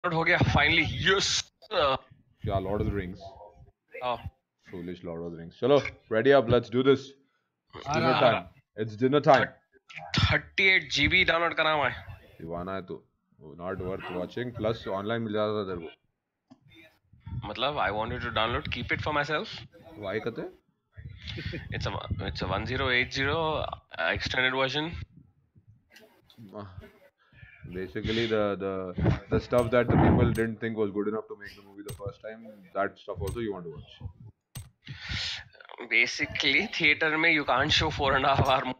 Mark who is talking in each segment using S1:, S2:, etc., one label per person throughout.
S1: हो गया finally yes
S2: क्या Lord of the Rings
S1: oh
S2: foolish Lord of the Rings चलो ready up let's do this dinner time it's dinner time
S1: 38 GB download करा हुआ है
S2: दीवाना है तू not worth watching plus online मिल जाता था तेरे को
S1: मतलब I wanted to download keep it for myself
S2: why कहते
S1: it's a 1080 extended version
S2: basically the stuff that the people didn't think was good enough to make the movie the first time that stuff also you want to watch
S1: basically theater में you can't show 4.5 hour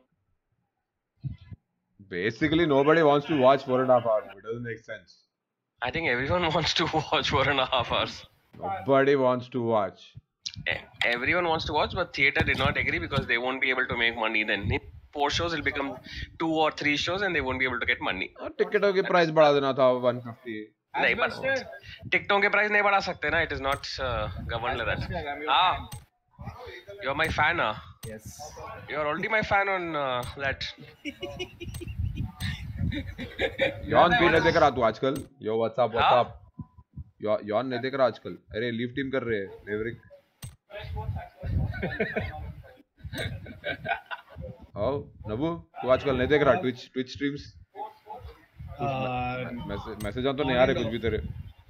S2: basically nobody wants to watch 4.5 hours movie. It doesn't make sense.
S1: I think everyone wants to watch 4.5 hours
S2: Nobody wants to watch.
S1: Everyone wants to watch, but theater did not agree because they won't be able to make money then. In 4 shows, it'll become 2 or 3 shows and they won't be able to get money.
S2: टिकटों की price बढ़ा देना था 150.
S1: नहीं बढ़ा टिकटों के price नहीं बढ़ा सकते ना. It is not governed like that. You're my fan, Yes. You're already my fan on that.
S2: यॉन भी नहीं देख रहा तू आजकल. यो व्हाट्सअप. यॉन नहीं देख रहा आजकल. अरे लीव टीम कर रहे हैं लेवरिक. आओ नबू तू आजकल नहीं देख रहा ट्विच स्ट्रीम्स. मैसेज तो नहीं आ रहे कुछ भी तेरे.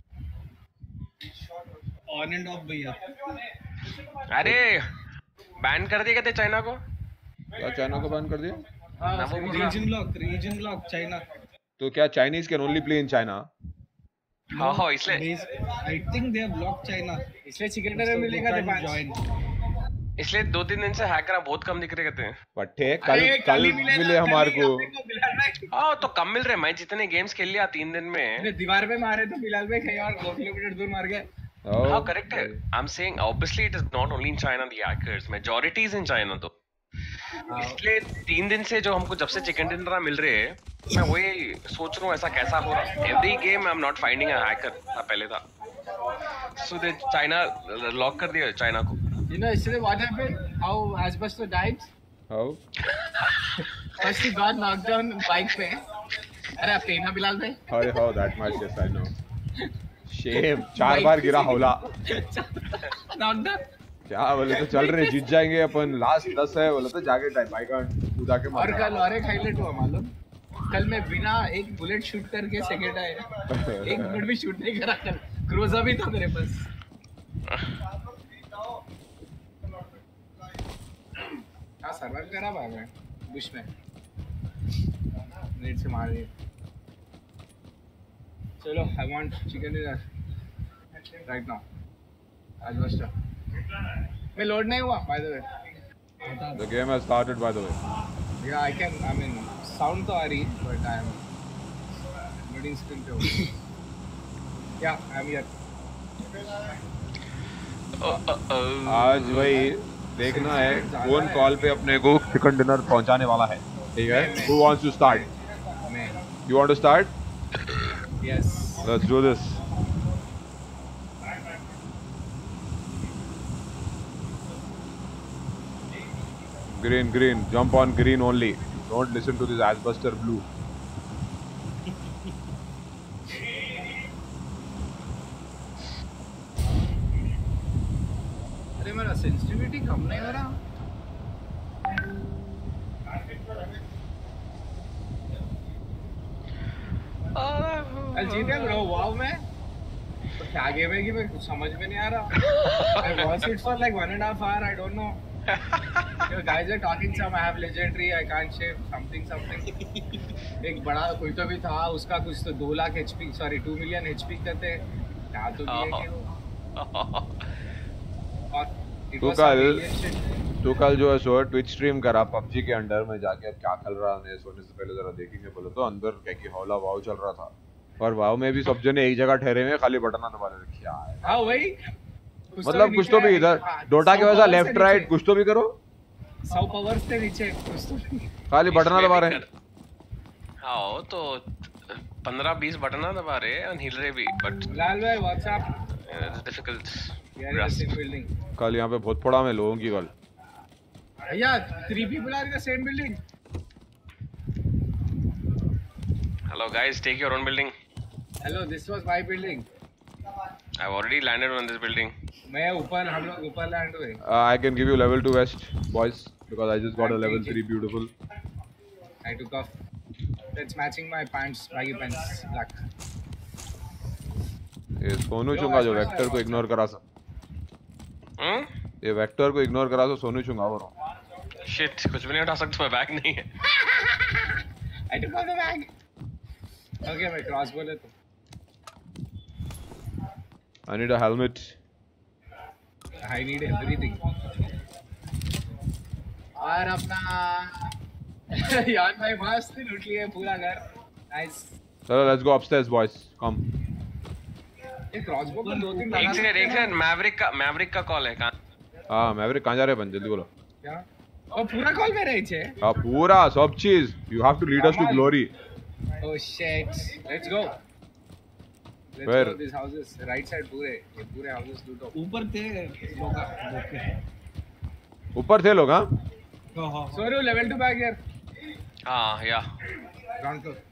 S3: ऑन एंड ऑफ भैया.
S1: अरे बैन कर दिया कहते चाइना को.
S2: क्या चाइना को बैन कर दिया?
S3: Region block China.
S2: तो क्या Chinese can only play in China?
S1: हाँ इसलिए
S3: I think they have blocked China. इसलिए चिकन डिनर मिलेगा तो ज्वाइन.
S1: इसलिए 2-3 दिन से हैकर बहुत कम दिख रहे कहते हैं.
S2: पट्टे कल मिले हमारे को.
S1: हाँ तो कम मिल रहे. मैं जितने गेम्स खेल लिया 3 दिन में.
S3: दीवार पे मारे तो बिलाल भाई कहीं और 2 किलोमीटर दूर मार गए.
S1: हाँ करेक्ट है. I am saying obviously it is not only in China the hackers. Majority is in China. तो इसलिए 3 दिन से जो हमको जब से चिकन डिनर मिल रहे हैं मैं वही सोच रहा हूँ ऐसा कैसा हो रहा. Every game I am not finding a hacker. पहले था सो दे चाइना लॉक कर दिया चाइना को.
S3: You know, yesterday what happened? How Asbuster died?
S2: How?
S3: First he got knocked down bike पे. अरे आप ना बिलाल भाई?
S2: अरे how that much yes I know. Shame. 4 बार गिरा हौला.
S3: Knocked down?
S2: क्या बोले तो चल रहे जीत जाएंगे अपन. लास्ट 10 है बोले तो जाके टाइम आई कांट कूदा के मार.
S3: और कल और एक हाईलाइट हुआ मालूम. कल मैं बिना एक बुलेट शूट करके सेकंड आया. एक बुलेट भी शूट नहीं करा कल. क्रूजर भी था मेरे पास. हाँ सर्वाइव करा भाई मैं बुश में. नेट से मार दिए. चलो I want chicken dinner right now. Asbuster. मैं लोड नहीं हुआ by the way.
S2: The game has started by the way.
S3: Yeah, I mean sound तो आ रही है but I am loading screen पे हूँ. Yeah, I am here.
S2: आज वही देखना है कौन कॉल पे अपने को चिकन डिनर पहुंचाने वाला है. ठीक है. Who wants to start? You want to start?
S3: Yes.
S2: Let's do this. Green. Jump on green only. Don't listen to this Asbuster blue.
S3: अरे मेरा सेंसिटिविटी कम नहीं हो रहा. कल जीते ब्रो वाव में. तो क्या गेम है कि मैं कुछ समझ में नहीं आ रहा. I watched it for like 1.5 hours. I don't know. You guys are talking some. I have legendary. I can't shave something. एक बड़ा कोई तो भी था उसका कुछ तो 2 lakh HP sorry 2 million HP कहते. क्या तो दिए कि
S2: तू कल जो है सो ट्विच स्ट्रीम करा PUBG के अंडर में जाके. अब क्या चल रहा है सोने से पहले जरा देखेंगे बोले तो अंदर क्या कि हौला वाव चल रहा था. और वाव में भी सब जने एक जगह ठहरे हुए खाली बटन दबा रहे. क्या है
S3: हाँ वही
S2: मतलब कुछ तो भी इधर डोटा के वैसा लेफ्ट राइट कुछ तो भी करो.
S3: 100 पावर्स थे नीचे कुछ तो
S2: खाली बटन दबा रहे.
S1: हाँ तो 15-20 बटन दबा रहे हैं हिल रहे भी. बट
S3: लाल भाई व्हाट्सएप
S1: डिफिकल्ट.
S2: कल यहाँ पे बहुत पड़ा में लोगों की कल.
S3: भैया 3 people are in the same building.
S1: Hello guys, take your own building.
S3: Hello, this was my building.
S1: I've already landed on this building.
S3: मैं ऊपर हम लोग ऊपर लैंड हुए.
S2: I can give you level 2 west, boys, because I just got a
S3: I'm
S2: level
S3: taking.
S2: 3 beautiful.
S3: I took off. That's matching my pants, baggy pants, black.
S2: ये सोनू चुंगा जो vector को ignore करा सा. ये वेक्टर को इग्नोर करा तो सोनू चुंगा हो रहा.
S1: Shit, कुछ भी नहीं उठा सकता, मैं बैग नहीं है.
S3: I took off the bag. Okay, मैं crossbow लेता हूँ.
S2: I need a helmet.
S3: I need everything. और अपना यार भाई मस्त लूट लिए पूरा घर. Nice.
S2: चलो let's go upstairs, boys. Come.
S3: ये crossbow को 2-3
S1: एक सेकंड मैवरिक का कॉल है. कहाँ?
S2: हाँ मैवरिक कहाँ जा रहे हैं अपन, जल्दी बोलो.
S3: क्या? और पूरा कॉल में रही छे.
S2: हाँ पूरा सब चीज. You have to lead us to glory.
S3: Oh shit. Let's go. Let's
S2: Where?
S3: go these houses. Right side पूरे. ये पूरे houses लूटो.
S4: ऊपर थे लोग.
S2: ऊपर थे लोग. हाँ
S3: Soru, level 2 bag here.
S1: हाँ या.
S3: Ground floor.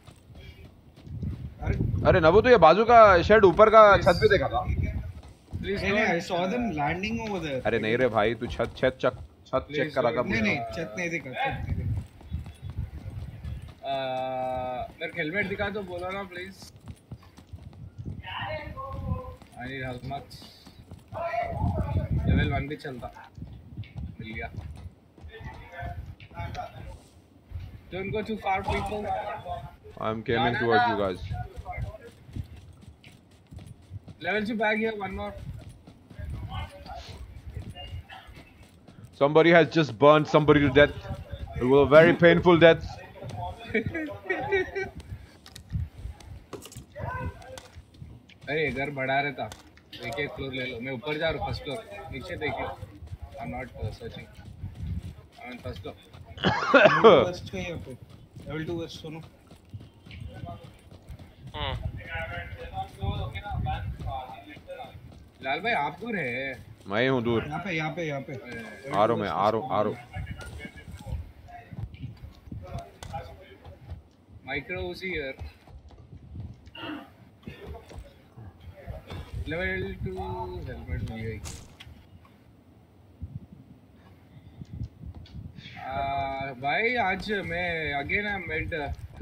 S2: अरे नबू तो ये बाजू का शेड ऊपर का छत भी देखा था.
S3: Please
S4: नहीं, I
S3: don't.
S4: saw them landing over there.
S2: अरे नहीं रे भाई, तू छत चेक करा कर.
S4: नहीं छत नहीं देखा.
S3: मेरे हेलमेट दिखा तो बोलो ना please. I need helmet. Level 1 भी चलता. मिल गया. Don't go too far, people.
S2: I'm coming towards you guys.
S3: Level 2 bag here, one more.
S2: Somebody has just burned somebody to death. It was a very painful death.
S3: अरे घर बढ़ा रहता. एक floor ले लो. मैं ऊपर जा रहा हूँ फर्स्ट फ्लोर. नीचे देखिए. I'm not searching. I'm on first floor.
S4: West है यहाँ पे. Level 2 west सुनो.
S3: लाल भाई आप दूर है.
S2: मैं ही हूँ दूर.
S4: यहाँ पे.
S2: आ रहा हूँ मैं. आ रहा हूँ.
S3: Micro Uzi here. Level 2 helmet मिल गई. भाई आज मैं again I'm mid.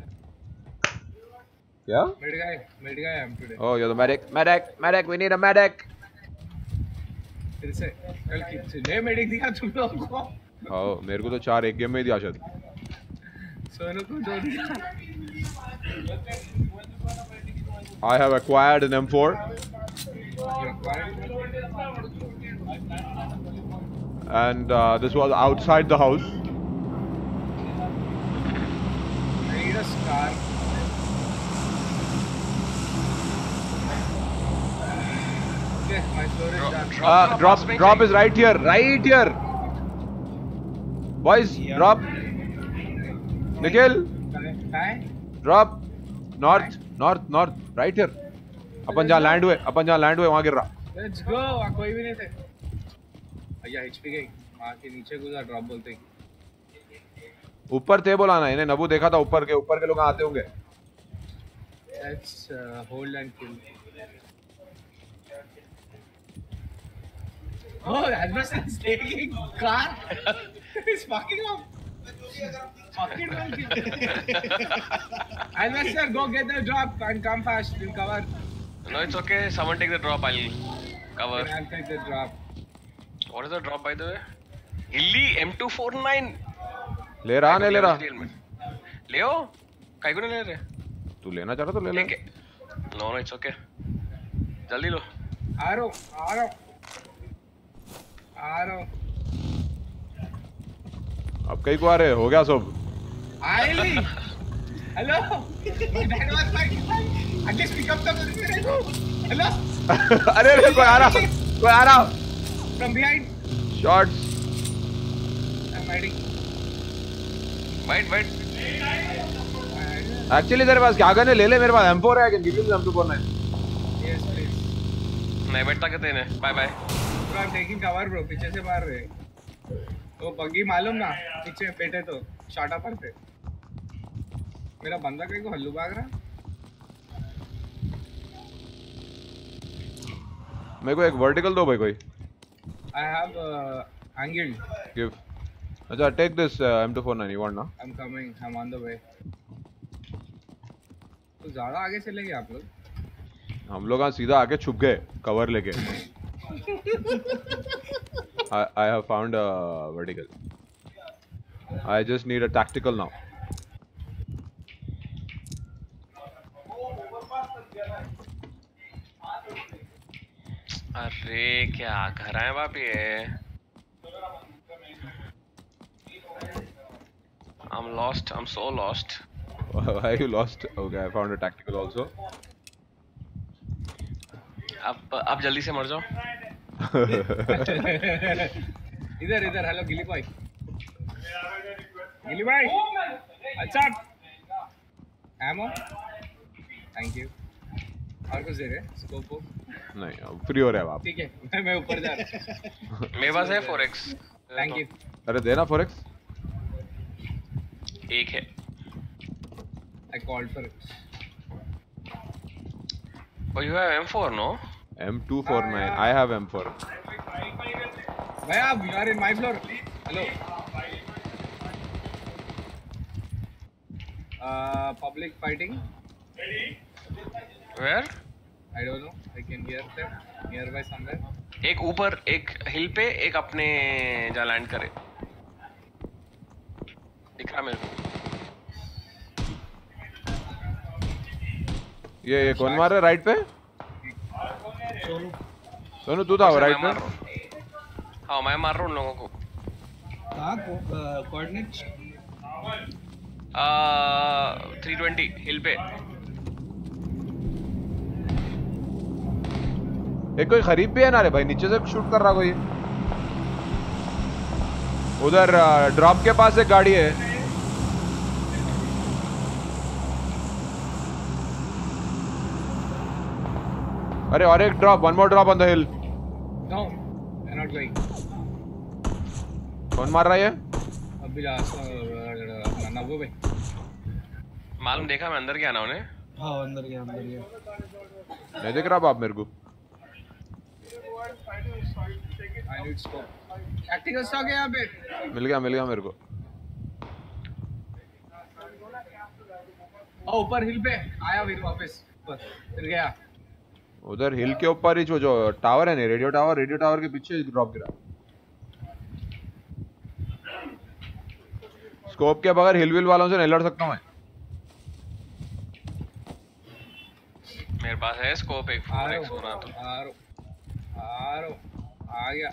S2: क्या?
S3: Mid guy I'm today.
S2: Oh, you're the medic. We need a medic.
S3: फिर से कल की नए medic दिखा तुम लोगों को.
S2: Oh, मेरे को तो 4 एक गेम में ही दिया शायद.
S3: सोनू को दो दिया.
S2: I have acquired an M4. And this was outside the house.
S3: I need a scar. Okay, my floor is done.
S2: Drop is right here. Boys,
S4: Yeah.
S2: drop. Nikhil,
S3: Hi.
S2: drop. North. Right here. अपन जहाँ land हुए वहाँ गिर रहा.
S3: Let's go. कोई भी नहीं थे. भैया HP गई. वहाँ के नीचे गुजरा ड्रॉप बोलते ही.
S2: ऊपर थे बोलाना. इन्हें नबू देखा था ऊपर के लोग आते होंगे.
S3: Let's hold and kill. Oh, Admas is taking car. He's fucking up. Fucking Admas sir, go get the drop and come fast. We'll cover.
S1: No, it's okay. Someone take the drop. I'll cover.
S3: I'll take the drop.
S1: What is the drop, by the way? Hilly M249.
S2: ले रहा नहीं ले रहा.
S1: ले हो. काहे को नहीं ले रहे?
S2: तू लेना चाह रहा तो ले ले.
S1: No, it's okay. जल्दी लो.
S3: आ रहा हूँ.
S2: अब कहीं को आ रहे हो गया सब.
S3: Aili. Hello. That was my I just pick up the Hello.
S2: अरे कोई आ रहा.
S3: From behind.
S2: Shots.
S3: I'm hiding.
S1: Wait.
S2: Actually तेरे पास क्या गन है? ले ले. मेरे पास M4 है. I can give you the M249.
S3: Yes, please.
S1: नहीं बैठता कहते हैं. Bye.
S3: Bro, I'm taking cover, bro. पीछे से मार रहे. वो बग्गी मालूम ना. पीछे पेटे तो शाटा पर थे. मेरा बंदा कहीं को हल्लू भाग रहा.
S2: मेरे को एक वर्टिकल दो भाई कोई।
S3: I have angled.
S2: गिव। अच्छा take this M249 you want ना?
S3: I'm coming. I'm on the way. तो ज़्यादा आगे चले गए आप लोग?
S2: हम लोग यहाँ सीधा आके छुप गए कवर लेके। I have found a vertical. I just need a tactical now.
S1: अरे क्या कर रहा है बाप ये? I'm lost. I'm so lost.
S2: Why are you lost? Okay, I found a tactical also.
S1: अब जल्दी से मर जाओ।
S3: इधर हेलो गिली भाई। गिली भाई। अच्छा। एमो। Thank you. और कुछ दे रहे? स्कोप?
S2: नहीं अब फ्री हो रहा है आप।
S3: ठीक है मैं ऊपर जा रहा हूँ।
S1: मेरे पास है 4x।
S3: Thank you.
S2: अरे देना 4x।
S1: एक है।
S3: I called for it.
S1: Oh, you have M4, no?
S2: M249. I have M4.
S3: भैया you are in my floor. Hello. Public fighting.
S1: Where?
S3: I don't know. I can hear them nearby somewhere.
S1: एक ऊपर, एक हिल पे, एक अपने जहाँ land करे। दिख रहा मेरे को।
S2: ये कौन मार रहा है राइट पे? सोनू तू था राइट पे?
S1: हाँ मैं मार रहा हूँ उन लोगों को।
S4: कहाँ कोऑर्डिनेट्स?
S1: 320 हिल पे।
S2: एक कोई खरीब भी है ना रे भाई, नीचे से शूट कर रहा कोई। उधर ड्रॉप के पास एक गाड़ी है। अरे और एक drop, one more drop on the hill.
S3: No, I'm not going.
S2: कौन मार रहा है ये?
S3: अभी नब्बे भाई।
S1: मालूम देखा मैं अंदर गया ना उन्हें।
S4: हाँ अंदर गया।
S2: नहीं देख रहा बाप मेरे को।
S3: I need scope. Tactical stock है यहाँ पे।
S2: मिल गया मेरे को।
S3: ऊपर हिल पे आया फिर वापस ऊपर फिर गया।
S2: उधर हिल के ऊपर ही जो टावर है ना, रेडियो टावर के पीछे ड्रॉप गिरा। स्कोप के बगैर हिल विल वालों से नहीं लड़ सकता मैं।
S1: मेरे पास है स्कोप एक 4x होना तो।
S3: आ गया।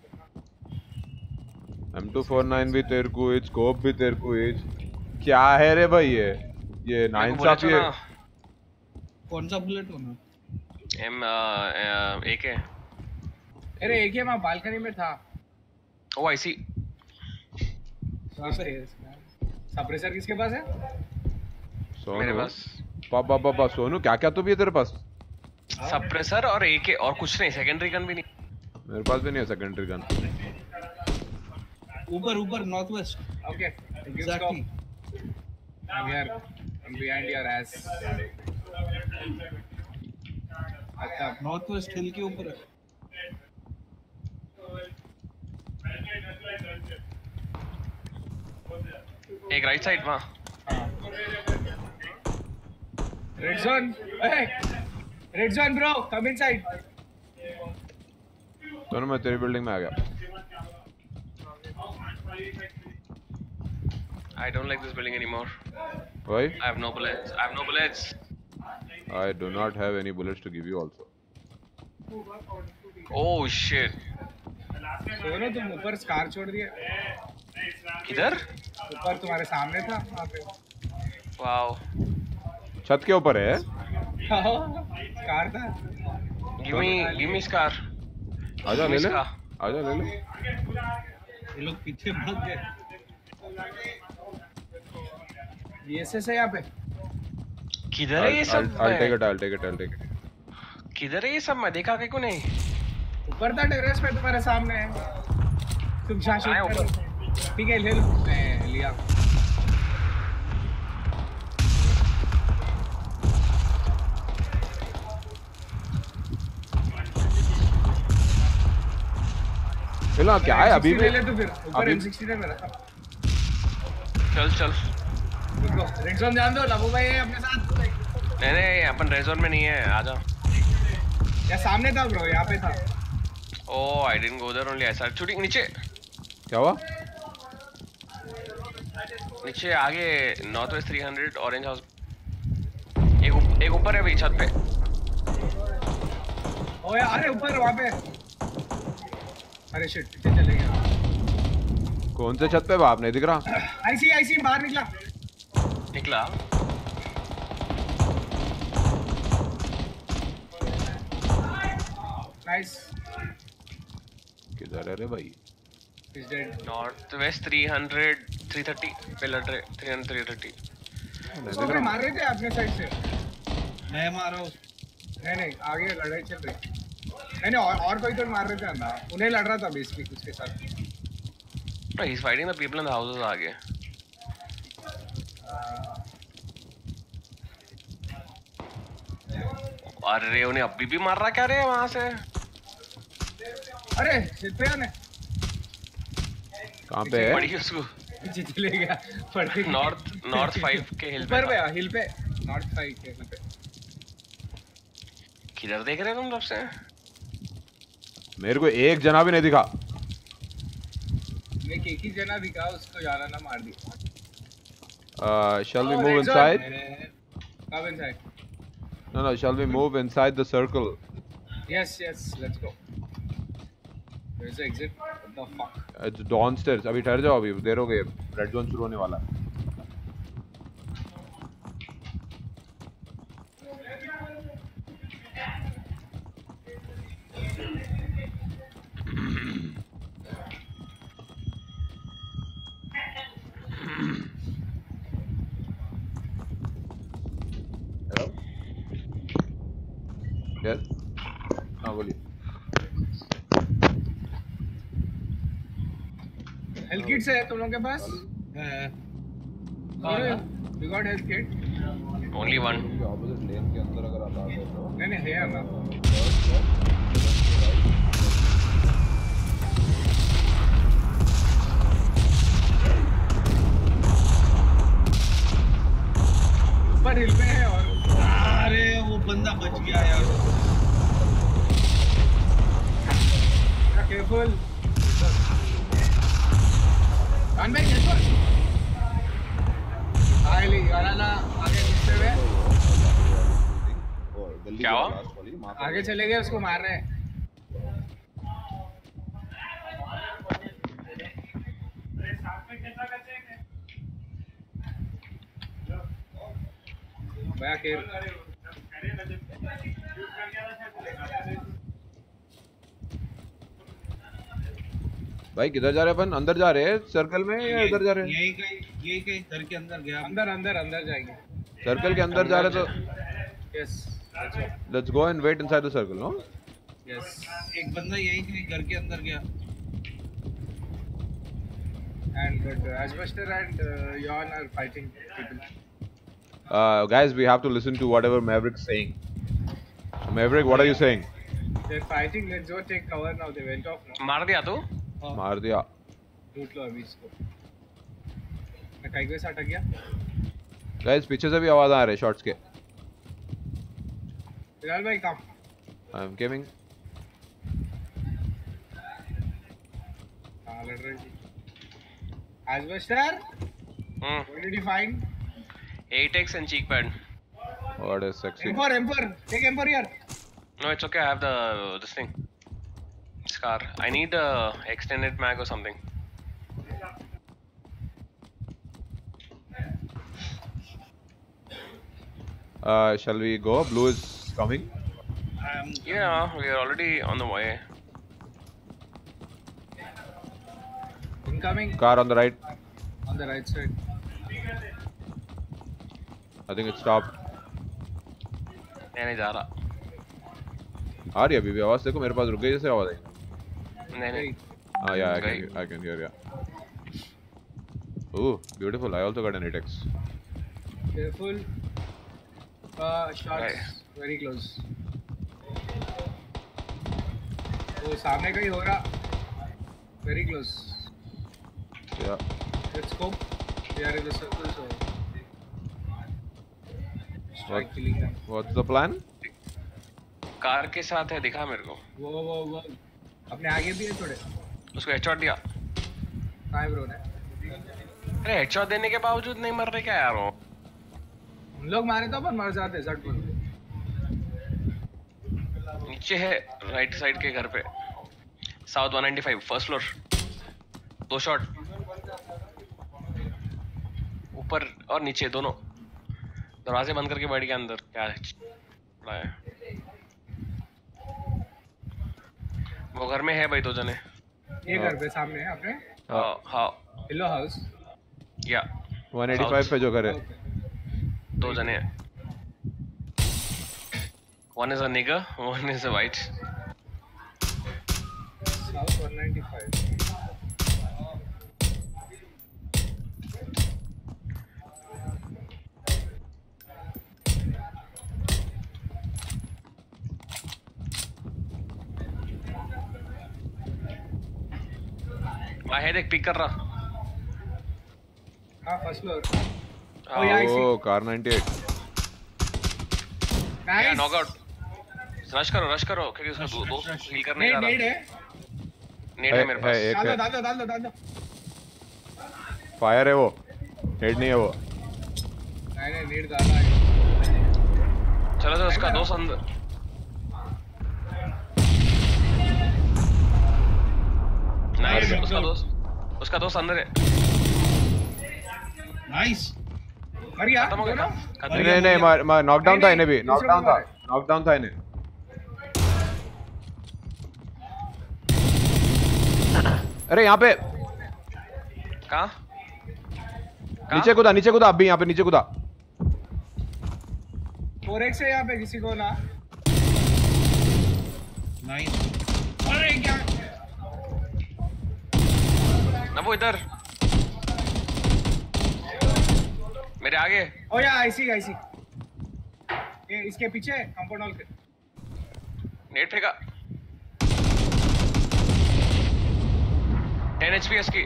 S2: M249 भी तेरे को इच, स्कोप भी तेरे को इच। क्या है रे भाई ये नाइंसाफी है।
S4: कौन सा बुलेट होना?
S1: एक है।
S3: अरे एक है मैं बालकनी में था।
S1: ओ आई सी।
S3: सप्रेसर किसके पास है?
S1: मेरे पास।
S2: पापा सोनू क्या क्या तो भी है तेरे पास?
S1: सप्रेसर और एक है और कुछ नहीं, सेकेंडरी गन भी नहीं।
S2: मेरे पास भी नहीं है सेकेंडरी गन।
S4: ऊपर north west.
S3: Okay
S4: exactly.
S3: I'm here. I'm behind your ass. अच्छा
S4: नॉर्थ वेस्ट हिल के ऊपर है।
S1: एक राइट साइड वहाँ।
S3: Red zone. Red zone bro, come inside.
S2: Sonu मैं तेरी बिल्डिंग में आ गया।
S1: I don't like this building anymore.
S2: Why?
S1: I have no bullets.
S2: I do not have any bullets to give you also.
S1: Oh shit.
S3: Sonu तुम ऊपर scar छोड़ दिए।
S1: किधर?
S3: ऊपर तुम्हारे सामने था वहाँ पे।
S1: Wow.
S2: छत के ऊपर है?
S3: स्कार था।
S1: Give me scar.
S2: आजा ले ले। आजा ले ले।
S4: ये लोग पीछे भाग गए।
S3: DSS है यहाँ पे।
S1: किधर है ये सब?
S2: I'll take it.
S1: किधर है ये सब? मैं देखा क्यों नहीं?
S3: ऊपर था टेरेस पे तुम्हारे सामने है। तुम शाशुट करो। ठीक है ले लो। मैं लिया।
S2: चलो क्या है अभी भी
S3: ले ले तो फिर ऊपर
S2: अभी
S3: M60 है मेरा।
S1: चल
S3: रुको रेड जोन ध्यान दो लबू भाई है अपने साथ।
S1: नहीं अपन रेड जोन में नहीं है, आजा।
S3: या सामने था ब्रो, यहाँ पे था।
S1: Oh I didn't go there only I side shooting. नीचे
S2: क्या हुआ?
S1: नीचे आगे नॉर्थ वेस्ट 300 ऑरेंज हाउस। एक ऊपर है भाई छत पे।
S3: ओए अरे ऊपर वहाँ पे। अरे शिट पीछे चले गया।
S2: कौन से छत पे बाप नहीं दिख रहा?
S3: आईसी बाहर निकला। नाइस।
S2: किधर है रे भाई?
S3: He's dead.
S1: नॉर्थ वेस्ट 300 330 पे लड़ रहे 300 330।
S3: उसको कोई मार रहे थे अपने साइड से?
S4: मैं मारा हूँ।
S3: नहीं आगे लड़ाई चल रही। नहीं और कोई तो मार रहे थे ना, उन्हें लड़ रहा था बेसिकली उसके साथ।
S1: He's fighting the people in the houses आगे। अरे उन्हें अभी भी मार रहा क्या रे वहाँ से?
S3: अरे सिद्धिया ने
S2: कहाँ पे है?
S1: पड़ी उसको।
S3: पीछे चले गया। पड़
S1: नॉर्थ 5 के हिल पे।
S3: ऊपर पे हिल पे नॉर्थ 5 के हिल पे।
S1: किधर देख रहे हो तुम सबसे?
S2: मेरे को एक जना भी नहीं दिखा।
S3: मैं एक ही जना दिखा, उसको जाना ना मार दी।
S2: Shall we move inside?
S3: Come inside.
S2: No, shall we move inside the circle?
S3: Yes, let's go. Where's the exit? What the fuck?
S2: It's downstairs. अभी ठहर जाओ, अभी देर हो गई, रेड जोन शुरू होने वाला है। Yes? हाँ बोलिए।
S3: हेल्थ किट्स है तुम लोगों के पास? You got health kit?
S1: Only one.
S2: Opposite lane के अंदर अगर आप आ गए तो
S3: नहीं है ना। ऊपर हिल पे है और
S4: अरे वो बंदा बच गया यार।
S3: केयरफुल। Run back careful. आइली गाना आगे घुसते हुए।
S1: क्या हुआ?
S3: आगे चले गए, उसको मार रहे हैं। भैया केयर।
S2: भाई किधर जा रहे हैं अपन? अंदर जा रहे हैं सर्कल में या इधर जा रहे हैं?
S4: यही कहीं घर के अंदर गया।
S3: अंदर जाएंगे।
S2: सर्कल के अंदर जा रहे तो
S3: yes
S2: let's go and wait inside the circle. No
S3: yes.
S4: एक बंदा यही कहीं घर के अंदर गया।
S3: And but Asbester and Yon are fighting people.
S2: Guys, we have to listen to whatever Maverick's saying. Maverick, what are you saying?
S3: They're fighting. Let's go take cover now. They went off now.
S1: मार दिया तू?
S2: मार दिया।
S3: लूट लो अभी इसको। मैं कहीं के साथ अटक गया।
S2: Guys, पीछे से भी आवाज आ रही है शॉट्स के।
S3: बिलाल भाई कम।
S2: I'm coming.
S3: हाँ लड़ रहे हैं। Asbester? What did you find?
S1: 8x and cheek pad.
S2: What is sexy?
S3: M4. Take M4 here.
S1: No, it's okay. I have this thing. Scar. I need a extended mag or something.
S2: Shall we go? Blue is coming.
S1: Yeah, we are already on the way.
S3: Incoming.
S2: Car on the right.
S3: On the right side.
S2: I think it stopped.
S1: नहीं जा रहा।
S2: आ रही है अभी भी आवाज? देखो मेरे पास रुक गई जैसे आवाज आई।
S1: नहीं।
S2: हाँ yeah, I can hear yeah. Oh, beautiful. I also got an 8x.
S3: Careful. Shots very close. वो सामने कहीं हो रहा। Very close.
S2: Yeah.
S3: Let's go. We are in the circle, so strike killing them.
S2: What's the plan?
S1: Car के साथ है, दिखा मेरे को।
S3: वो अपने आगे भी है थोड़े।
S1: उसको हेडशॉट दिया।
S3: कहाँ है ब्रो ने?
S1: अरे हेडशॉट देने के बावजूद नहीं मर रहे क्या यार वो?
S3: हम लोग मारे तो अपन मर जाते झट पर।
S1: नीचे है राइट साइड के घर पे। South 195 first floor. 2 शॉट ऊपर और नीचे दोनों। दरवाजे बंद करके बैठ गया अंदर। क्या है? वो घर में है भाई 2 जने।
S3: ये घर पे सामने है अपने?
S1: हाँ
S3: येलो हाउस
S1: या
S2: 185 पे जो घर है।
S1: 2 जने हैं। One is a nigger, one is a white.
S3: South 195.
S1: है देख पिक कर रहा।
S3: हाँ first floor.
S2: Oh car 98।
S1: Nice knockout. Rush करो क्योंकि उसका दोस्त हील करने जा रहा है। नेड है मेरे पास।
S3: डाल दो।
S2: फायर है वो, हेड नहीं है वो।
S3: नहीं नेड डाला है।
S1: चलो तो उसका दोस्त अंदर। नाइस उसका दोस्त अंदर है।
S3: नाइस मर गया।
S1: खत्म हो गया ना?
S2: नहीं नॉकडाउन था इन्हें भी। नॉकडाउन था इन्हें। अरे यहाँ पे
S1: कहाँ?
S2: नीचे कूदा अभी यहाँ पे नीचे कूदा।
S3: 4x है यहाँ पे किसी को ना। नाइस। अरे क्या?
S1: ना वो इधर मेरे आगे।
S3: ओ या आई सी ये इसके पीछे कंपाउंड वॉल के।
S1: नेट फेंका। 10 HP इसकी।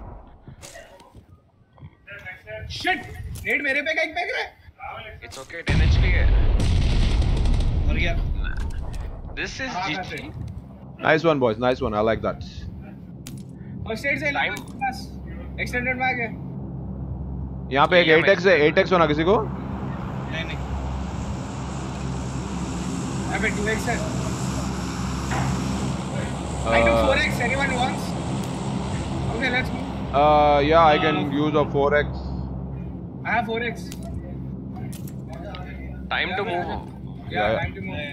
S3: शिट नेट मेरे पे कहीं फेंक रहा है।
S1: इट्स ओके 10 HP है।
S3: मर गया।
S1: This is GG।
S2: Nice one boys, nice one, I like that.
S3: First aid से
S1: टाइम
S3: एक्सटेंडेड में आ गया।
S2: यहाँ पे एक 8x है, 8x होना किसी को?
S3: नहीं अबे 2x है। I do 4x, anyone wants? Okay, let's move.
S2: Yeah, I can use a 4x.
S3: I have 4x.
S1: Time to move.
S3: Yeah, time to move.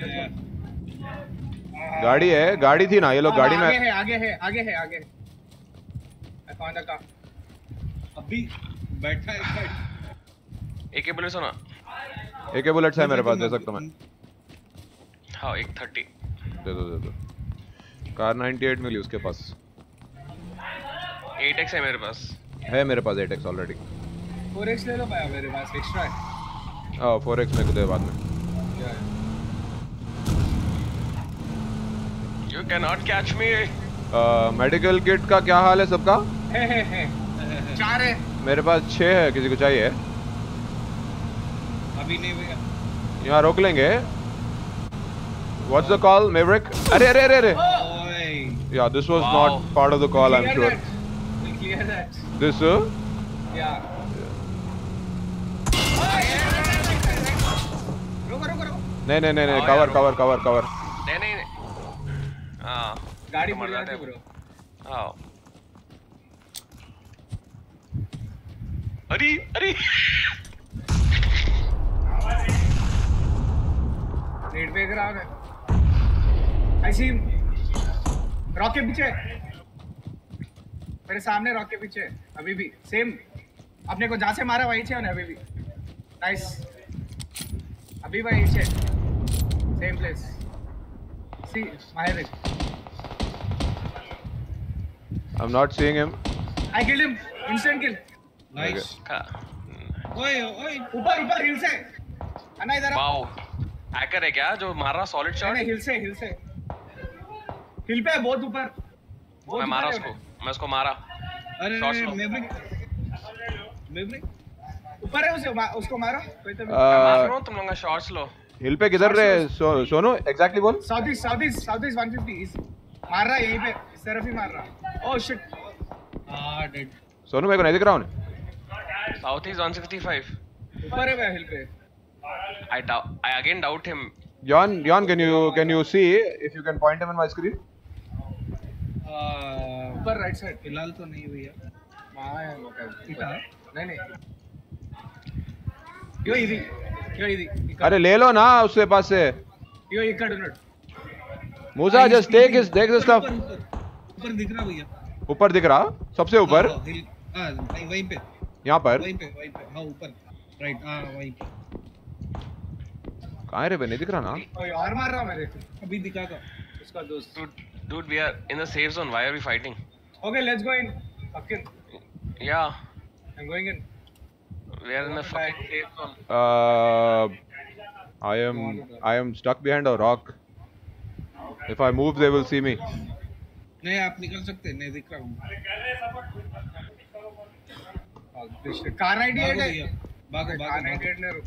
S2: गाड़ी थी ना ये लोग गाड़ी में।
S3: आगे है। I found the car. अभी बैठा है साइड।
S1: AK बुलेट्स हो ना?
S2: AK बुलेट्स है मेरे पास, दे सकता मैं।
S1: हाँ 130
S2: दे दो। कार 98 मिली उसके पास।
S1: 8x है मेरे पास।
S2: है मेरे पास 8x ऑलरेडी।
S3: 4x ले लो भाई मेरे पास एक्स्ट्रा है।
S2: 4x मेरे को दे बाद में।
S1: You cannot catch me.
S2: Medical kit का क्या हाल है सबका?
S3: है 4 है
S2: मेरे पास 6 है, किसी को चाहिए?
S3: अभी नहीं भैया।
S2: यहाँ रोक लेंगे। What's the call, Maverick? अरे Yeah, this was not part of the call, I'm sure.
S3: We'll clear that.
S2: This?
S3: Yeah. रुको।
S2: नहीं, cover.
S1: नहीं हाँ
S3: गाड़ी मर जाती है ब्रो।
S1: हाँ अरे
S3: रेड पे करा है। ऐसी रॉक के पीछे मेरे सामने, रॉक के पीछे अभी भी सेम अपने को जहाँ से मारा वहीं से अभी भी। नाइस अभी वहीं से same place. See Mahevik.
S2: I'm not seeing him.
S3: I killed him. Instant kill.
S1: Nice.
S3: ओए ऊपर हिल से। अन्ना इधर आ।
S1: वाओ हैकर है क्या जो मार रहा सॉलिड शॉट?
S3: हिल से हिल पे बहुत ऊपर।
S1: मैं मारा उसको। मैं उसको मारा।
S4: अरे
S1: Shots लो।
S4: मेवरिक
S3: ऊपर है उसको मारो कोई तो
S1: मैं मार रहा हूँ, तुम लोग शॉट्स लो।
S2: हिल पे किधर रहे सोनू एग्जैक्टली बोल।
S3: साउथ ईस्ट 150 मार रहा है यहीं पे, इस तरफ ही मार रहा। Oh shit,
S4: dead.
S2: सोनू मेरे को नहीं दिख रहा हूँ।
S1: South east 165।
S3: ऊपर है मैं हिल पे।
S1: I again doubt him.
S2: John, can you see if you can point him on my screen?
S3: ऊपर राइट साइड।
S4: फिलहाल तो नहीं भैया।
S3: वहाँ है वो
S4: इटा
S3: नहीं यो इधी
S2: अरे ले लो ना उसके पास से।
S3: यो इकड़ नट
S2: मूसा just take this stuff.
S4: ऊपर दिख रहा भैया।
S2: ऊपर दिख रहा सबसे ऊपर।
S4: वहीं पे
S2: यहाँ पर
S4: वहीं पे हाँ ऊपर राइट वहीं पे।
S2: कहाँ है रे बे, नहीं दिख रहा ना।
S3: कोई और मार रहा मेरे को
S4: अभी दिखा था
S3: उसका दोस्त।
S1: Dude, we are in the safe zone. Why are we fighting?
S3: Okay, let's go in. Fucking,
S1: Yeah,
S3: I'm going in.
S1: we are in the fucking safe zone.
S2: I am stuck behind a rock. If I move, they will see me.
S4: नहीं आप निकल सकते नहीं दिख रहा हूँ।
S3: Car 98 है।
S4: भागो
S3: कार 98 ने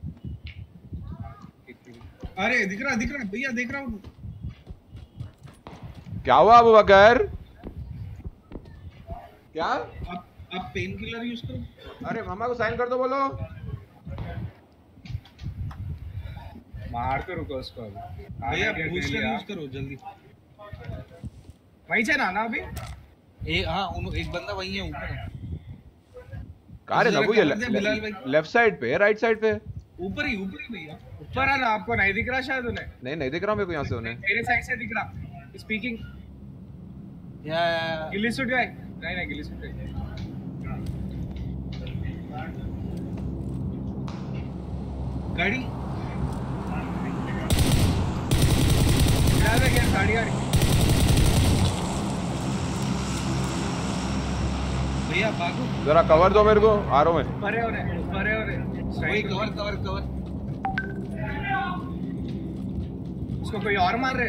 S4: अरे दिख रहा भैया देख रहा हूँ।
S2: क्या हुआ अबू बकर? क्या?
S4: आप पेन किलर यूज करो।
S2: अरे मामा को साइन कर दो बोलो।
S3: मार तो रुको उसको अभी।
S4: भैया बूस्टर यूज करो जल्दी।
S3: वहीं से ना अभी।
S4: हाँ एक बंदा वहीं है ऊपर।
S2: कहाँ रे नबू? ये लेफ्ट साइड पे राइट साइड पे?
S4: ऊपर ही भैया।
S3: ऊपर है ना, आपको नहीं दिख रहा शायद उन्हें?
S2: नहीं दिख रहा मेरे को यहाँ से उन्हें।
S3: मेरे साइड से दिख रहा। स्पीकिंग गिल्ली सूट गाय नहीं गिल्ली सूट गाय।
S4: गाड़ी
S3: गाड़ी
S4: भैया भागो।
S2: जरा कवर दो मेरे को, आ रहा हूँ मैं।
S3: परे हो रहे
S4: वही कवर
S3: उसको कोई और मार रहे।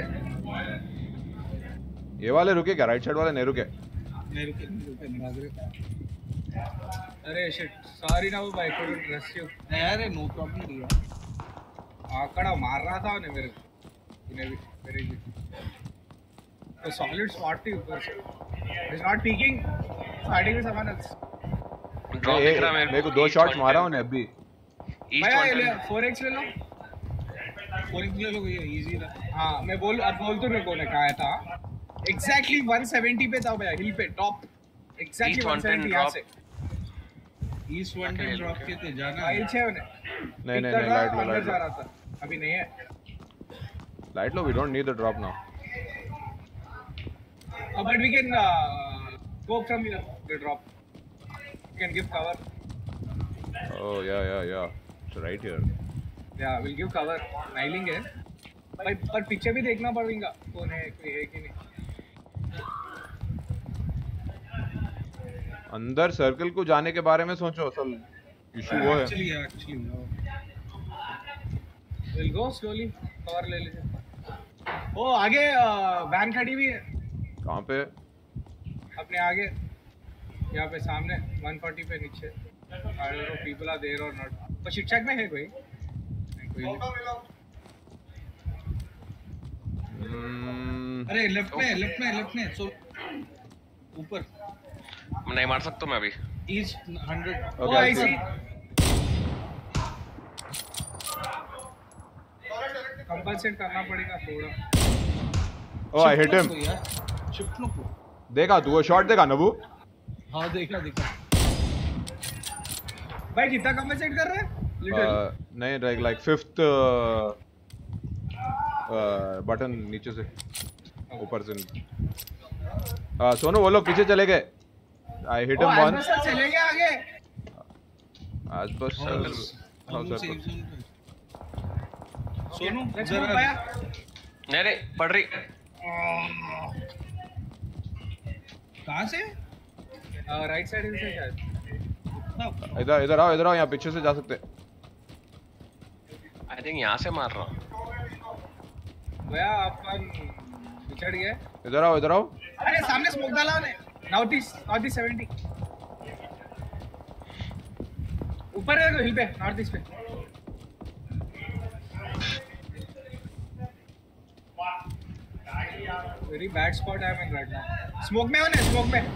S2: ये वाले रुके क्या? राइट साइड वाले नहीं रुके?
S4: नहीं रुके भाग रहे।
S3: अरे शिट, सॉरी ना वो भाई, couldn't trust you।
S4: अरे नो प्रॉब्लम भैया।
S3: आकड़ा मार रहा था उन्हें मेरे भी मेरे भी तो सॉलिड स्पॉट थी ऊपर से। Is not peeking, fighting with someone else.
S1: Drop दिख रहा
S2: मेरे को 2 शॉट्स मारा उन्हें अभी।
S3: भाई 4x ले लो।
S4: 4x ले लो भैया, इजी रहा।
S3: हाँ मैं बोल तो मेरे को ने कहा था एग्जैक्टली 170 पे था भैया, हिल पे टॉप एग्जैक्टली 170 यहाँ से।
S4: ईस्ट 110 ड्रॉप के थे जाना।
S3: फाइल छे उन्हें
S2: नहीं लाइट लो
S3: अंदर जा रहा था, अभी नहीं है।
S2: लाइट लो, we don't need the drop now.
S3: But we can go from here, the drop. We can give cover.
S2: Oh yeah. It's right here.
S3: Yeah, we'll give cover. Nailing है। पर पीछे भी देखना पड़ेगा कौन है, कोई है कि नहीं।
S2: अंदर सर्कल को जाने के बारे में सोचो, असल इशू वो है।
S4: Actually,
S3: We'll go slowly. Cover ले लीजिए। ओ आगे वैन खड़ी भी है।
S2: कहाँ पे?
S3: अपने आगे यहाँ पे सामने 140 पे नीचे। I don't know people are there or not. तो शिक्षक में है कोई? नहीं।
S4: अरे लेफ्ट में सो ऊपर
S1: नहीं मार सकता मैं अभी।
S4: East 100।
S2: Okay,
S3: I see. Compensate करना पड़ेगा थोड़ा।
S2: Oh, I hit him.
S4: Shift लो।
S2: देखा तू वो शॉट देखा नबू?
S4: हाँ देखा।
S3: भाई कितना कंपनसेट कर रहे हैं?
S2: नहीं like 5th बटन नीचे से ऊपर से। सोनू वो लोग पीछे चले गए। I hit him once.
S3: चले गए आगे।
S2: आज बस
S4: सोनू
S3: Let's
S4: जरा
S3: move भैया।
S1: नहीं पड़ रही।
S4: कहाँ से?
S3: राइट साइड से शायद।
S2: इधर आओ यहाँ पीछे से जा सकते।
S1: आई थिंक यहाँ से मार रहा हूँ।
S3: भैया आपका बिछड़ गया।
S2: इधर आओ।
S3: अरे सामने स्मोक डाला उन्हें। Northeast 70. ऊपर है हिल पे, नॉर्थ ईस्ट पे. Very bad spot I am in right now. Smoke में हो ना, smoke में.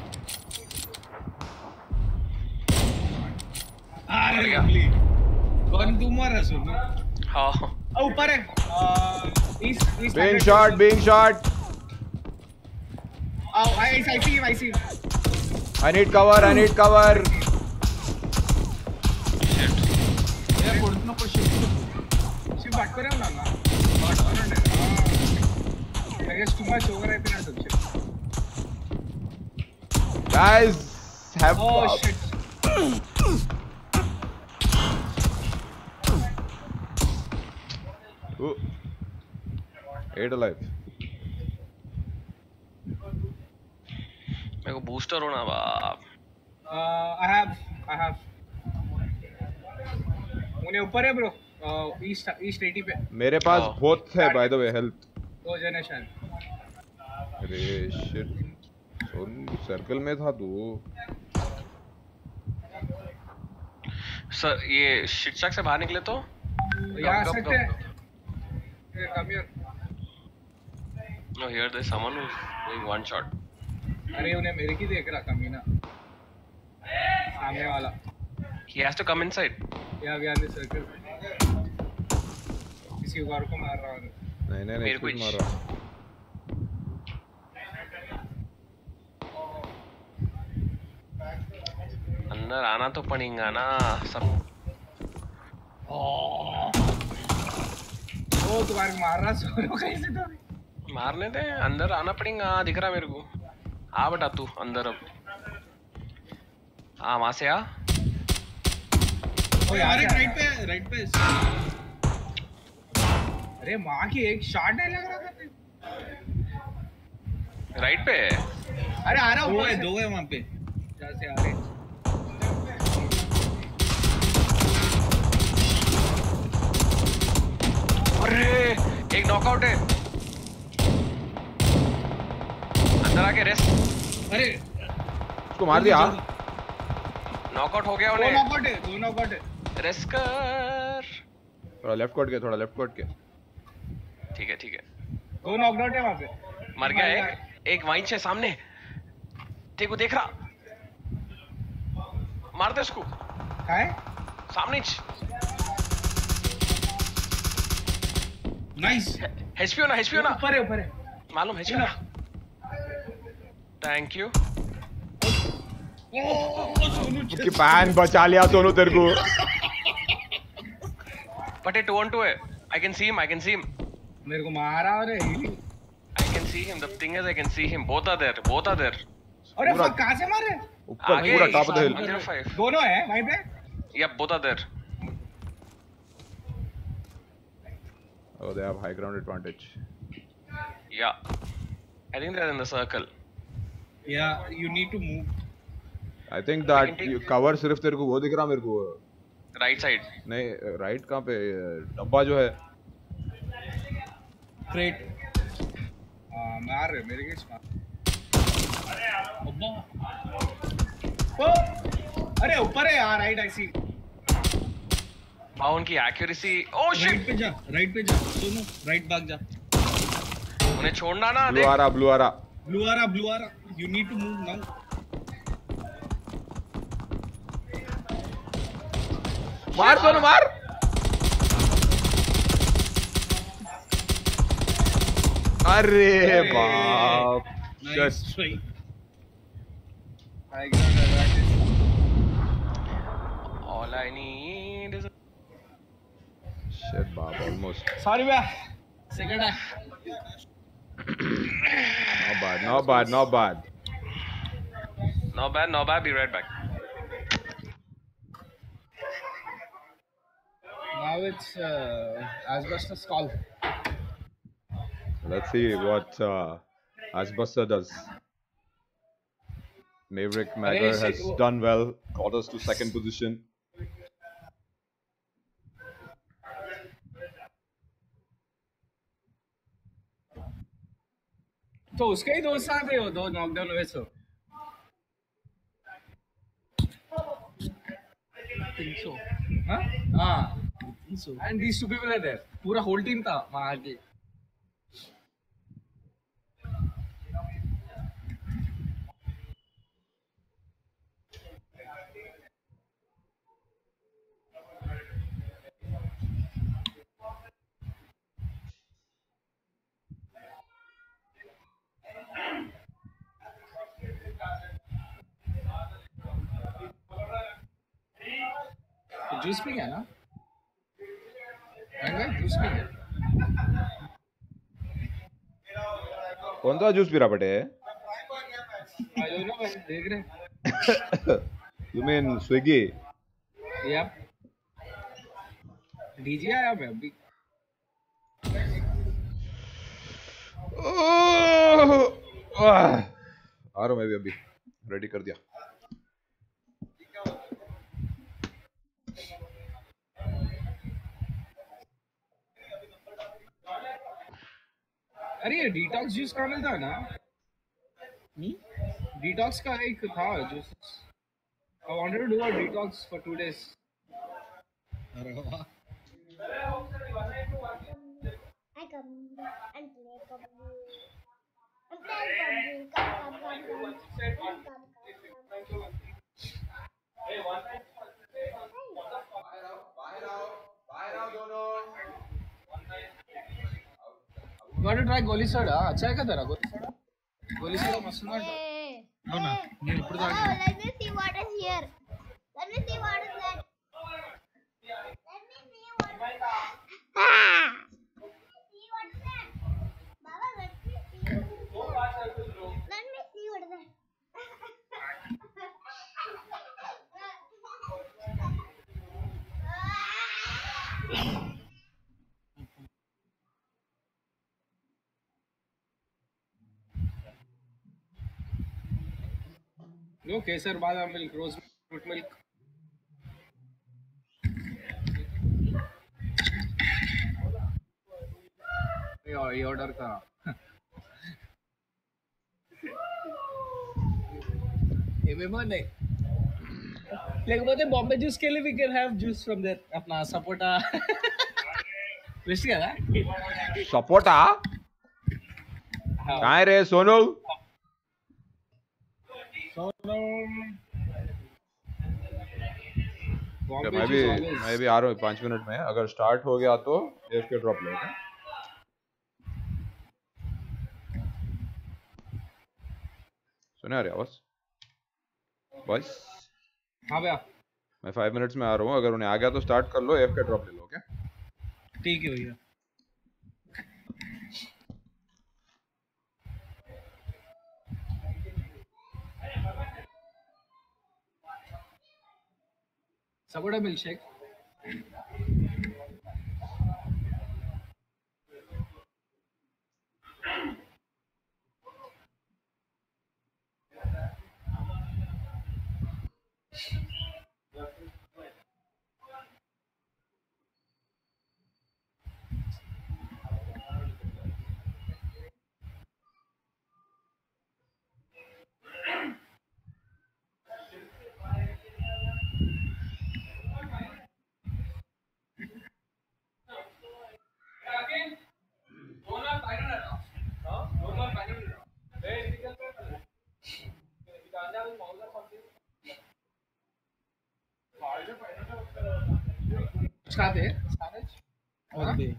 S4: अरे अगली कौन तुम मारा सुनो?
S1: हाँ
S3: ऊपर है. East.
S2: Being shot, being shot.
S3: Oh, I see him.
S2: I need cover, I need cover.
S4: ये कोणतं शिफ्ट
S3: Shift back करें ना. I guess too much over IP not shit.
S2: Guys, have.
S3: Oh shit.
S2: Ooh. 8 alive.
S1: मेरे को booster होना बाप.
S3: I have. उन्हें ऊपर है bro. East 80 पे.
S2: मेरे पास बहुत है by the way health.
S3: दो जने शायद.
S2: अरे shit. सर्कल में था तू.
S1: सर ये शिट शैक से बाहर निकले तो
S3: यहाँ सकते हैं. Come here.
S1: No, here there's someone who's doing one shot.
S3: अरे उन्हें मेरे की देख रहा कमीना. सामने वाला.
S1: He has to come inside.
S3: Yeah, we are in the circle. किसी और को मार रहा हूँ.
S2: नहीं कुछ मार रहा.
S1: अंदर आना तो पड़ेगा ना सब.
S3: ओ तुम्हारे मार रहा सोनो कैसे तो.
S1: मारने दे, अंदर आना पड़ेगा. दिख रहा मेरे को. आ बेटा तू अंदर अब. हाँ वहाँ से आ.
S3: ओ यार
S4: राइट पे
S3: अरे माँ की एक शॉट है लग रहा था.
S1: राइट पे.
S3: अरे आ रहा हूँ.
S4: दो है वहाँ पे.
S3: जहाँ से आ रहे.
S1: अरे एक नॉकआउट है. अंदर आके रेस्ट.
S4: अरे
S2: उसको मार दिया.
S1: नॉकआउट हो गया
S3: दो
S1: उन्हें.
S3: नॉकआउट है.
S1: रेस्ट कर.
S2: थोड़ा लेफ्ट कोट के.
S1: ठीक है.
S3: दो नॉकआउट है वहाँ पे.
S1: मर गया एक वाइन से सामने. देखो देख रहा. मार दे उसको.
S3: कहाँ है?
S1: सामने.
S4: नाइस.
S1: एचपी होना
S3: ऊपर है.
S1: मालूम है ना. Thank you.
S2: कि पैन बचा लिया सोनू तेरे को.
S1: बट ये 2-on-2 है. I can see him.
S3: मेरे को मारा और
S1: I can see him. The thing is I can see him. Both are there.
S3: अरे fuck कहाँ से मारे?
S2: ऊपर पूरा टॉप ऑफ द हिल.
S1: 105.
S3: दोनों है वहीं पे.
S1: Yep, both are there.
S2: Oh, they have high ground advantage.
S1: Yeah. I think they're in the circle.
S4: Yeah, you need to move.
S2: I think that cover सिर्फ तेरे को वो दिख रहा मेरे को.
S1: Right side.
S2: नहीं राइट कहाँ पे डब्बा जो है.
S4: Crate.
S3: मार रहे मेरे के मार. अरे ऊपर है यार. Right I see.
S1: बाउन की एक्यूरेसी. Oh shit.
S4: राइट पे जा सोनू. राइट भाग जा.
S1: उन्हें छोड़ना ना.
S2: ब्लू आ रहा.
S4: ब्लू आ रहा. You need to move now.
S2: मार सोनू मार. अरे बाप.
S4: Nice try.
S1: All I need is.
S2: Shit बाप almost.
S3: Sorry भैया.
S4: Second है.
S2: Not bad.
S1: Not bad. Be right back.
S3: Now it's Asbestos call.
S2: Let's see what Asbuster does. Maverick Magger has done well, got us to second position.
S3: तो उसके ही दो साथ है वो. दो नॉकडाउन हुए सो.
S4: think so.
S3: Huh? Ah.
S4: I think so.
S3: And these two people are there. पूरा whole team था वहाँ आके. जूस पी गया ना? जूस पी गया.
S2: कौन सा जूस पी रहा बटे?
S3: I don't know. देख रहे.
S2: You mean Swiggy?
S3: Yep. DJ आया मैं अभी.
S2: आ रहा मैं भी अभी रेडी कर दिया.
S3: अरे ये डिटॉक्स जूस कहाँ मिलता है ना? डिटॉक्स का एक था juice. I wanted to do a detox for 2 days.
S4: अरे वाह.
S5: I come and play PUBG. And play PUBG. Come.
S3: You want to try goli soda? अच्छा है क्या तेरा गोली सोडा? गोली सोडा मस्त ना?
S5: Hey.
S4: No, no.
S5: Hey.
S4: You put
S5: Oh,
S4: that.
S5: let me see what is here. Let me see what is that. Let me see what is that. Ah! See what is that? Baba, let me see. Let me see what is that.
S3: No, केसर बादाम milk, rose fruit milk. ये order का.
S4: MMO नहीं. लेकिन Bombay juice के लिए we can have juice from there. अपना सपोटा. विश क्या था?
S2: सपोटा कहाँ है रे सोनू? मैं भी आ रहा हूँ 5 मिनट में. अगर स्टार्ट हो गया तो AFK ड्रॉप लो. सुना रहे आवाज बॉयस?
S3: हाँ भैया.
S2: मैं 5 मिनट्स में आ रहा हूँ. अगर उन्हें आ गया तो स्टार्ट कर लो. AFK ड्रॉप ले लो. क्या
S4: ठीक है भैया.
S3: Sapota milkshake. खाते हैं
S4: और भी.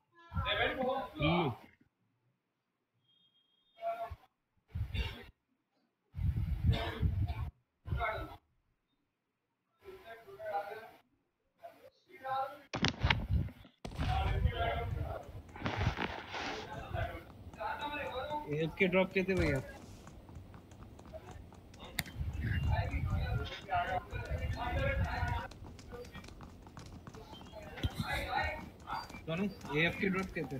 S4: AFK ड्रॉप कहते भैया. दोनों AFK ड्रॉप कहते.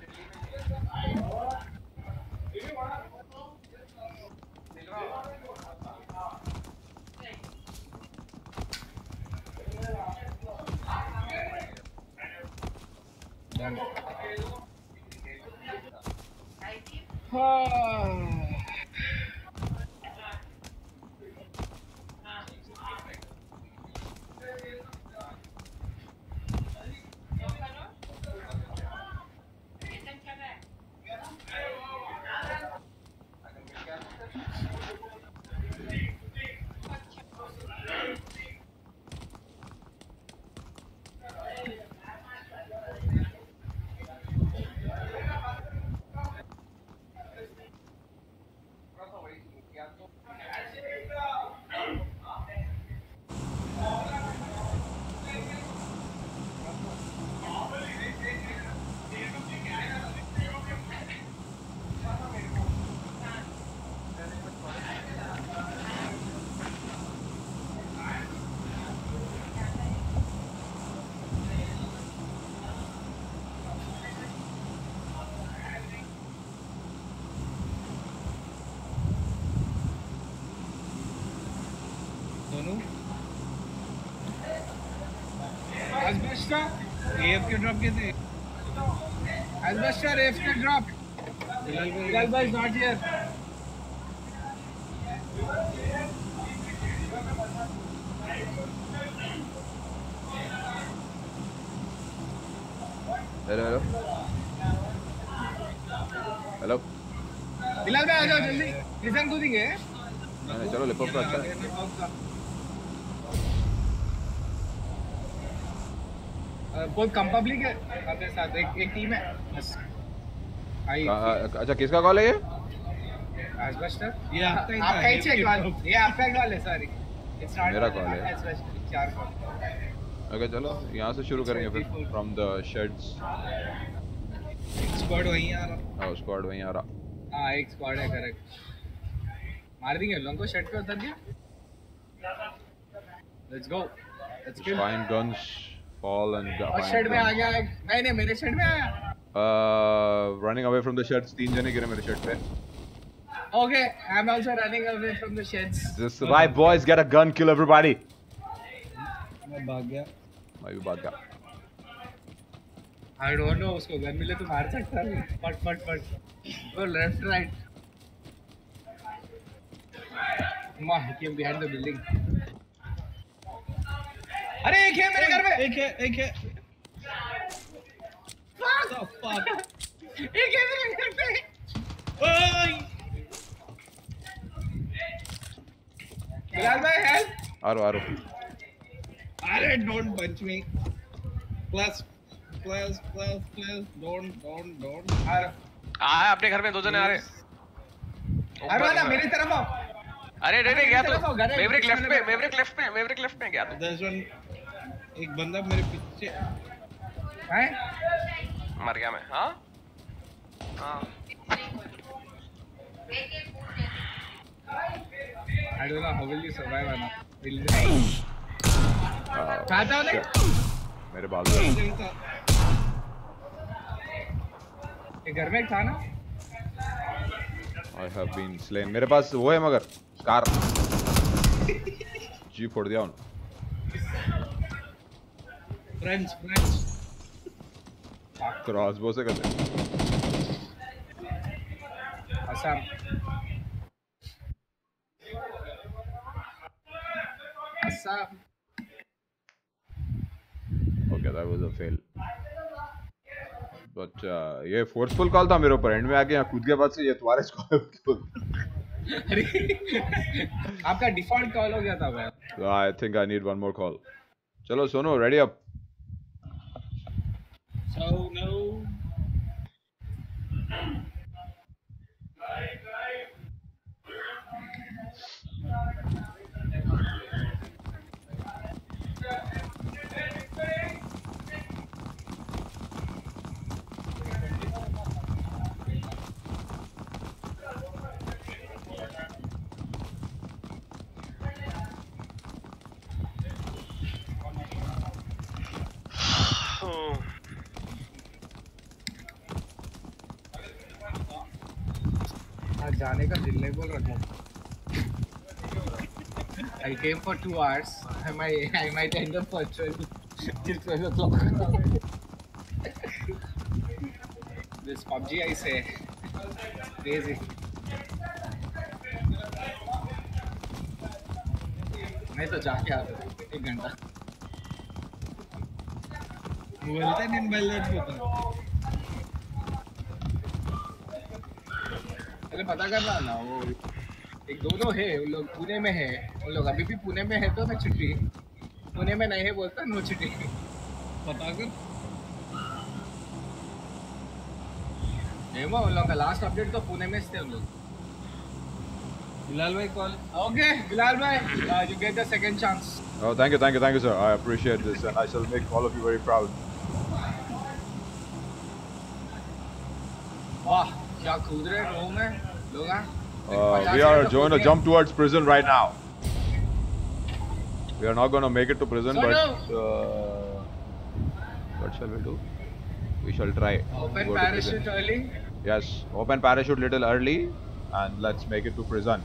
S3: Asbestos?
S4: AFK drop कैसे?
S3: Asbestos AFK drop. Bilal bhai is not here.
S2: Hello hello
S3: Bilal bhai आ जाओ जल्दी. Listen कूदेंगे.
S2: नहीं चलो लिप का अच्छा है
S3: कोई कम पब्लिक है अपने साथ एक टीम है बस.
S2: अच्छा किसका कॉल है ये
S3: Asbestos?
S4: ये आपका
S3: आपका ही चेक कॉल. ये आपका कॉल है सॉरी. It's not
S2: मेरा call है.
S3: Asbestos. 4 कॉल.
S2: ओके चलो यहाँ से शुरू करेंगे फिर फ्रॉम द शेड्स
S4: स्क्वाड वहीं आ रहा.
S2: स्क्वाड वहीं आ रहा
S3: हाँ एक स्क्वाड है करेक्ट. मार देंगे लोगों को शेड पे उतर दिया. Let's go. Let's kill.
S2: Find guns fall and
S3: और शेड में आ गया. नहीं मेरे शेड में आया.
S2: Running away from the sheds 3 जने गिरे मेरे शेड पे.
S3: Okay, I'm also running away from the sheds.
S2: Just right boys, get a gun, kill everybody.
S4: मैं भाग गया.
S2: मैं भी भाग गया.
S3: I don't know उसको गन मिले तो मार सकता है. फट. Go left right. Ma, he came behind the building. अरे एक है मेरे घर में.
S4: एक है.
S3: Fuck. एक है मेरे घर पे.
S4: ओए.
S3: बिलाल भाई हेल्प.
S2: आरो
S4: अरे don't punch me. Plus. Don't.
S1: अपने घर में 2 जने आ रहे.
S3: अरे ना मेरी तरफ आओ.
S1: अरे नहीं गया तो मेवरिक लेफ्ट में गया तो.
S4: There's one. एक बंदा मेरे पीछे.
S3: हैं?
S1: मर गया मैं. हाँ.
S3: I don't know how will you survive Anna. खाता हो नहीं?
S2: मेरे बाल में
S3: ये घर में था ना?
S2: I have been slain. मेरे पास वो है मगर कार जी फोड़ दिया उन्होंने.
S4: Friends.
S2: क्रॉसबो से कर दे.
S3: Awesome.
S2: Okay, that was a fail. But ये फोर्सफुल कॉल था मेरे ऊपर. एंड में आके यहाँ कूद के बाद से ये तुम्हारे कॉल.
S3: अरे आपका डिफॉल्ट कॉल हो गया था भाई.
S2: I think I need one more call. चलो सोनो ready up.
S4: So no.
S3: जाने का दिल नहीं बोल रहा था. I came for 2 hours. I might end up for 12 till 12 o'clock. This PUBG I say crazy. मैं तो जाके आता हूँ 1 घंटा.
S4: बोलते नहीं बैलेंस होता.
S3: पहले पता करना ना. वो एक दोनों है उन लोग पुणे में है. उन लोग अभी भी पुणे में है तो मैं छुट्टी. पुणे में नहीं है बोलता नो छुट्टी.
S4: पता कर.
S3: उन लोग का लास्ट अपडेट तो पुणे में थे उन लोग.
S4: बिलाल भाई call.
S3: Okay, Bilal bhai, you get the second chance.
S2: Oh, thank you, sir. I appreciate this, and I shall make all of you very proud.
S3: वाह क्या कूद रहे लोग में लोग हैं.
S2: We are going to jump towards prison right now. We are not going to make it to prison, but what shall we do? We shall try.
S3: Open parachute early.
S2: Yes, open parachute little early, and let's make it to prison.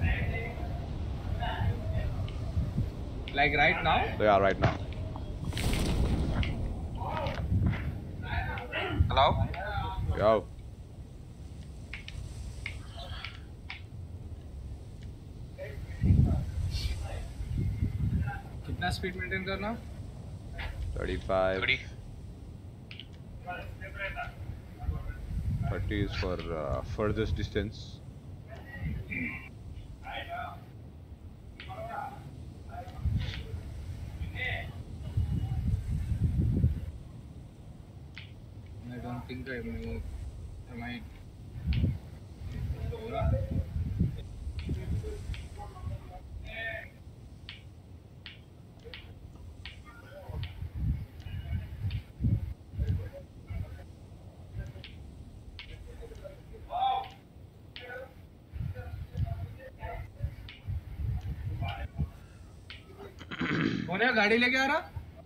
S3: Like right now?
S2: Yeah, right now.
S1: Hello?
S2: Yo.
S3: कितना speed maintain करना?
S2: 35.
S1: 30.
S2: 30 is for furthest distance.
S3: I don't think I might. कौन है गाड़ी लेके आ रहा?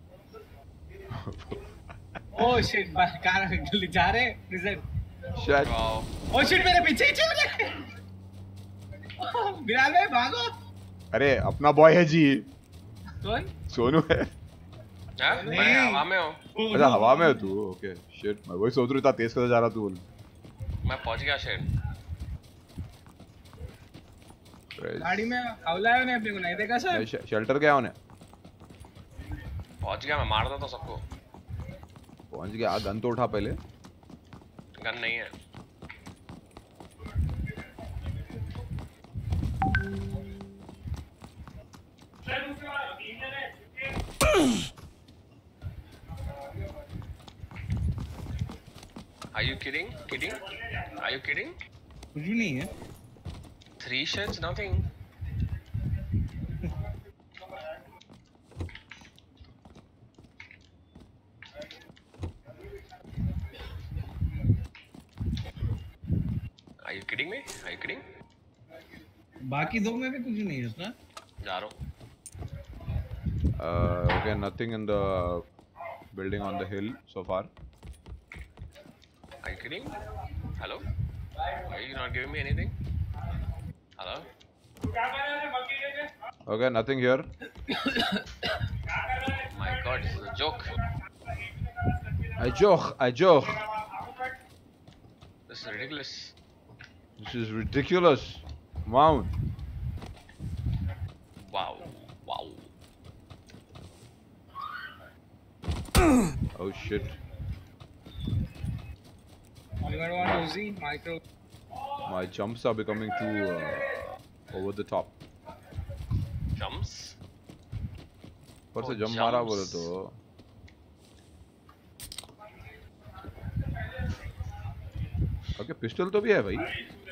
S3: Oh shit, car जा रहे result.
S2: Shit.
S1: Wow.
S3: Oh shit, मेरे पीछे ही चल रहे। बिलाल भाई भागो।
S2: अरे अपना बॉय है जी।
S3: कौन?
S2: सोनू है।
S1: हाँ? मैं हवा में हूँ।
S2: अच्छा हवा में है तू? ओके शिट, मैं वही सोच रहा था तेज कैसे जा रहा तू।
S1: मैं पहुंच गया शेड।
S3: गाड़ी में हवला है, अपने को नहीं देखा सर।
S2: शेल्टर गया उन्हें।
S1: पहुंच गया, मैं मारता था सबको।
S2: पहुंच गया। गन तो उठा पहले।
S1: गन नहीं है। Are you kidding? Kidding? Are you kidding?
S4: कुछ भी नहीं है।
S1: 3 sheds, nothing. Are you kidding me? Are you kidding?
S4: बाकी दो में भी कुछ नहीं है ना।
S1: जा रहा हूँ।
S2: Okay, nothing in the building on the hill so far.
S1: Are you kidding? Hello? Are you not giving me anything? Hello?
S2: Okay, nothing here.
S1: My God, this is a joke.
S2: I joke.
S1: This is ridiculous.
S2: This is ridiculous. Wow.
S1: Wow. Wow.
S2: Oh shit.
S3: Anyone want Uzi? Micro.
S2: My jumps are becoming too over the top.
S1: Jumps?
S2: पर से
S1: Oh,
S2: jump मारा
S1: jumps.
S2: बोले तो। Okay pistol तो भी है भाई।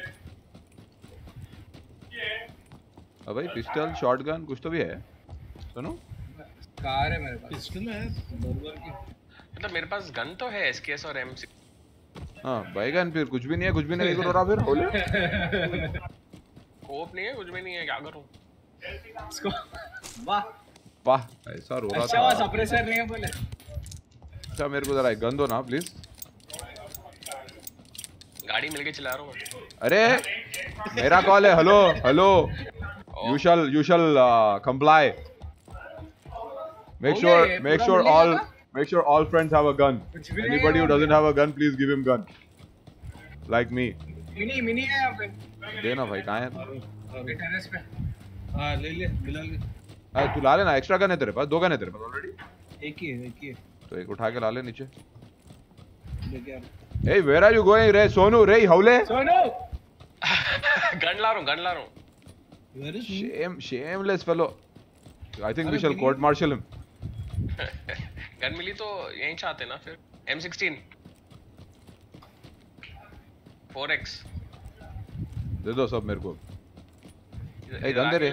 S2: अब भाई पिस्टल शॉटगन कुछ तो भी है। सुनो
S3: कार है मेरे पास।
S4: पिस्टल है बर्बर की।
S1: मतलब मेरे पास गन तो है SKS और M6।
S2: हाँ भाईगन फिर कुछ भी नहीं है, कुछ भी नहीं करो रहा फिर बोले।
S1: कोप नहीं है, कुछ भी नहीं है, क्या करूं?
S3: इसको वाह
S2: वाह ऐसा रो रहा
S3: अच्छा, वहाँ
S2: था।
S3: सप्रेसर नहीं है बोले।
S2: अच्छा मेरे को जरा एक गन दो ना प्लीज।
S1: गाड़ी मिलके चला रहा हूँ।
S2: अरे मेरा कॉल है। Hello hello. You shall comply. Make sure all friends have a gun. Anybody who doesn't have a gun, please give him gun. Like me.
S3: Mini है यहाँ पे।
S2: देना भाई कहाँ है?
S3: टेरेस पे।
S4: हाँ ले ले बिलाल ले।
S2: तू ला लेना। एक्स्ट्रा गन है तेरे पास? 2 गन है तेरे पास ऑलरेडी?
S4: एक ही है
S2: तो एक उठा के ला ले नीचे।
S4: लेके आ।
S2: Hey, where are you going, रे सोनू? रे हवले?
S3: सोनू।
S1: गन ला रहा हूँ।
S4: Where is he?
S2: Shameless fellow. I think we shall court martial him.
S1: Gun मिली तो यहीं चाहते ना फिर। M16 4x
S2: दे दो सब मेरे को। ए गन दे रे।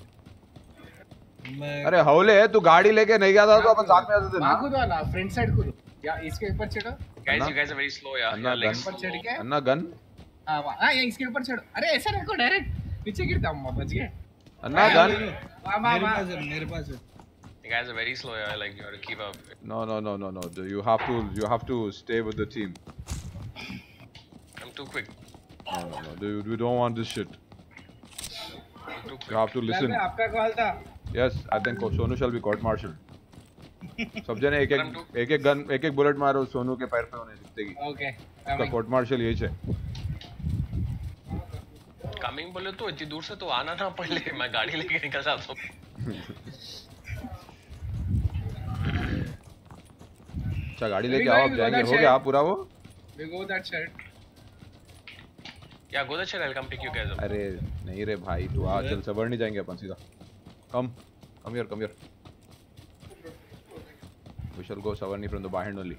S4: मैं
S2: अरे हवले है तू गाड़ी लेके नहीं गया था तो अपन साथ में आते थे ना।
S3: कूदो ना, फ्रंट साइड कूदो या इसके ऊपर चढ़ो।
S1: Guys, you guys are very slow यार।
S2: अन्ना
S1: Your legs
S2: गन।
S3: ऊपर चढ़ के
S2: अन्ना गन।
S3: हाँ ये इसके ऊपर चढ़ो। अरे ऐसा रखो डायरेक्ट नीचे गिरता हूँ, बच गए।
S2: अन्ना गन।
S4: मेरे पास है।
S1: You guys are very slow यार, like you have to keep up.
S2: No. You have to stay with the team.
S1: I'm too quick.
S2: No. Dude, we don't want this shit.
S1: I'm too quick.
S2: You have to listen.
S3: आपका call था।
S2: Yes, I think Sonu shall be court-martialed. सब जने एक एक bullet मारो सोनू के पैर पे होने जितने की।
S3: ओके
S2: उसका कोर्ट मार्शल यही है।
S1: कमिंग बोले तो इतनी दूर से तो आना ना पहले, मैं गाड़ी लेके निकल जाता हूँ।
S2: अच्छा गाड़ी लेके आओ, आप जाएंगे, हो गया पूरा वो?
S3: We go that side.
S1: या go that I will come pick you guys.
S2: अरे नहीं रे भाई, तू आ, चल सबर नहीं जाएंगे अपन सीधा। Come here. We shall go Savarni from the behind only.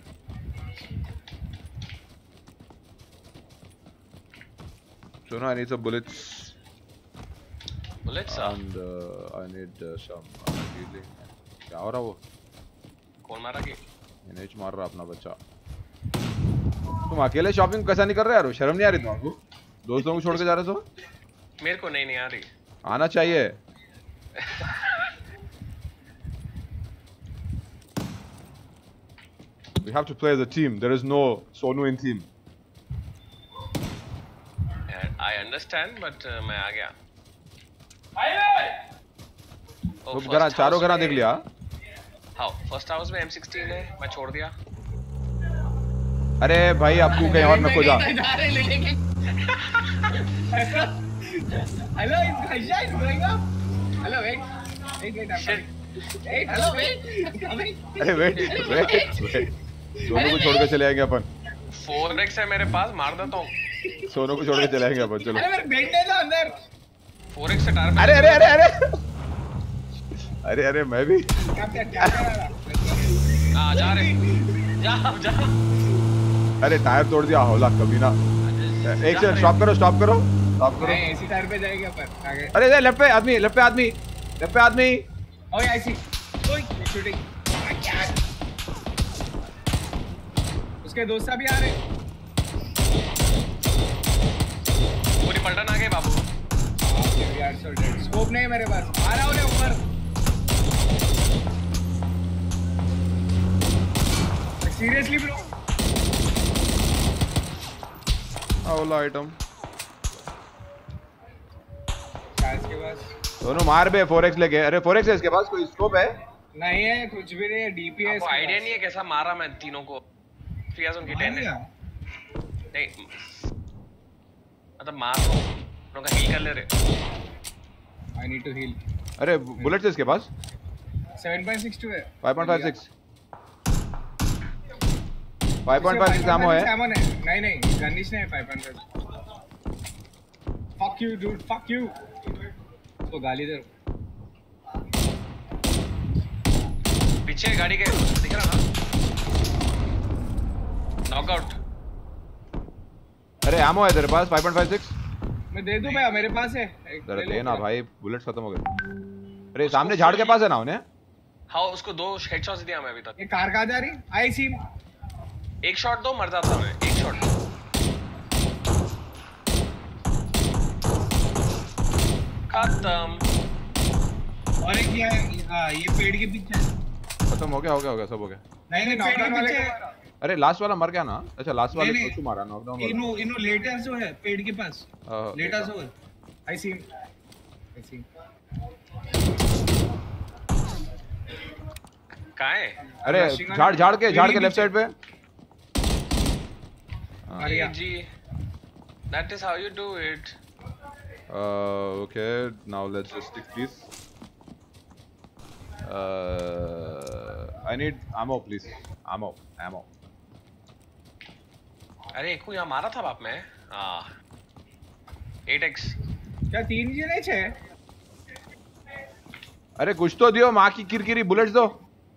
S2: So now I need some bullets.
S1: Bullets
S2: And I need some healing. क्या हो रहा वो?
S1: कौन मारा के?
S2: इन्हें मार रहा अपना बच्चा। तुम अकेले शॉपिंग कैसा नहीं कर रहे यार? शर्म नहीं आ रही तुमको? दोस्तों को छोड़ के जा रहे हो?
S1: मेरे को नहीं आ रही।
S2: आना चाहिए। We have to play as a team. There is no Sonu in team.
S1: I understand, but मैं आ गया।
S2: तो घरा चारों घरा देख लिया?
S1: हाँ, फर्स्ट हाउस में M16 है, मैं छोड़ दिया।
S2: अरे भाई आपको कहीं और में खो जा।
S3: Hello, is going up. Hello, wait. Hello, wait. Coming.
S2: अरे वेट। सोनू को छोड़ के चले आएंगे अपन।
S1: 4x है मेरे पास, मार देता हूँ।
S2: सोनू को छोड़ के चले आएंगे अपन, चलो।
S3: अरे मेरे बेटे था अंदर।
S1: 4x से टायर।
S2: अरे मैं भी।
S3: क्या कर रहा?
S1: जा रहे। जा।
S2: अरे टायर तोड़ दिया हौला कमीना। एक सेकंड, स्टॉप करो।
S3: नहीं, ऐसी टायर पे जाएगा पर आगे।
S2: अरे लेफ्ट पे आदमी।
S3: ओए आई सी। ओए शूटिंग। उसके दोस्त भी आ रहे।
S1: पूरी पलटन आ गए बाबू।
S3: यार सो डेड। स्कोप नहीं मेरे पास। आ रहा हूँ ऊपर। Seriously bro.
S2: हौला आइटम।
S3: इसके पास
S2: दोनों मार बे 4x लेके। अरे 4x है इसके पास, कोई स्कोप है?
S3: नहीं है, कुछ भी नहीं है। डीपीएस
S1: आपको आइडिया नहीं है कैसा मारा मैं तीनों को। फियाज उनकी 10 है। नहीं मतलब मार दो, उनका हील कर ले रहे।
S3: I need to heal.
S2: अरे बुलेट है इसके पास?
S3: 7.62 है।
S2: 5.56 एमो है।
S3: नहीं गनिश नहीं है। 5.5। Fuck you dude, fuck you. तो गाली दे।
S1: पीछे गाड़ी के दिख रहा ना? नॉकआउट।
S2: अरे एमो है तेरे पास 5.56?
S3: मैं दे दूं भैया, मेरे पास है।
S2: जरा लेना भाई, बुलेट्स खत्म हो गए। अरे सामने झाड़ के पास है ना उन्हें?
S1: हाँ, उसको 2 हेडशॉट्स दिया मैं अभी तक।
S3: ये कार कहाँ जा रही? आई सी।
S1: एक शॉट दो, मर जाता मैं। एक शॉट खत्म।
S4: और एक ये पेड़ के पीछे।
S2: खत्म हो गया सब हो गया।
S3: नहीं नॉकडाउन वाले को।
S2: अरे लास्ट वाला मर गया ना? अच्छा लास्ट वाले को क्यों मारा? नॉकडाउन वाला।
S4: इनो लेटर जो है पेड़ के पास। लेटर जो है।
S3: आई सी।
S1: कहाँ है?
S2: अरे झाड़ के लेफ्ट साइड पे।
S1: जी, that is how you do it.
S2: Okay, now let's just stick this. I need ammo please. Ammo.
S1: अरे एक को यहाँ मारा था बाप में। 8x।
S3: क्या 3 जने छे?
S2: अरे कुछ तो दियो, माँ की किरकिरी बुलेट्स दो।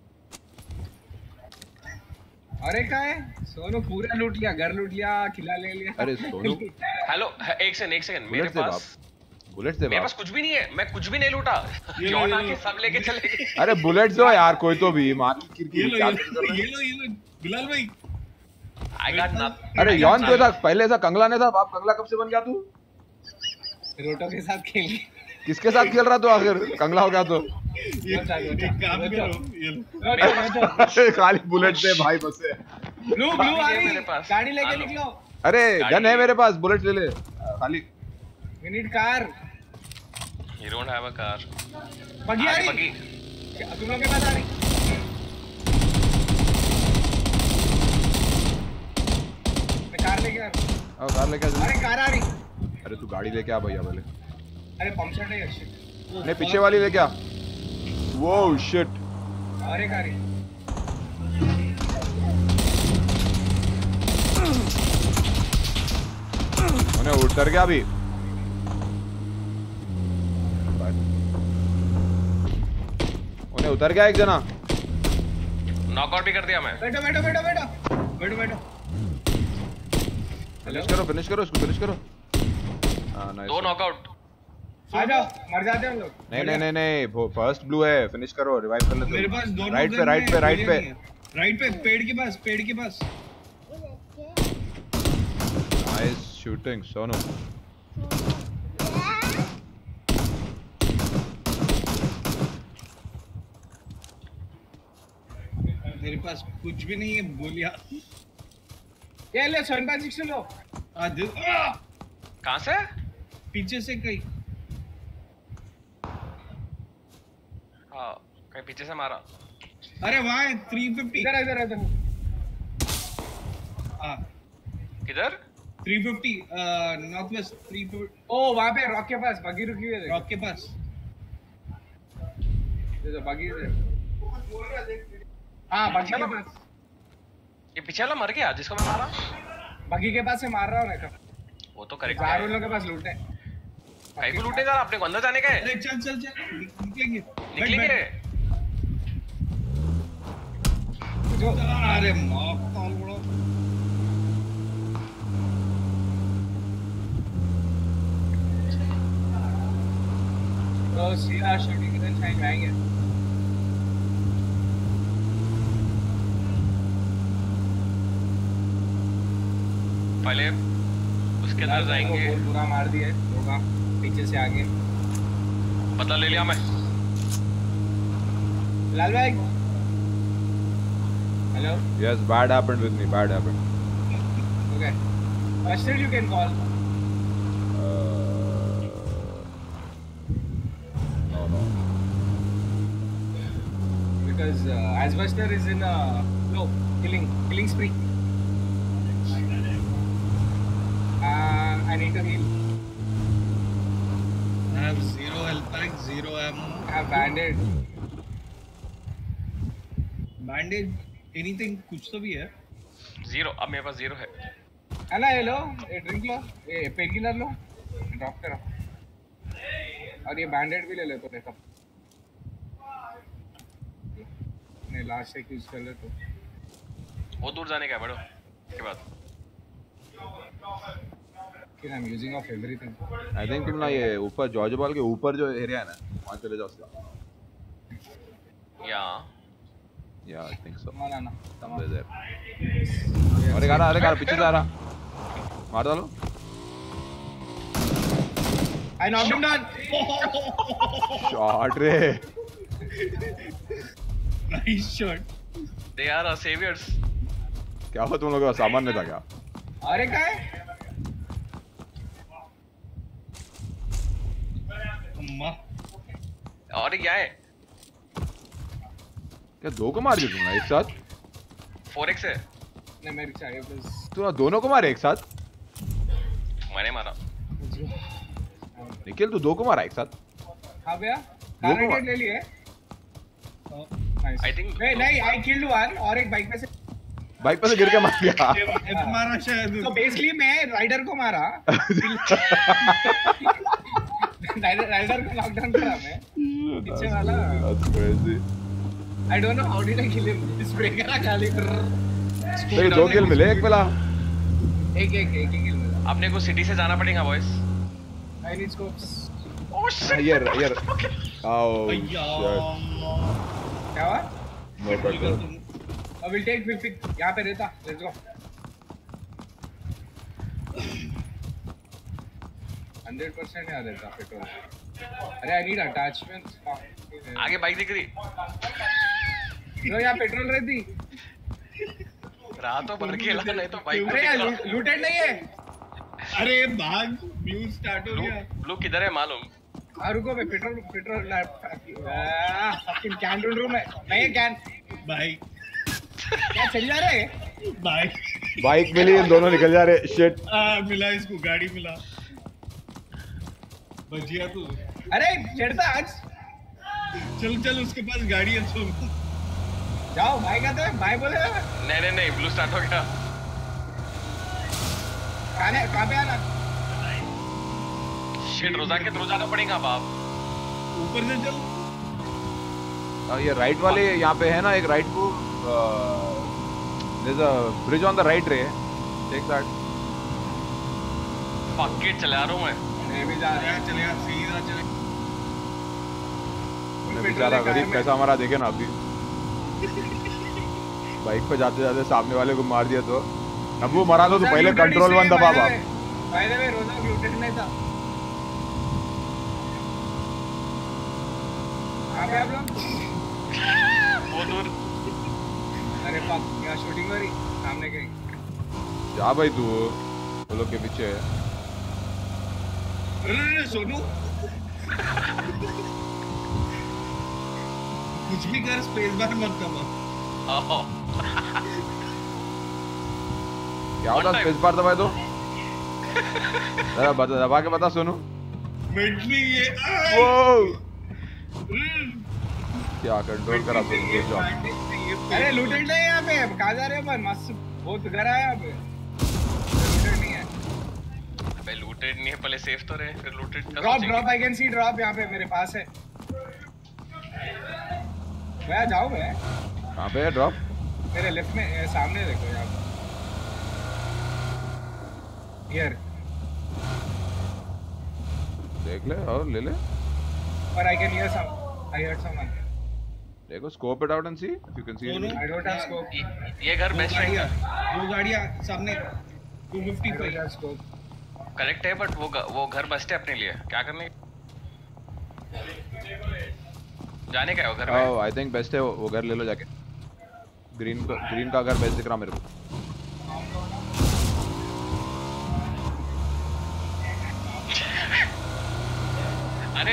S3: अरे क्या है? सोनू पूरा लूट लिया, घर लूट लिया, किला ले लिया।
S2: अरे सोनू।
S1: हेलो, एक सेकंड। मेरे पास
S2: बुलेट्स दे
S1: मेरे पास कुछ भी नहीं है। मैं कुछ भी नहीं लूटा। लौट आके सब लेके चले गए।
S2: अरे बुलेट्स दो यार, कोई तो भी। माँ की किरकिरी।
S4: ये लो बिलाल भाई।
S1: I got nothing.
S2: अरे यौन तो था पहले, ऐसा कंगला ने था। बाप कंगला कब से बन गया तू?
S3: रोटो के साथ खेल।
S2: किसके साथ खेल रहा तू आखिर? कंगला हो गया तो।
S4: काम करो।
S2: खाली बुलेट दे भाई बस है।
S3: ब्लू आ रही
S1: मेरे पास।
S3: गाड़ी लेके निकलो।
S2: अरे गन है मेरे पास, बुलेट ले ले खाली।
S3: We need car.
S1: You don't have a car.
S3: बगी आ रही।
S1: बगी।
S3: तुम लोग के पास आ रही। कार लेके आ।
S2: कार लेके आ जल्दी।
S3: अरे कार आ रही।
S2: अरे तू गाड़ी लेके आ भैया पहले।
S3: अरे पंप सेट है अच्छी।
S2: नहीं पीछे वाली लेके आ। वो शिट।
S3: अरे कार ही।
S2: उन्हें उतर गया अभी। उन्हें उतर गया एक जना।
S1: नॉकआउट भी कर दिया मैं।
S3: बैठो बैठो बैठो बैठो बैठो बैठो।
S2: फिनिश करो उसको फिनिश करो। हाँ नाइस।
S1: 2 नॉकआउट।
S3: आ जाओ मर जाते हैं हम लोग।
S2: नहीं फर्स्ट ब्लू है फिनिश करो रिवाइव कर लेते।
S3: मेरे पास दोनों
S2: राइट पे राइट पे
S3: पेड़ के पास
S2: नाइस शूटिंग सोनू।
S3: मेरे पास कुछ भी नहीं है बोलिया। ये ले 7.6 लो।
S1: कहां से?
S3: पीछे से कहीं।
S1: हाँ कहीं पीछे से मारा।
S3: अरे वहाँ है 350। इधर हाँ
S1: किधर?
S3: 350 नॉर्थ वेस्ट 350। ओ वहाँ पे रॉक के पास बगी रुकी हुई है। रॉक के पास बगी है। हाँ बगी के पास।
S1: ये पीछे वाला मर गया जिसको मैं मारा?
S3: बगी के पास से मार रहा हूँ मैं।
S1: वो तो करेक्ट
S3: चारों
S1: है।
S3: लोगों के पास लूट है।
S1: कहीं को लूटने जा रहा? अपने को अंदर जाने का है।
S3: अरे चल निकलेंगे।
S1: निकलेंगे।
S3: अरे मौत बड़ो। तो सीधा शूटिंग के टाइम आएंगे।
S1: पहले उसके अंदर जाएंगे।
S3: बहुत बुरा मार दिया होगा पीछे से आगे।
S1: बदला ले लिया मैं।
S3: लाल भाई hello.
S2: Yes, bad happened with me. Bad happened.
S3: Okay. Buster, you can call.
S2: No.
S3: Because as Buster is in killing spree. I need to heal.
S6: I have 0 health pack, 0 ammo.
S3: I have bandage.
S6: Bandage, anything, कुछ तो भी है.
S1: 0 अब मेरे पास 0 है.
S3: है ना ये लो, ये ड्रिंक लो, ये पेन किलर लो, ड्रॉप करो. और ये बैंडेड भी ले ले तो देखो. नहीं लास्ट से यूज कर ले तो.
S1: बहुत दूर जाने का है बड़ो. के बाद.
S3: कि I'm using of everything.
S2: I think तुम ना ये ऊपर जॉर्ज बॉल के ऊपर जो एरिया है ना वहाँ चले जाओ उसका. Yeah, I think so.
S3: ना.
S2: Somewhere there. अरे गाना पीछे से आ रहा. मार डालो.
S3: I knocked him down.
S2: Shot रे.
S6: Nice shot.
S1: They are our saviors.
S2: क्या हुआ तुम लोगों का सामान नहीं था क्या?
S3: अरे क्या है?
S6: अम्मा.
S1: और क्या है?
S2: क्या दो को मार दिया तुमने एक साथ?
S1: 4x है.
S3: नहीं मेरे चाहिए बस.
S2: तूने दोनों को मारे एक साथ?
S1: मैंने मारा.
S2: निखिल तू दो को मारा एक साथ?
S3: हाँ भैया. कार्नेट ले लिए.
S1: I think.
S3: नहीं I killed one और एक बाइक पे से
S2: गिर के मार गया.
S6: मारा शायद.
S3: तो बेसिकली मैं राइडर को मारा. राइडर को नॉकडाउन करा मैं. पीछे वाला.
S2: That's crazy.
S3: I don't know how did I kill him. Spray करा खाली.
S2: तेरे दो किल मिले एक मिला.
S3: एक किल मिला.
S1: अपने को सिटी से जाना पड़ेगा boys.
S3: I need scopes.
S1: Oh shit.
S2: Here. Oh shit.
S3: क्या हुआ?
S2: No petrol.
S3: I will take pick. यहाँ पे रहता. Let's go. 100% यहाँ रहता पेट्रोल. अरे I need attachments.
S1: आगे बाइक दिख रही.
S3: तो यहाँ पेट्रोल रहती.
S1: रहा तो भर के ला नहीं तो बाइक.
S3: अरे यार लूटेड नहीं है.
S6: अरे भाग. व्यू स्टार्ट हो गया.
S1: ब्लू किधर है मालूम?
S3: हाँ रुको मैं पेट्रोल कैन ढूंढ रहा हूँ मैं. नहीं है कैन.
S6: बाय.
S3: क्या चल जा रहे?
S6: बाय.
S2: बाइक मिली, इन दोनों निकल जा रहे। शिट।
S6: मिला इसको, गाड़ी मिला। बचिया तू।
S3: अरे चढ़ता आज।
S6: चल चल, उसके पास गाड़ी है, चल।
S3: जाओ भाई कहते हैं, भाई बोले
S1: नहीं ब्लू स्टार्ट हो गया।
S3: कहाँ पे आना?
S1: शिट, रोजा के थ्रू जाना पड़ेगा बाप।
S6: ऊपर से चल।
S2: ये राइट वाले यहाँ पे है ना, एक राइट को there's a bridge on the right रे, take that।
S1: फक इट, चला रहा हूँ मैं।
S3: मैं भी जा रहा
S6: चले यार, सीधा चले।
S2: बेचारा गरीब कैसा हमारा देखे ना अभी। बाइक पे जाते जाते सामने वाले को मार दिया तो अब वो मरा तो पहले कंट्रोल 1 दबा बाप।
S3: बाय द वे रोजा ग्लूटेड नहीं था। कहाँ पे आप लोग?
S1: वो दूर।
S3: अरे फक, यहाँ शूटिंग हो रही सामने कहीं।
S2: जा भाई तू, वो लोग के पीछे है।
S6: अरे सोनू, कुछ भी कर, स्पेस बार मत दबा।
S2: क्या होता स्पेस बार दबाए तो? जरा दबा के बता सोनू।
S6: मेंटली ये
S2: वो क्या कंट्रोल करा सोनू को जॉब।
S3: अरे लूटेड नहीं है यहाँ पे, कहाँ जा रहे हो अपन? मस्त बहुत घर आया यहाँ पे। लूटेड नहीं है।
S1: अबे लूटेड नहीं है, पहले सेफ तो रहे, फिर लूटेड का
S3: drop I can see drop यहाँ पे मेरे पास है। मैं जाऊँ मैं?
S2: कहाँ पे है ड्रॉप?
S3: मेरे लेफ्ट में सामने देखो यहाँ पे। Here।
S2: देख ले और ले ले।
S3: और I can hear some। I heard someone।
S2: देखो scope it out and see if you can see.
S3: I don't have scope।
S1: ये घर बेस्ट है।
S6: दो गाड़ियाँ सामने, 250 पे।
S3: scope।
S1: करेक्ट है, बट वो घर बेस्ट है अपने लिए। क्या करने जाने का है वो घर में?
S2: आई थिंक बेस्ट है वो घर ले लो जाके। ग्रीन का घर बेस्ट दिख रहा मेरे को।
S1: अरे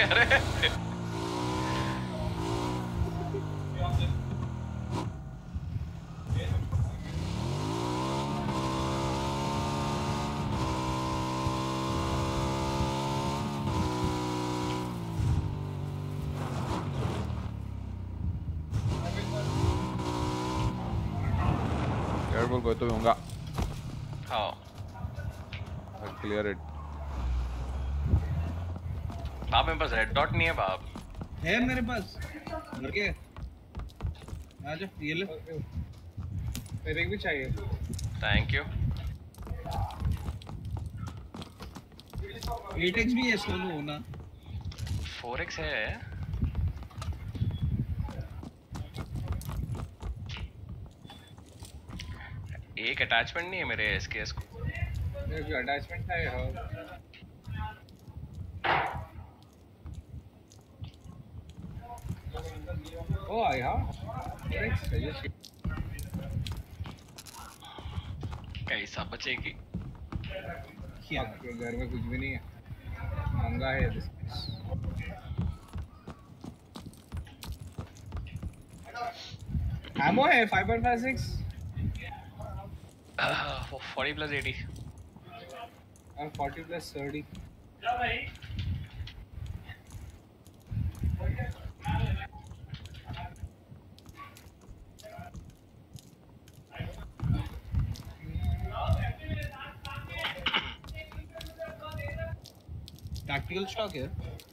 S2: केयरफुल, कोई तो भी होगा।
S1: हाँ,
S2: क्लियर इट।
S1: बाप मेरे पास रेड डॉट नहीं है बाप।
S6: है मेरे पास, भर के आजा, ये ले।
S3: मेरे को भी चाहिए।
S1: Thank you.
S6: 8x भी है सोनू होना।
S1: 4x है। एक अटैचमेंट नहीं है मेरे एसकेएस को।
S3: मेरे को अटैचमेंट है। ओ यहाँ
S1: कैसा बचेगी?
S3: क्या घर में कुछ भी नहीं है, महंगा है। एमो है 5.56
S1: 40 प्लस 80
S3: और 40 प्लस 30।
S6: टैक्टिकल शॉक है।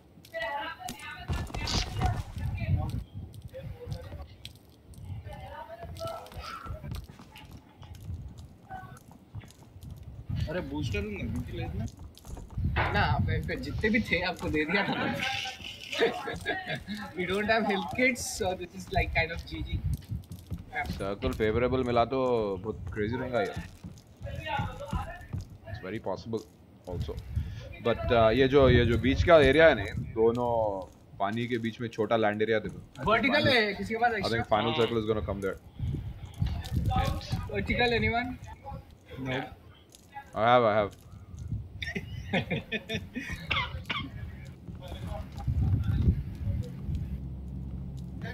S6: अरे बूस्टर नहीं लेना
S3: ना, पे जितने भी थे आपको दे दिया था। We don't have health kits, so this is like kind of GG।
S2: Circle favourable मिला तो बहुत क्रेजी रहेगा ये। It's very possible also, but ये जो बीच का एरिया है ना, दोनों पानी के बीच में छोटा लैंड एरिया देखो।
S3: वर्टिकल है किसी के पास?
S2: I think final circle is gonna come there.
S3: Vertical anyone?
S6: No,
S2: I have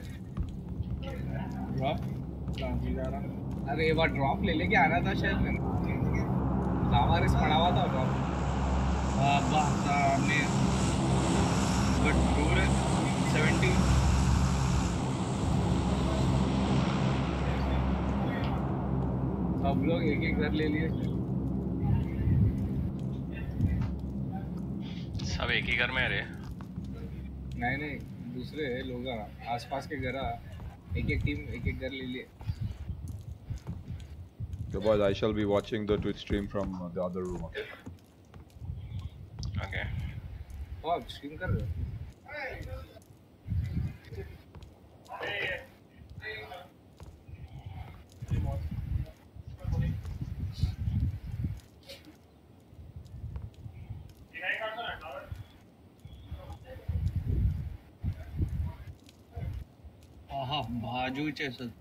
S3: drop? अरे ये बार ड्रॉप ले लेके आना था शायद मैंने। हमारे पड़ा हुआ था ड्रॉप।
S6: सामने बट दूर है 70।
S3: सब लोग एक एक घर ले लिए।
S1: सब एक ही घर में है रे।
S3: नहीं नहीं, दूसरे लोग आसपास के घर एक एक टीम एक एक घर ले लिए।
S2: So boys, I shall be watching the Twitch stream from the other room. Okay.
S1: Okay.
S3: तो आप स्ट्रीम कर रहे हो?
S6: हाँ बाजू सर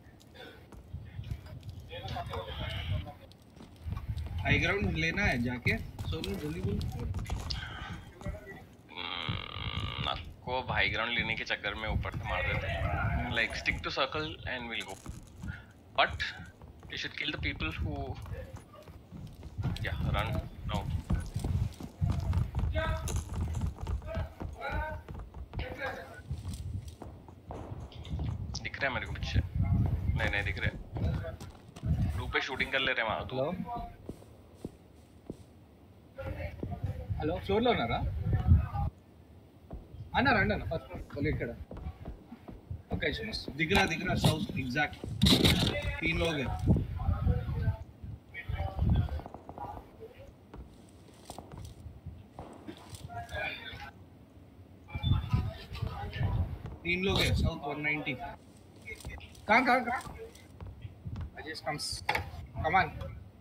S6: हाई ग्राउंड लेना है जाके सोनू जल्दी बोल।
S1: को हाई ग्राउंड लेने के चक्कर में ऊपर से मार देते हैं। Like stick to circle and we'll go. But you should kill the people who run now. दिख रहा है मेरे को पीछे? नहीं दिख रहे। लूप पे शूटिंग कर ले रहे हैं वहाँ तो।
S3: హలో ఫ్లోర్లో ఉన్నారా అన్న రండి అన్న ఫస్ట్ ఇక్కడ ఓకే
S6: दिख रहा साउथ एग्जैक्ट 3 लोग हैं। तीन लोग हैं साउथ 190।
S3: कहाँ अजेश कम्स कमान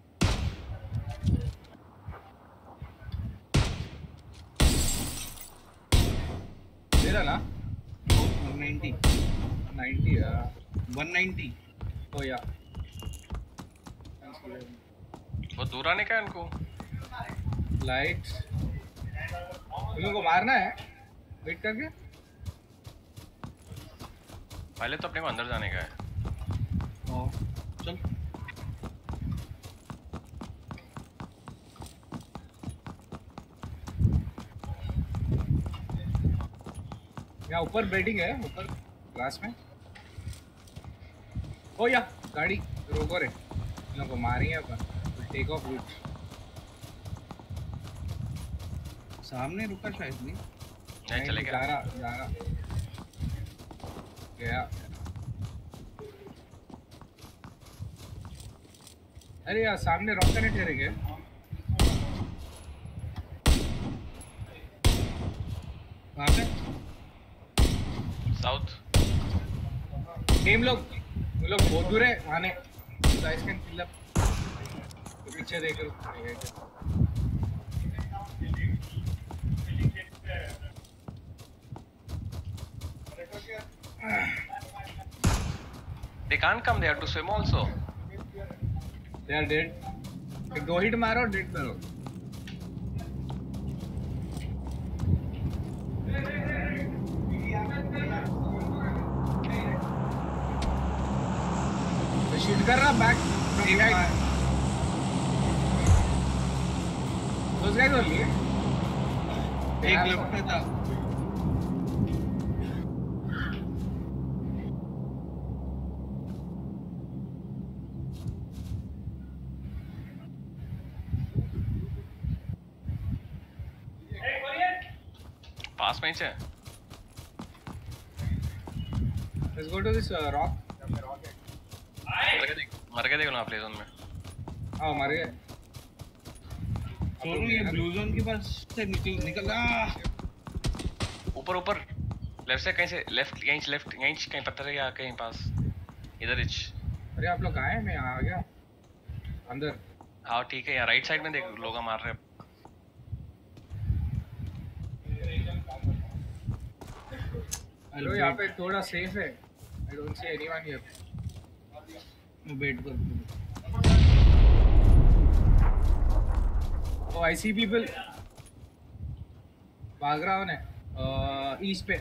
S3: मेरा ना
S6: 190
S3: 90
S6: 190।
S3: तो या
S1: वो दूर आने का है इनको।
S3: लाइट इन लोगों को मारना है वेट करके।
S1: पहले तो अपने को अंदर जाने का है।
S6: चल
S3: यहाँ ऊपर बेडिंग है ऊपर क्लास में। ओ या गाड़ी रोको रे इन लोगों को मारेंगे अपन। टेक ऑफ रूट
S6: सामने रुका शायद
S1: नहीं चलेगा।
S3: जा रहा गया। अरे यार सामने रॉक कनेक्ट करेंगे।
S6: कहाँ पे?
S1: साउथ
S3: टीम लोग बहुत दूर है आने। Guys can kill up. पीछे देख लो।
S1: They can't come there to swim also.
S3: They are dead. एक 2 हिट मारो डेड करो। शूट कर रहा back from right. Those guys only.
S6: एक लेफ्ट पे था।
S1: पास में ही है।
S3: Let's go to this rock.
S1: मर गए देखो ना प्ले जोन में।
S3: हाँ मर गए।
S6: सोनू ये ब्लू जोन के पास से निकल
S1: ऊपर लेफ्ट से कहीं से लेफ्ट कहीं पत्थर है या कहीं पास इधर इच।
S3: अरे आप लोग कहाँ हैं? मैं आ गया अंदर।
S1: हाँ ठीक है यार राइट साइड में देख लोग मार रहे हैं।
S3: हेलो यहाँ पे थोड़ा सेफ है। I don't see anyone here.
S6: मैं वेट कर।
S3: Oh, I see people. भाग रहा हूँ ईस्ट पे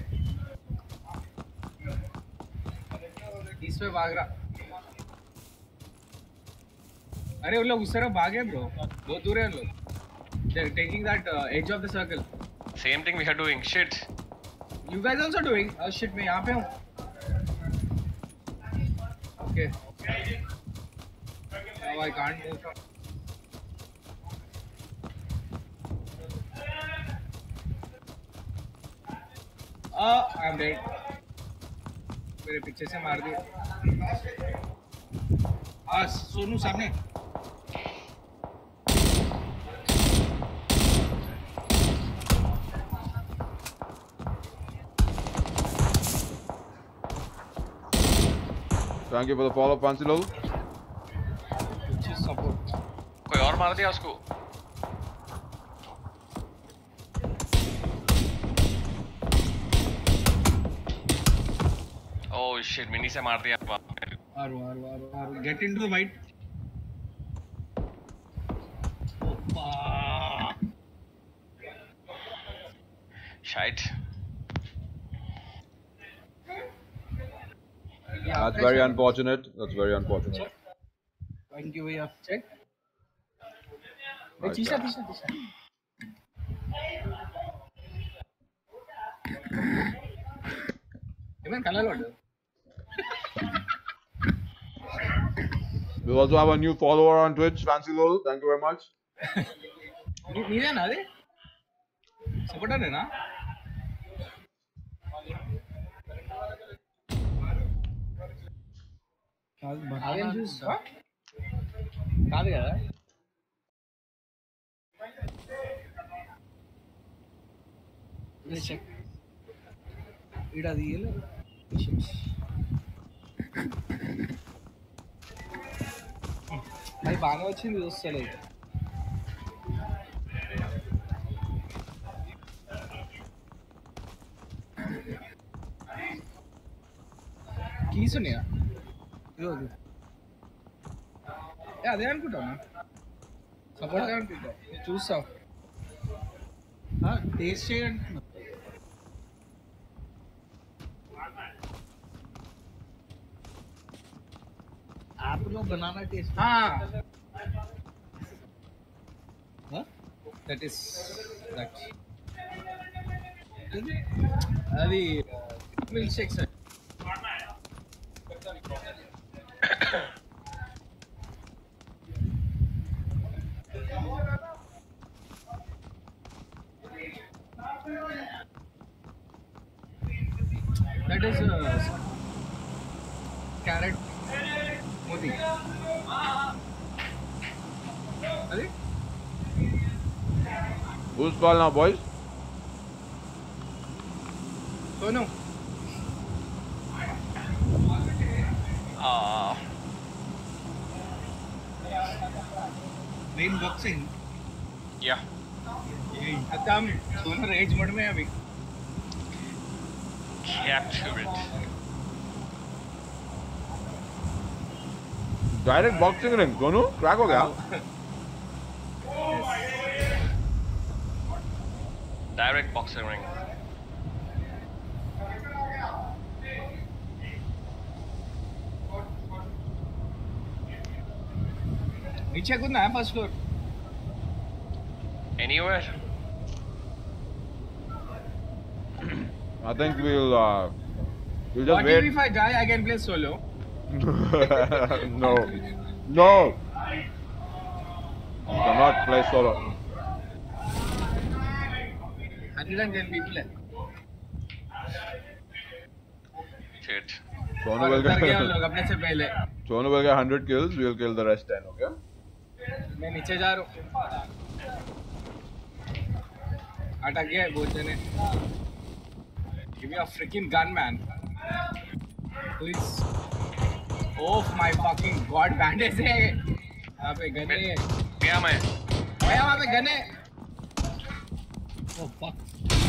S3: भाग रहा। अरे उन लोग उस तरफ भागे ब्रो, बहुत दूर है उन लोग. They're taking that edge of the circle.
S1: Same thing we are doing. Shit.
S3: You guys also doing? Oh shit, मैं यहाँ पे हूँ. Okay. Now I can't move from. I'm dead. मेरे पीछे से मार दिया.
S6: सोनू सामने.
S2: Thank you for the follow, Fancy Lol.
S3: Support.
S1: कोई और मार दिया उसको. Oh shit, मिनी से मार दिया.
S6: आरो. Get into the white.
S1: Shite.
S2: That's very unfortunate. That's very unfortunate.
S6: Thank you भैया.
S3: Check.
S2: Right,
S3: तीसरा. Even color order.
S2: We also have a new follower on Twitch, Fancy Lol. Thank you very much.
S3: ನೀನೇ ನಾ ಅದೇ ಸಪೋರ್ಟರೇನಾ
S4: बनाना
S3: juice
S4: కాదు కదా check ఇడ తీయలే అది బాగానే వచ్చింది చూస్తలేదు
S3: కీస్ ఉన్నాయా అదే అనుకుంటాను సపోర్ట్ అనుకుంటా చూస్తావు
S4: టేస్ట్ చేయండి యాప్లో banana taste
S3: that is that అది milk shakes that is carrot modi adi
S2: Who's call now, boys?
S3: Sonu
S6: Main boxing.
S1: Yeah.
S3: आता हम सोनू रेज मोड में है अभी
S1: Capture it.
S2: Direct boxing ring. Sonu, crack हो गया.
S1: Direct boxing ring.
S3: नीचे कूदना है first floor
S1: Anywhere?
S2: I think we'll just
S3: what
S2: wait.
S3: if I die I can play solo
S2: No. No. You cannot play solo.
S3: 110 people है
S1: Shit.
S2: Sonu
S3: और
S2: will
S3: उतर गए
S2: get
S3: उन लोग अपने से पहले
S2: Sonu will get 100 kills. We'll kill the rest 10. Okay.
S3: मैं नीचे जा रहा हूँ अटक गया बहुत जने give me a freaking gun man please oh my fucking god bandage है यहाँ पे गन है
S1: गया मैं.
S3: ओए वहाँ पे गन है
S4: oh fuck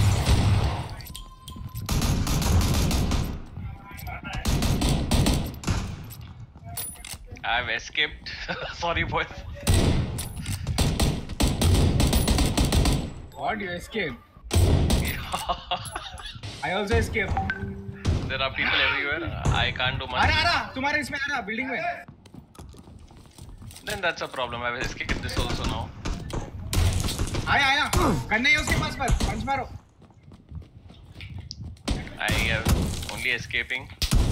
S1: I've escaped. Sorry, boys.
S3: what you escaped I also escaped
S1: There are people everywhere. I can't do
S3: uh
S1: much.
S3: रहा तुम्हारे इसमें आ रहा बिल्डिंग में
S1: Then that's a problem. I will escape this also now.
S3: आया gun नहीं है उसके पास पर पंच मारो.
S1: I am only escaping.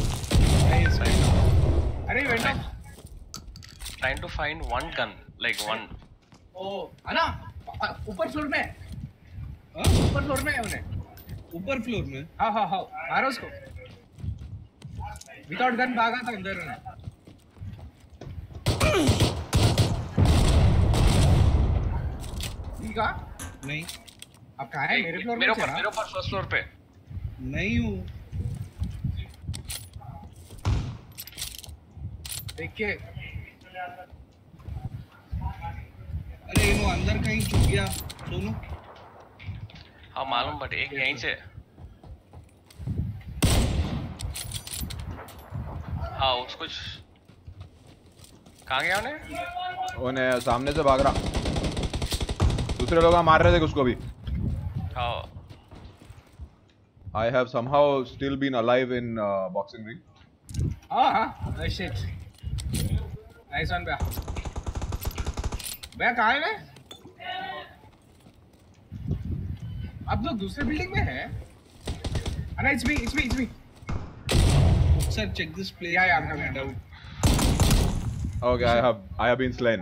S3: अरे wait off.
S1: Trying to find one gun, like one.
S3: ओ अना ऊपर फ्लोर में. ऊपर फ्लोर में है उन्हें.
S6: ऊपर फ्लोर में.
S3: हाँ मारो उसको. विदाउट गन भागा था अंदर उन्हें. ठीक है.
S6: नहीं.
S3: अब कहाँ है? मेरे फ्लोर में.
S1: मेरे ऊपर फर्स्ट फ्लोर पे.
S6: नहीं हूँ.
S3: देख के.
S6: अरे इन्हों अंदर कहीं छुप गया सोनू.
S1: हाँ मालूम बट एक यहीं से. हाँ उसको कहाँ गया
S2: उन्हें सामने से भाग रहा. दूसरे लोग मार रहे थे उसको भी.
S1: हाँ.
S2: I have somehow still been alive in boxing ring.
S3: हाँ shit. Nice one भैया. भैया कहाँ है मैं? अब तो दूसरे बिल्डिंग में है. अना it's me.
S6: Sir, check this place.
S3: Yeah, I'm coming down.
S2: Okay, I have been slain.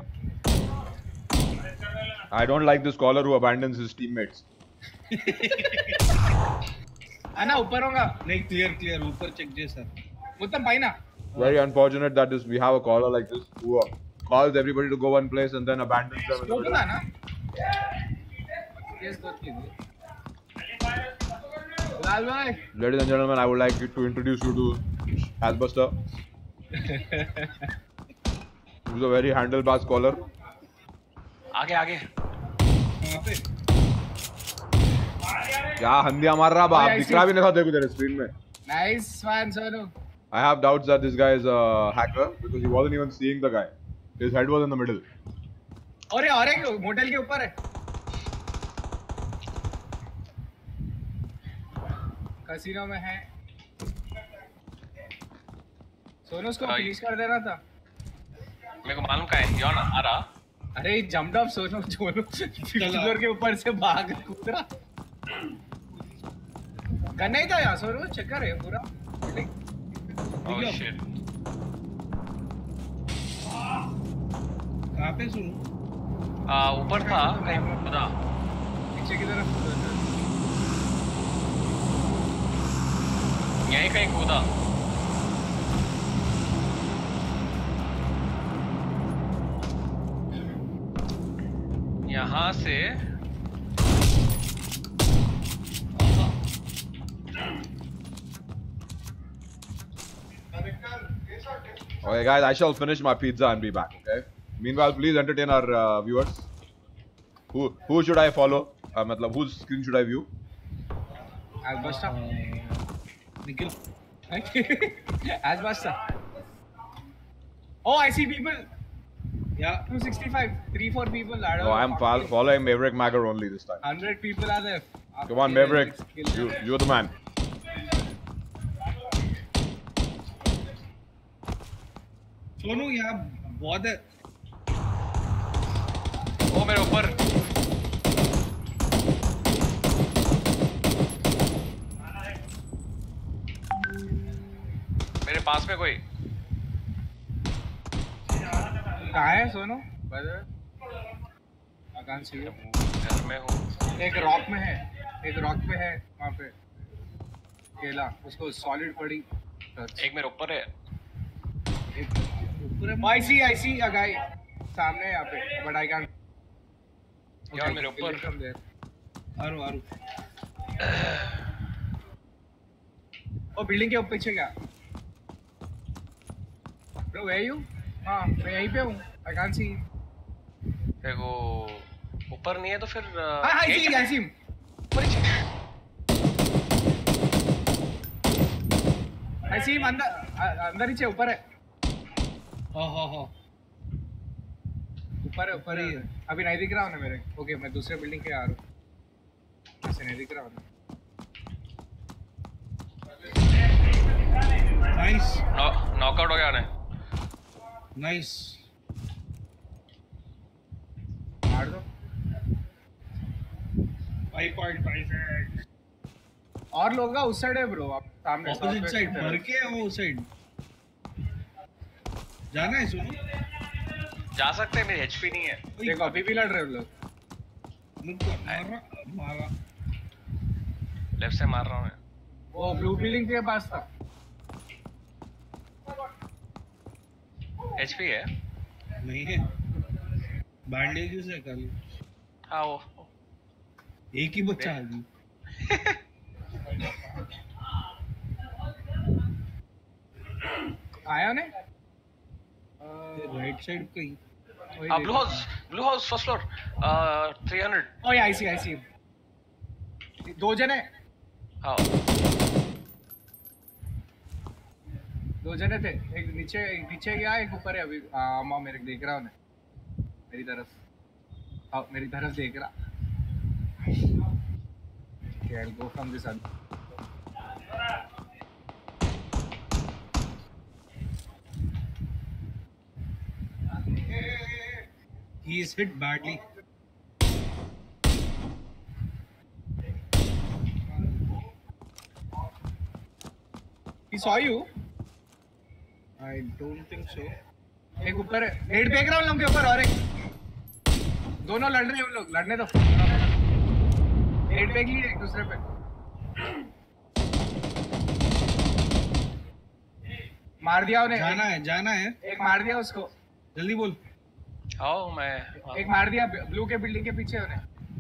S2: I don't like this caller who abandons his teammates.
S3: अना ऊपर होगा.
S6: नहीं clear ऊपर check जे sir.
S3: उत्तम पाई ना.
S2: Very unfortunate that we have a caller like this who calls everybody to go one place and then abandons them.
S3: वो पता ना. Yes, good kid. लाल भाई.
S2: Ladies and gentlemen, I would like to introduce you to Hasbuster. He's a very handlebar caller.
S1: आगे.
S6: कहाँ पे?
S2: क्या हंदिया मार रहा बाप. दिख रहा भी नहीं था देखो तेरे स्क्रीन में.
S3: Nice one, Sonu.
S2: I have doubts that this guy is a hacker because he wasn't even seeing the guy. His head was in the middle.
S3: और एक मोटेल के ऊपर है. कैसीनो में है. सोनू उसको फिनिश कर देना था.
S1: मेरे को मालूम का है. यॉन आ रहा.
S3: अरे जंप्ड अप सोनू फ्लोर के ऊपर से भाग कूद रहा. गन नहीं था यार सोनू. चेक कर रहे पूरा.
S1: Oh shit.
S6: कहाँ पे सुनू?
S1: ऊपर था कहीं पता.
S3: पीछे की तरफ
S1: यहीं कहीं कूदा. यहाँ से.
S2: Okay, guys, I shall finish my pizza and be back. Okay. Meanwhile, please entertain our viewers. Who should I follow? मतलब whose screen should I view?
S3: Hasbuster.
S6: Nikhil.
S3: Hasbuster. Oh, I see people.
S6: Yeah.
S3: 265. 3-4 people. I don't
S2: No,
S3: know.
S2: I'm following Maverick Magger only this time.
S3: 100 people are there.
S2: Come on, Maverick. You're the man.
S6: Sonu यहाँ बहुत है.
S1: वो मेरे ऊपर. मेरे पास में कोई.
S3: कहाँ है Sonu? I can't see you.
S1: घर में हूँ.
S3: एक रॉक में है. एक रॉक पे है वहाँ पे. केला. उसको सॉलिड पड़ी.
S1: एक मेरे ऊपर है.
S3: I see a guy. सामने यहाँ पे. But I can't.
S1: यार मेरे ऊपर.
S6: आरू.
S3: ओ बिल्डिंग के ऊपर पीछे क्या? Bro, where are you? हाँ मैं यहीं पे हूँ. I can't see.
S1: देखो ऊपर नहीं है तो फिर.
S3: I see him. I see him अंदर नीचे ऊपर है.
S6: हाँ.
S3: ऊपर ही है. अभी नहीं दिख रहा हूँ ना मेरे. ओके मैं दूसरे बिल्डिंग पे आ रहा हूँ. ऐसे नहीं दिख रहा हूँ.
S6: Nice.
S1: नॉकआउट हो गया ना.
S6: Nice. 2.56
S3: और लोग का उस साइड है ब्रो, आप सामने
S6: ऑपोजिट साइड भर के है वो साइड। जाना है सुनो,
S1: जा सकते हैं, मेरी एचपी नहीं है।
S3: देखो अभी भी लड़ रहे हैं लोग।
S6: मारा
S1: लेफ्ट से मार रहा हूँ मैं।
S3: वो ब्लू बिल्डिंग के पास था।
S1: एचपी है?
S6: नहीं है, बैंडेजेस है खाली।
S1: हाँ वो
S6: एक ही बच्चा है अभी।
S3: आया ने
S6: राइट साइड कहीं।
S1: Blue house first floor 300।
S3: ओए आई सी दो जने।
S1: हाँ
S3: दो जने थे, एक नीचे गया, एक ऊपर है अभी। माँ मेरे को देख रहा हूँ, मेरी तरफ। हाँ मेरी तरफ देख रहा। Okay, I'll go from this end.
S6: He is hit badly.
S3: He saw you?
S6: I don't think so.
S3: एक ऊपर है, हेड फेंक रहा हूँ लोगों के ऊपर, और एक दोनों लड़ रहे हैं। वो लोग लड़ने दो, हेड फेंक लिए एक दूसरे पे। मार दिया उन्हें।
S6: जाना है
S3: एक मार दिया उसको,
S6: जल्दी बोल।
S1: हाँ मैं
S3: एक मार दिया ब्लू के बिल्डिंग के पीछे उन्हें।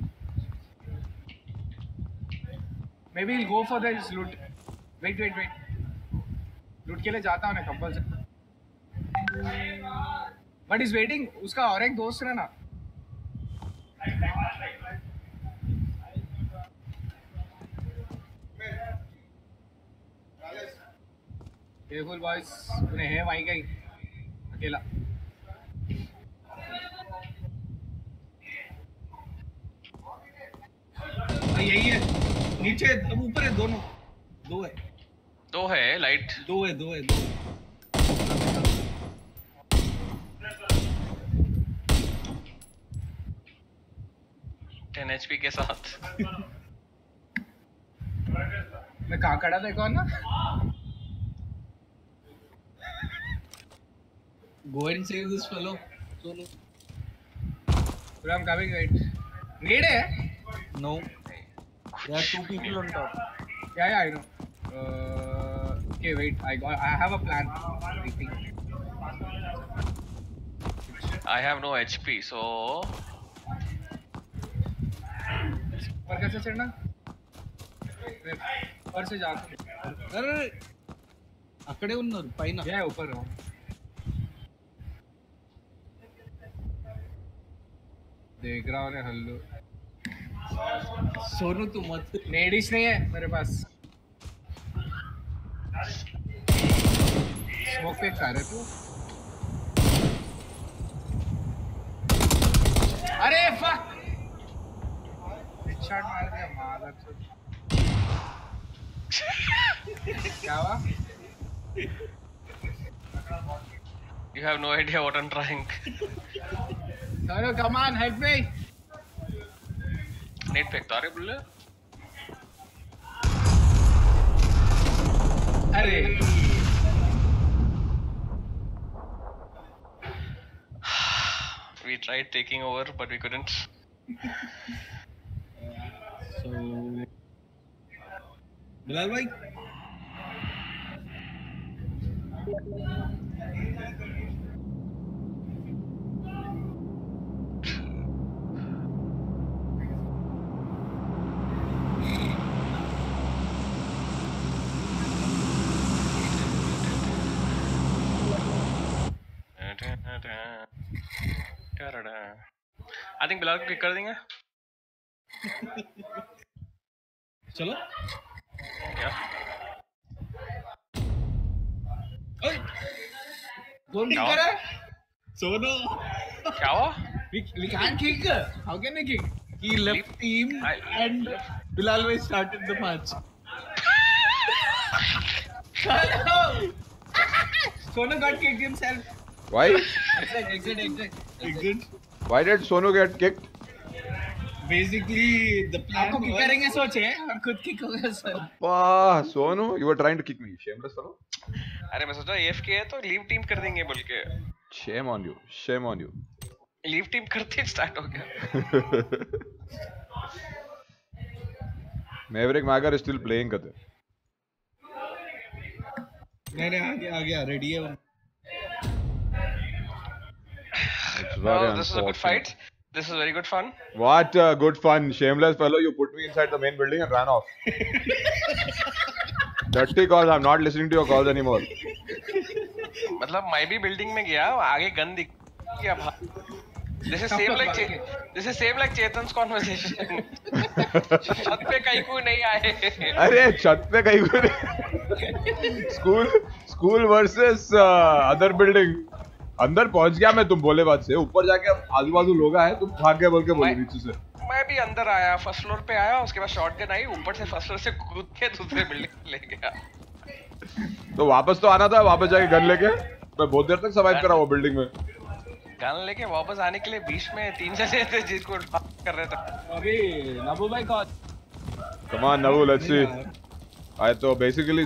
S3: Maybe he'll go for this loot. Wait. लूट के लिए जाता हूँ कंपल्सरी। But he's waiting. उसका और एक दोस्त है ना। Careful boys, उन्हें है वहीं कहीं अकेला।
S6: यही है, नीचे ऊपर है, दोनों दो है
S1: लाइट।
S6: दो है
S1: 10 HP के साथ।
S3: मैं कहाँ खड़ा था कौन ना?
S6: Go and save this fellow. Solo.
S3: I'm coming, wait. Need है?
S6: No. There are 2 people on top.
S3: Yeah, I know. Okay, wait. I have a plan. I think.
S1: I have no HP, so.
S3: पर कैसे चढ़ना? पर से जाता हूँ।
S6: अरे अकड़े उन्नर पाइना।
S3: Yeah, ऊपर हूँ। देख रहा हूँ ने हल्लू।
S6: सोनू तू मत।
S3: नेडिश नहीं है मेरे पास। स्मोक पे खा रहे तू? अरे फक! हेडशॉट मार दिया मादर चोद। क्या हुआ?
S1: You have no idea what I'm trying.
S3: No, come on, help me.
S1: नेट फेंकता रे बुल्ले।
S3: अरे
S1: We tried taking over, but we couldn't.
S6: So Bilal भाई
S1: I think बिलाल को किक कर देंगे।
S6: चलो
S1: क्या?
S3: कौन किक कर रहा है?
S6: सोनू
S1: क्या हुआ?
S3: We can't kick. How can we kick?
S6: he left team and Bilal bhai started the match.
S3: Sonu got kicked himself.
S2: Why?
S3: Exit.
S6: Exit.
S2: Why did Sonu get kicked?
S6: Basically, the plan
S3: आपको kick करेंगे सोचे और खुद kick हो गए sir.
S2: वाह Sonu, you were trying to kick me, shameless fellow.
S1: अरे मैं सोचा AFK है तो लीव टीम कर देंगे बोल के.
S2: Shame on you, shame on you.
S1: Leave team करते स्टार्ट हो गया.
S2: Maverick Magar is still playing करते.
S6: नहीं आ गया ready है.
S1: Well, this is a good fight. This is very good fun.
S2: What good fun, shameless fellow! You put me inside the main building and ran off. Dirty calls. I'm not listening to your calls anymore.
S1: मतलब मैं भी building में गया, आगे gun दिख गया. This is same like Chetan's conversation. छत पे कहीं कोई नहीं आए.
S2: अरे छत पे कहीं कोई नहीं. School versus other building. अंदर पहुंच गया मैं, तुम बोले बात से. ऊपर जाके आजू बाजू लोग आए, तुम भाग गए बोल के बोले नीचे से.
S1: मैं भी अंदर आया, फर्स्ट फ्लोर पे आया, उसके बाद शॉटगन आई, ऊपर से फर्स्ट फ्लोर से कूद के दूसरे बिल्डिंग ले गया.
S2: तो वापस तो आना था, वापस जाके गन लेके. मैं बहुत देर तक सर्वाइव करा वो बिल्डिंग में.
S1: गन लेके वापस आने के लिए बीच में 3 जने थे जिसको कर रहे थे.
S3: अभी नबू भाई कौन?
S2: Come on Navu, let's see. I तो basically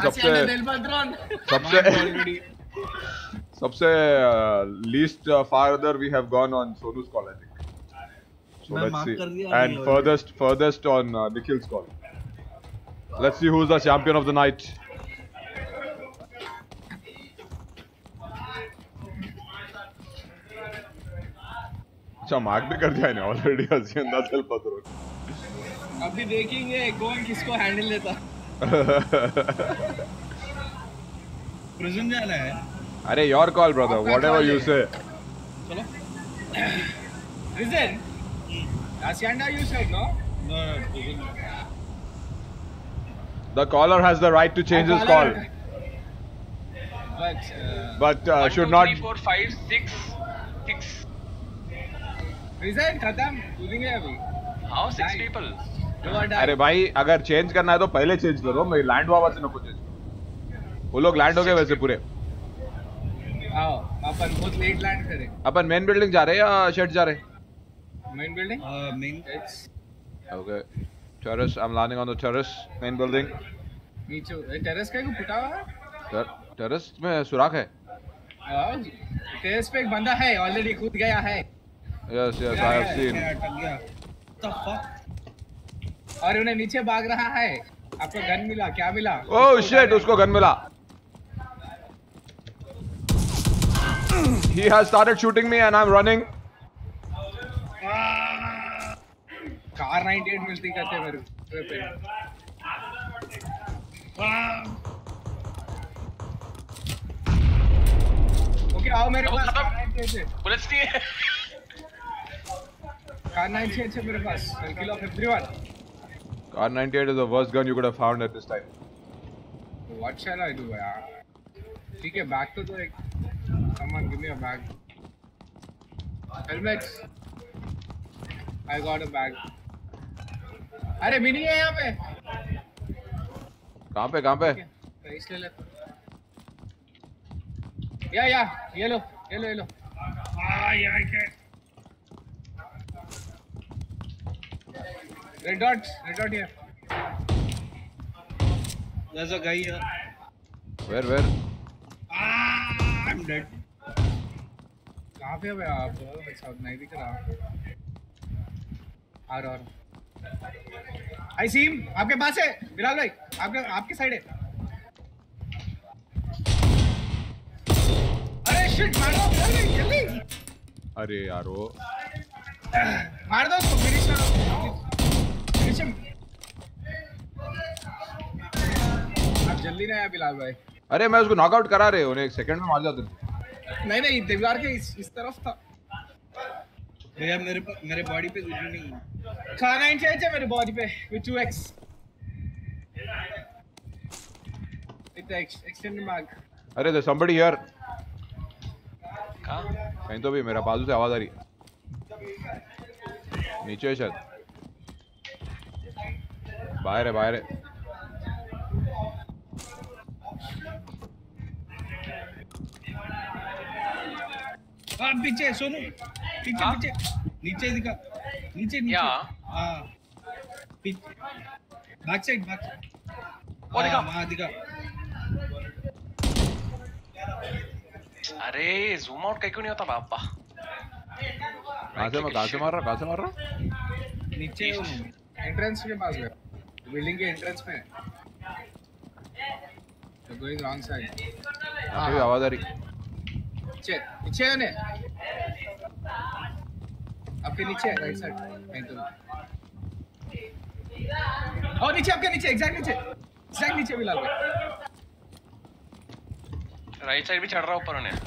S2: सबसे least farther we have gone on Sonu's call, I think. So let's see. And furthest on Nikhil's call. Let's see who's the champion of the night. अच्छा mark भी कर दिया इन्हें already. हंसी अंदाज चल पता.
S3: अभी देखेंगे कौन किसको हैंडल लेता.
S6: प्रिजन जाना है.
S2: अरे your call brother, whatever you say.
S3: चलो. Prison? Hacienda you said no?
S6: No, prison.
S2: The caller has the right to change his call. But should not.
S1: 1, 2, 3, 4, 5, 6.
S3: Prison खत्म. कूदेंगे अभी.
S1: How 6 people?
S2: अरे भाई अगर चेंज करना है तो पहले चेंज करो. मैं लैंड हुआ से नको चेंज. वो लोग लैंड हो गए वैसे पूरे.
S3: आओ अपन बहुत लेट लैंड करें.
S2: अपन मेन बिल्डिंग जा रहे हैं या शेड जा रहे हैं?
S3: Main building.
S6: Main.
S2: Okay. Terrace. I'm landing on the terrace. Main building.
S3: नीचे टेरेस का फुटा हुआ है.
S2: टेरेस में सुराख है.
S3: टेरेस पे एक बंदा है, ऑलरेडी कूद गया है.
S2: Yes, I have seen.
S6: The fuck?
S3: और उन्हें नीचे भाग रहा है. आपको गन मिला? क्या मिला?
S2: Oh shit, उसको गन मिला. He has started shooting me and I'm running.
S3: Car 98 मिलती कहते मेरे पे. ओके आओ मेरे पास.
S1: बुलेट्स नहीं है.
S3: कार 98 है मेरे पास. Kill off everyone.
S2: Car 98 is the worst gun you could have found at this time.
S3: What shall I do यार? ठीक है बैग तो एक. Someone give me a bag. Helmets. I got a bag. अरे mini है यहाँ पे.
S2: कहाँ पे?
S3: इसलिए ले. या ये लो. Red dot here.
S6: There's a guy here.
S2: Where?
S6: I'm dead.
S3: कहाँ पे हो आप? साउथ नहीं दिख रहा. आ रहा. I see him. आपके पास है बिलाल भाई. आपके साइड है. अरे शिट मारो बिलाल भाई जल्दी.
S2: अरे यार वो.
S3: मार दो उसको. फिनिश करो. आप जल्दी ना आया बिलाल भाई.
S2: अरे मैं उसको नॉकआउट करा रहे. उन्हें 1 सेकंड में मार जाते.
S3: नहीं दीवार के इस तरफ था
S6: भैया. मेरे बॉडी पे कुछ नहीं.
S3: खाना ही चाहिए मेरे बॉडी पे with 2x. With the extended mag.
S2: अरे there's somebody here.
S1: कहाँ?
S2: कहीं तो भी मेरा बाजू से आवाज आ रही है. नीचे शायद. बाहर है.
S6: पीछे सोनू. पीछे नीचे दिखा. नीचे. बैक साइड
S1: ओ देखा
S6: वहाँ दिखा
S1: अरे जूम आउट क्यों नहीं होता बाबा
S2: कहाँ से मार रहा
S3: नीचे एंट्रेंस के पास है बिल्डिंग के एंट्रेंस में गोइंग रॉन्ग साइड
S2: आवाज आ रही
S3: नीचे है ने आपके नीचे राइट साइड और नीचे आपके नीचे एग्जैक्ट नीचे भी लाल
S1: राइट साइड भी चढ़ रहा ऊपर उन्हें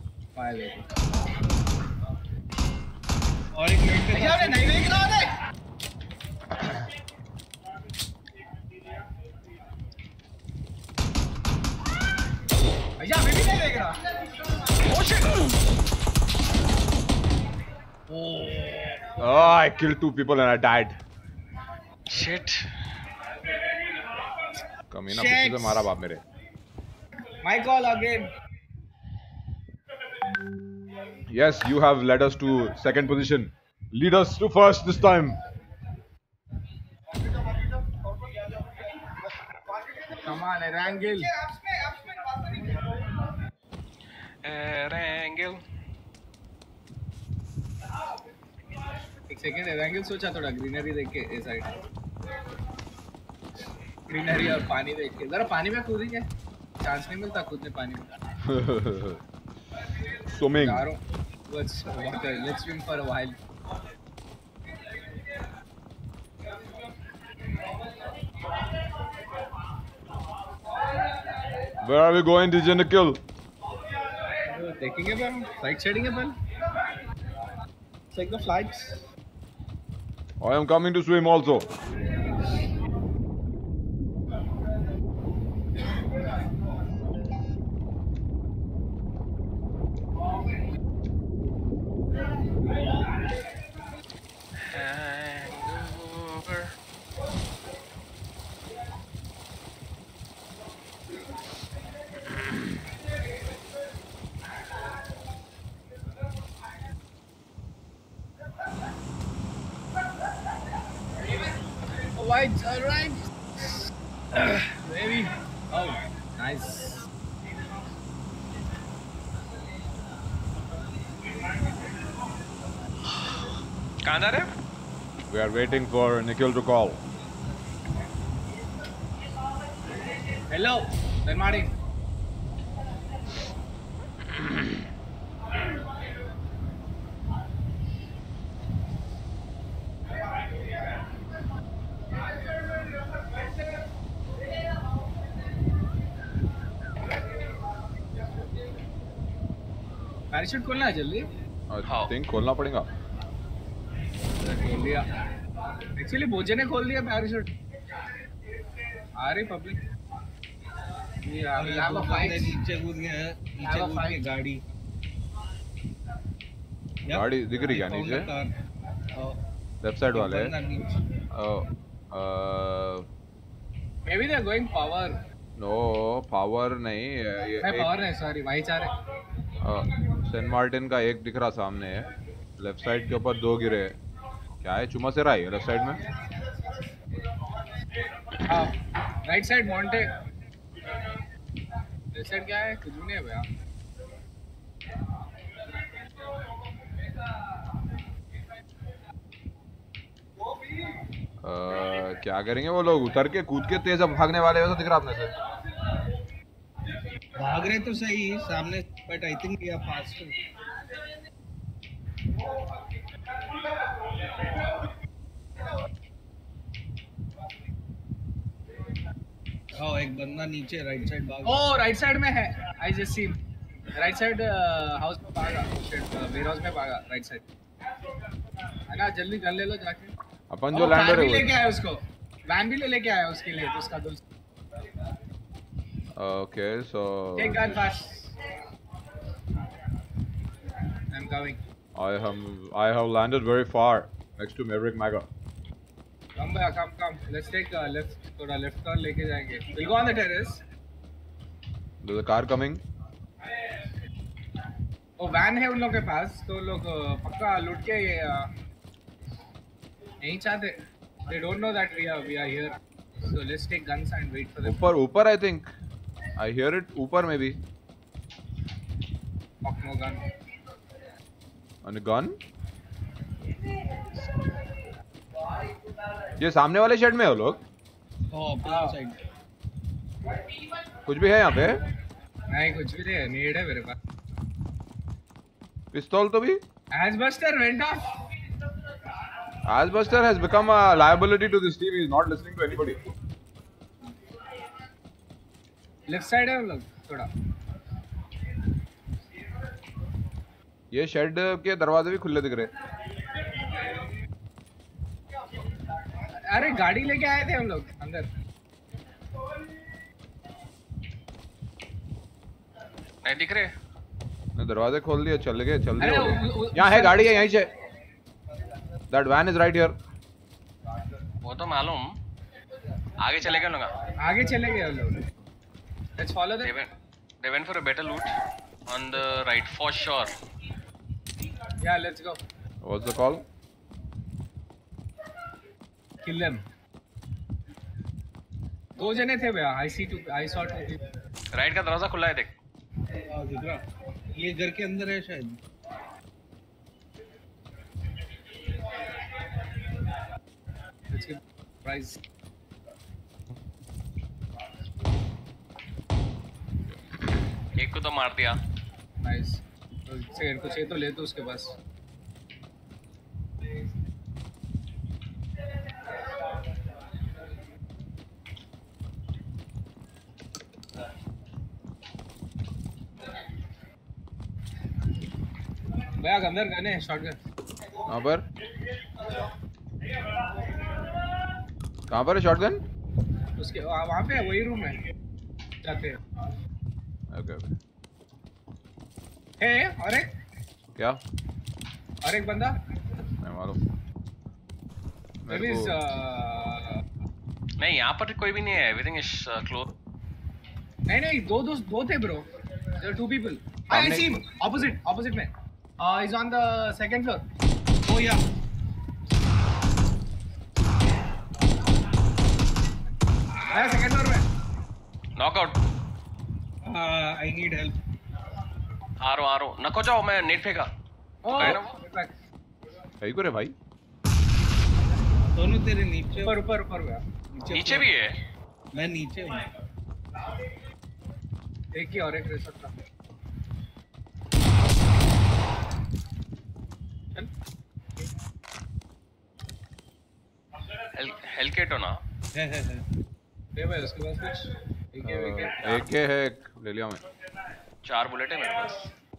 S6: और एक मिनट पे
S3: नहीं देख रहा है भैया मैं भी नहीं देख रहा
S1: oh shit
S2: Oh, I killed 2 people and I died.
S1: Shit
S2: कमीना पीछे से मारा बाप मेरे.
S3: My call again.
S2: Yes, you have led us to second position. Lead us to first this time.
S3: Come on, Erangel.
S1: Erangel.
S3: एक second angle सोचा थोड़ा greenery देख के इस साइड ग्रीनरी और पानी देख के जरा पानी में कूदेंगे चांस नहीं मिलता कूदने पानी में
S2: Swimming.
S3: let's swim for a while
S2: Where are we going, DJ Nikhil?
S3: देखेंगे अपन फ्लाइट चढ़ेंगे अपन take the flights
S2: I am coming to swim also.
S1: Hangover.
S3: Alright, baby. Oh, nice.
S1: कहाँ जा रहे हैं?
S2: We are waiting for Nikhil to call.
S3: Hello, good morning. Parachute खोलना है जल्दी
S2: I think खोलना पड़ेगा.
S3: खोल दिया एक्चुअली भोजे ने खोल दिया पैराशूट आ रही पब्लिक
S6: नीचे कूद गया है नीचे कूद के
S2: गाड़ी दिख रही क्या नीचे? लेफ्ट साइड वाले.
S3: Maybe they are going power
S2: No, power नहीं.
S3: पावर नहीं सॉरी वही चाह रहे
S2: सेंट मार्टिन का एक दिख रहा सामने है. लेफ्ट साइड के ऊपर 2 गिरे. क्या है चुमा से रहा है लेफ्ट साइड में?
S3: राइट साइड मॉन्टे लेफ्ट साइड क्या है कुछ भी नहीं है भैया
S2: क्या करेंगे वो लोग उतर के कूद के तेज अब भागने वाले हो तो दिख रहा आपने से.
S6: भाग रहे तो सही सामने but I think we are faster हाँ एक बंदा नीचे राइट साइड भाग
S3: ओ राइट साइड में है I just see right side house में भागा वेयर हाउस में भागा राइट साइड है ना जल्दी कर ले लो जाके
S2: अपन जो लैंडर है
S3: लेके आया उसको वैन भी लेके आया उसके लिए तो उसका दोस्त
S2: Okay, so
S3: take gun fast I'm coming
S2: I have landed very far next to Maverick Maga.
S3: come back come let's take a left थोड़ा left turn लेके जाएंगे we'll go on the terrace
S2: There's a car coming.
S3: वो van है उन लोगों के पास तो लोग पक्का लूट के नहीं चाहते. They don't know that we are here. So let's take guns and wait for them.
S2: ऊपर I think. I hear it ऊपर maybe.
S3: Fuck no gun.
S2: And a gun? ये सामने वाले शेड में हो लोग?
S4: अपना साइड.
S2: कुछ भी है यहाँ पे?
S3: नहीं कुछ भी नहीं है. नीड है मेरे पास.
S2: पिस्तौल तो भी?
S3: Asbuster went off.
S2: Asbuster has become a liability to this team. He is not listening to anybody.
S3: Left side है हम लोग थोड़ा.
S2: ये शेड के दरवाजे भी खुले दिख रहे.
S3: अरे गाड़ी लेके आए थे हम लोग अंदर.
S1: नहीं दिख रहे.
S2: दरवाजे खोल दिए. चल गए. यहाँ है गाड़ी है यहीं से. That van is right here.
S1: वो तो मालूम. आगे चले गए लोग.
S3: आगे चले गए लोग. Let's follow them.
S1: They went for a better loot on the right for sure.
S3: Yeah, let's go.
S2: What's the call?
S3: Kill them. 2 जने थे भैया. I saw 2 people.
S1: राइट का दरवाजा खुला है देख.
S6: दिख रहा. ये घर के अंदर है शायद.
S3: Let's give prize.
S1: एक को तो मार दिया.
S3: Nice. तो सेकंड कुछ है तो ले तो उसके पास. भैया अंदर गन है. शॉटगन.
S2: कहाँ पर? कहाँ पर है शॉटगन?
S3: उसके वहाँ पे वही रूम है. जाते हैं.
S2: Okay.
S3: है और एक.
S2: क्या?
S3: और एक बंदा.
S2: नहीं मालूम.
S1: नहीं यहाँ पर कोई भी नहीं है. Everything is closed.
S3: नहीं दो थे bro. There are 2 people. I see him. Opposite में. He's on the second floor.
S6: Oh yeah.
S3: आया second floor में.
S1: Knockout.
S6: I need help.
S1: आ रहा हूँ. नको जाओ मैं नेट फेंका.
S2: कहीं को रे भाई.
S6: दोनों तेरे नीचे.
S3: ऊपर गया.
S1: नीचे भी है.
S6: मैं नीचे हूँ.
S3: एक ही और एक रेसर था.
S1: हेलकेट हो ना.
S6: है.
S3: दे भाई उसके पास कुछ. एक है.
S2: एक ले लिया मैं.
S1: 4 बुलेट है मेरे पास.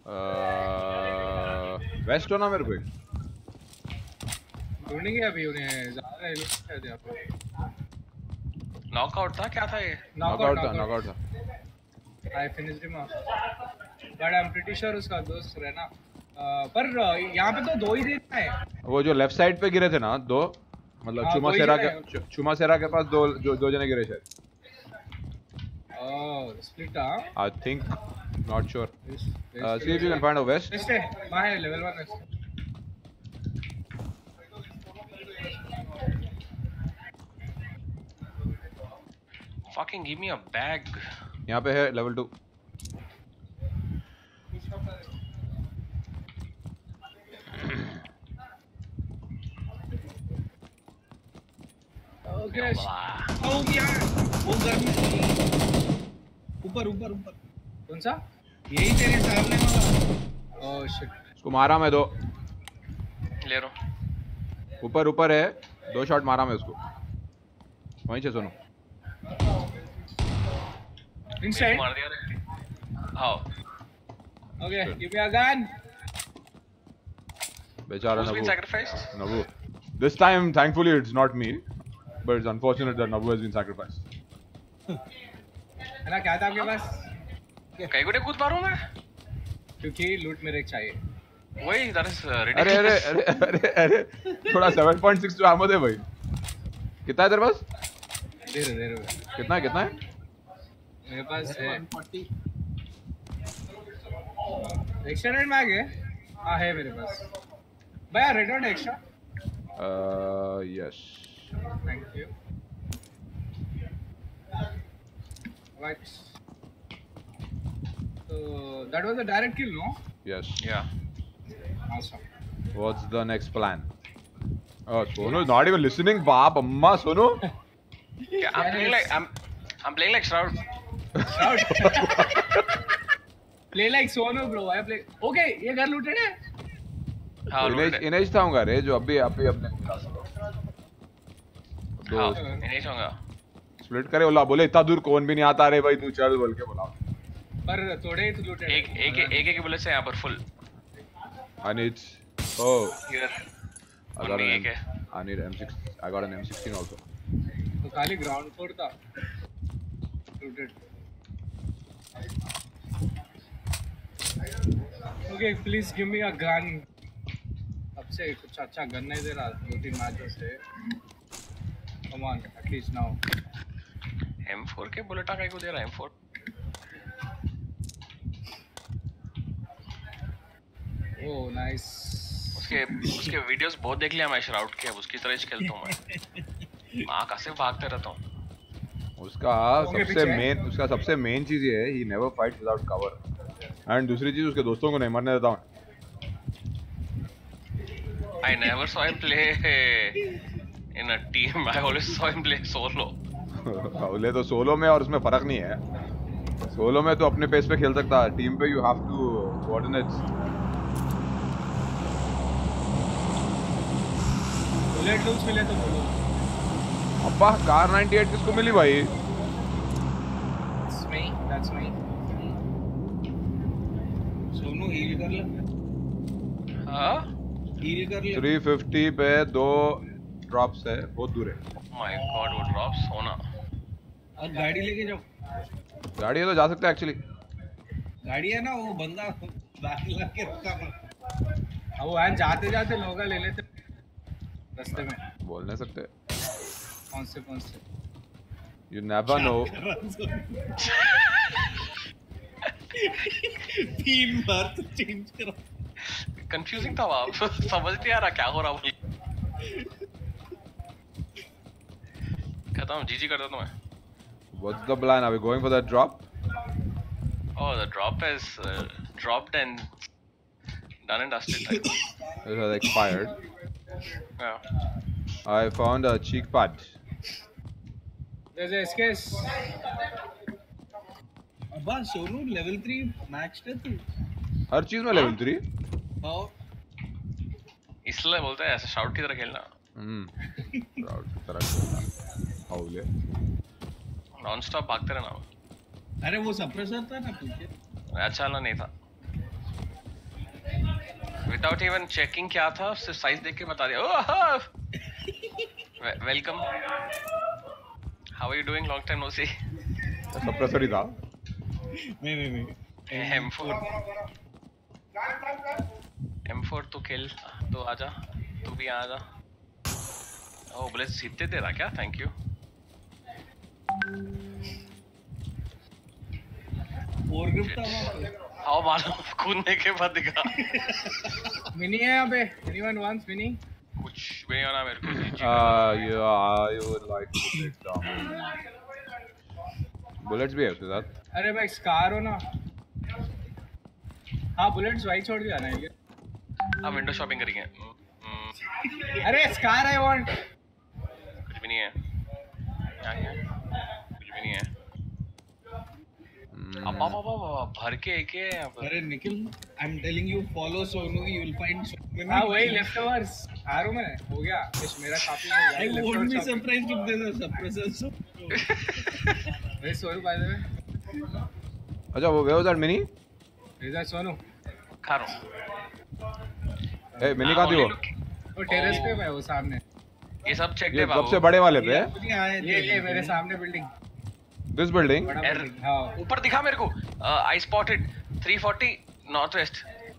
S2: वेस्ट हो ना मेरे को.
S3: ढूंढेंगे अभी उन्हें. ज़्यादा लोग थे यहाँ पे.
S1: नॉकआउट था क्या था ये?
S2: नॉकआउट था.
S3: I finished him off. But I'm pretty sure उसका दोस्त रहना. पर यहाँ पे तो 2 ही देता है.
S2: वो जो लेफ्ट साइड पे गिरे थे ना 2. मतलब चुमासेरा के पास 2 जने गिरे शायद.
S3: Oh, split
S2: I think. Not sure. See if you can find a west.
S3: West है. वहाँ है level 1 west.
S1: Fucking give me a bag.
S2: यहाँ पे है level 2.
S3: Okay.
S6: Oh yeah. वो घर में. ऊपर.
S3: कौन सा?
S6: यही तेरे सामने वाला.
S3: Oh shit.
S2: उसको मारा मैं 2.
S1: ले रहा हूँ.
S2: ऊपर है. 2 शॉट मारा मैं उसको. वहीं से सुनो.
S3: Inside.
S1: मार दिया रे. How?
S3: Okay, give me a gun.
S2: बेचारा
S1: Who's been
S2: नबू.
S1: sacrificed?
S2: Nabu. This time, thankfully, it's not me. But it's unfortunate that Nabu has been sacrificed.
S3: है ना क्या था आपके पास?
S1: कहीं को कूद मारूँ मैं?
S3: क्योंकि लूट मेरे चाहिए.
S1: वही that is ridiculous.
S2: अरे थोड़ा 7.62 आमो दे भाई. कितना है तेरे पास?
S3: दे रहे.
S2: कितना है?
S3: मेरे पास है 140. एक्स्ट्रा रेड मैग है. हाँ है मेरे पास. भैया red dot extra.
S2: Yes.
S3: Thank you. Right. So that was a direct kill, no?
S2: Yes.
S1: Yeah.
S3: Awesome.
S2: What's the next plan? Oh, Sonu is not even listening. Baap, Amma, Sonu.
S1: Yeah, I'm playing like Shroud.
S3: Play like Sonu, bro. I play. Okay, ये घर looted है.
S1: हाँ,
S2: drainage था होगा रे जो अभी अपने को मिला था.
S1: हाँ, इनेज होगा.
S2: स्प्लिट करे बोले इतना दूर कौन भी नहीं आता रे भाई तू चल बोल के बोला.
S3: पर थोड़े ही looted.
S1: एक बुलेट से यहाँ पर full.
S2: I need. Oh.
S1: Here.
S2: I need M6. I got an M16 also.
S3: तो खाली ground floor था. Looted. Okay, please give me a gun. अब से कुछ अच्छा गन नहीं दे रहा 2-3 मैचों से. Come on, at least now.
S1: M4 के बुलेट का को दे रहा है M4.
S3: Oh, nice.
S1: उसके वीडियोस बहुत देख लिया मैं श्राउड के. अब उसकी तरह ही खेलता हूँ मैं. माँ कैसे भागते रहता हूँ.
S2: उसका सबसे मेन चीज ये है he never fights without cover. And दूसरी चीज उसके दोस्तों को नहीं मरने देता हूँ.
S1: I never saw him play in a team. I always saw him play solo.
S2: बोले तो सोलो में और उसमें फर्क नहीं है. सोलो में तो अपने पेस पे खेल सकता है. टीम पे you have to coordinate.
S3: Bullet loose मिले तो बोलो.
S2: अब्बा कार 98 किसको मिली भाई?
S3: That's me. सोनू हील कर ले.
S1: हाँ?
S3: हील कर ले.
S2: 350 पे 2 ड्रॉप्स है. बहुत दूर है.
S1: My God, वो ड्रॉप्स होना.
S3: अब गाड़ी लेके जाओ.
S2: गाड़ी है तो जा सकते हैं एक्चुअली.
S3: गाड़ी है ना वो बंदा बैक लगा के रखा है. अब वो वहाँ जाते जाते लोग ले लेते रास्ते में.
S2: बोल नहीं सकते.
S3: कौन से
S2: You never know.
S3: 3 बार तो चेंज करा.
S1: कंफ्यूजिंग था वहाँ. समझ नहीं आ रहा क्या हो रहा है. खत्म जीजी कर देता हूँ मैं.
S2: What's the plan? Are we going for that drop?
S1: Oh, the drop is dropped and done and dusted.
S2: It has expired.
S1: Yeah.
S2: I found a cheek pad.
S3: There's a SKS. अब्बा सोनू level 3 मैक्स है तू.
S2: हर चीज में level 3.
S3: हाँ.
S1: इसलिए बोलते हैं ऐसे शाउट की तरह खेलना.
S2: शाउट की तरह खेलना. हाउले.
S1: नॉन स्टॉप भागते रहना.
S3: अरे वो सप्रेसर था ना पीछे.
S1: अच्छा वाला नहीं था. Without even checking क्या था सिर्फ साइज देख के बता दिया. Oh welcome. How are you doing? Long time no see.
S2: Suppressor ही था.
S3: नहीं.
S1: M4 तो खेल. तो आजा. तू भी आजा. ओह बुलेट सीधे दे रहा क्या? Thank you.
S3: और ग्रिप था वहाँ.
S1: आओ मालूम कूदने के बाद दिखा.
S3: मिनी है यहाँ पे. Anyone wants mini?
S1: कुछ भी नहीं होना मेरे को.
S2: Yeah, I would like to take down. Bullets भी है उसके साथ.
S3: अरे भाई स्कार हो ना. हाँ बुलेट्स वाइट छोड़ दिया ना ये.
S1: अब विंडो शॉपिंग करेंगे.
S3: अरे स्कार आई वांट.
S1: कुछ भी नहीं है. कुछ भी नहीं है. अब भर के एक है यहाँ पर.
S3: अरे Nikhil I am telling you follow Sonu you will find. हाँ वही लेफ्टओवर्स. आ रहा हूँ मैं. हो गया. इस मेरा काफी हो गया. I won't be surprised if there is a suppressor. Where's Sonu by the way?
S2: अच्छा वो where was that mini?
S3: Is that Sonu?
S1: खा रहा हूँ.
S2: ए मिनी कहाँ थी वो?
S3: वो टेरेस पे है वो सामने.
S1: ये सब चेक
S2: ये
S1: दे बाबू.
S2: सबसे बड़े वाले पे.
S3: ये मेरे सामने बिल्डिंग.
S2: This building?
S3: हाँ.
S1: ऊपर दिखा मेरे को. I spotted 340 northwest.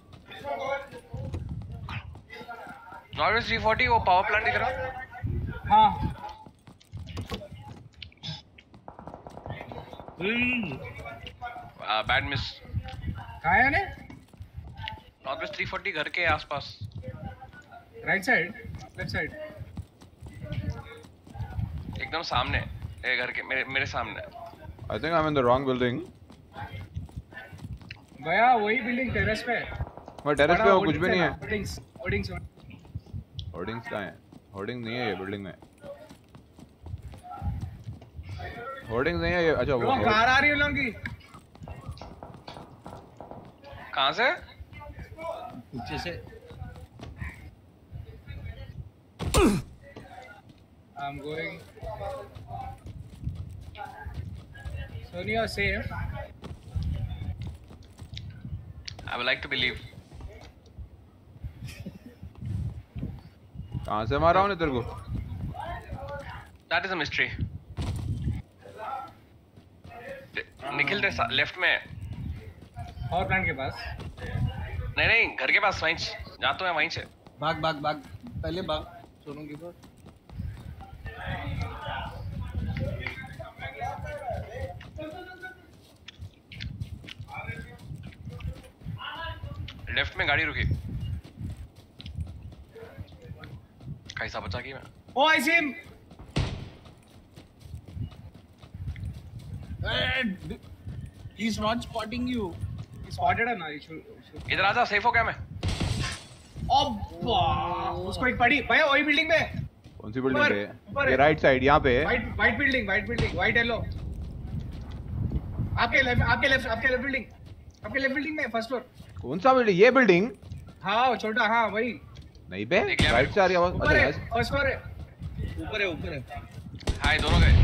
S1: Northwest 340 वो पावर प्लांट दिख रहा.
S3: हाँ.
S1: Bad miss.
S3: कहाँ है ने?
S1: नॉर्थ वेस्ट 340 घर के आसपास.
S3: Right side. Left side.
S1: एकदम सामने घर के मेरे सामने।
S2: I think I'm in the wrong building.
S3: भैया वही बिल्डिंग टेरेस पे।
S2: मैं टेरेस पे हूँ, कुछ भी नहीं है।
S3: होर्डिंग्स
S2: कहाँ है? होर्डिंग नहीं है ये बिल्डिंग में। होर्डिंग नहीं है ये। अच्छा वो
S3: कार आ रही है लोगों की।
S1: कहाँ से?
S4: पीछे से।
S3: I'm going. Sonia, you're safe.
S1: I would like to believe.
S2: कहाँ से मारा हूँ तेरे को?
S1: That is a mystery. Nikhil तेरे लेफ्ट में।
S3: और प्लांट के पास?
S1: नहीं घर के पास वहीं जा तो मैं वहीं से।
S4: भाग पहले भाग सोनू की तरफ।
S1: लेफ्ट में गाड़ी रुकी। कैसा बचा कि मैं?
S3: Oh, I see him.
S4: He's not spotting you.
S3: He spotted him. He should.
S1: इधर आजा, सेफ हो क्या मैं?
S3: उसको एक पड़ी भैया वही बिल्डिंग में।
S2: कौन सी बिल्डिंग पे? ये राइट साइड यहाँ पे।
S3: White building white yellow. आपके लेफ्ट बिल्डिंग में फर्स्ट फ्लोर।
S2: कौन सा बिल्डिंग? ये बिल्डिंग?
S3: हाँ छोटा, हाँ वही।
S2: नहीं बे, राइट से आ रही आवाज। अच्छा
S3: फर्स्ट फ्लोर है।
S4: ऊपर है।
S1: हाय दोनों गए।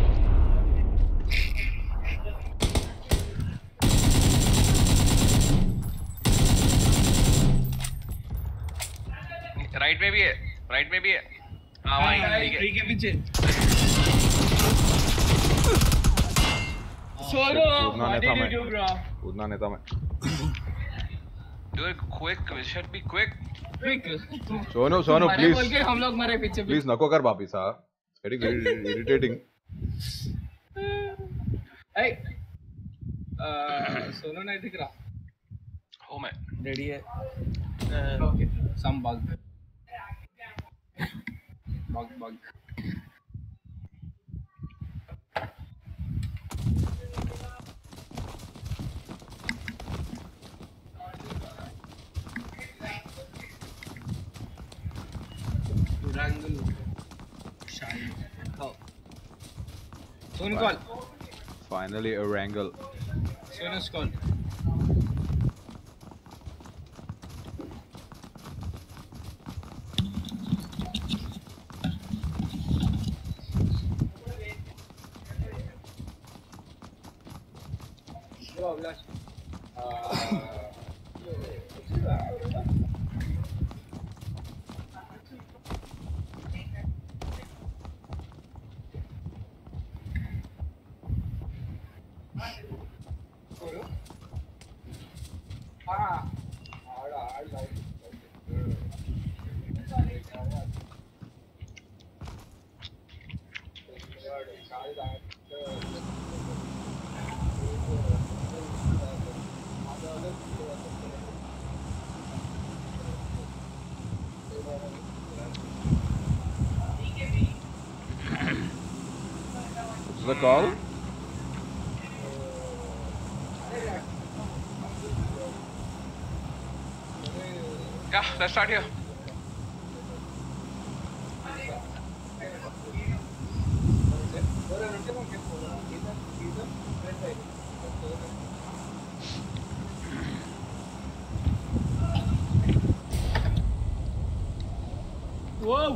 S1: राइट में भी है। हाँ वहीं
S4: ट्री के पीछे।
S3: सोनो,
S2: what did you do,
S3: bro?
S2: कूदना नहीं था मैं।
S1: Do it quick. We should be quick.
S2: Sonu
S4: please.
S2: Please
S4: हम लोग मरे पीछे।
S2: प्लीज नको कर वापिस हाँ। Getting very irritating.
S3: Hey, सोनो नहीं दिख रहा।
S1: हो मैं।
S4: रेडी है।
S3: Okay, some bug. Soon call.
S2: Finally a wrangle.
S3: Soon's call.
S2: Is the call?
S1: Yeah, let's start here.
S3: Whoa!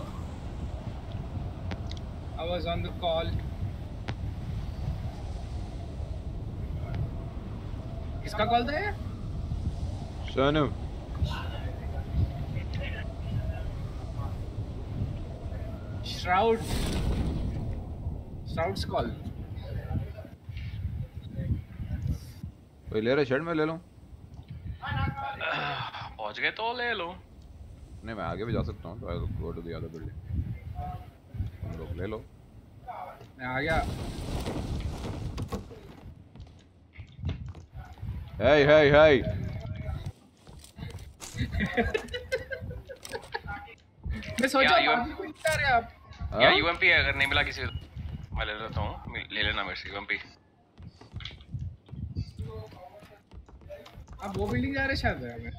S3: I was on the call. किसका कॉल था ये?
S2: सोनू।
S3: Shroud's call.
S2: कोई ले रहा शर्ट में ले लूं?
S1: पहुंच गए तो ले लो।
S2: नहीं मैं आगे भी जा सकता हूँ। तो I go to the other building. तुम लोग ले लो।
S3: मैं आ गया।
S2: Hey!
S3: मैं सोचा
S1: क्या
S3: आप?
S1: या यूएमपी है अगर नहीं मिला किसी को। मैं ले लेता हूँ, ले लेना मेरे से वम्पी।
S3: अब वो बिल्डिंग जा रहे शायद है हमें।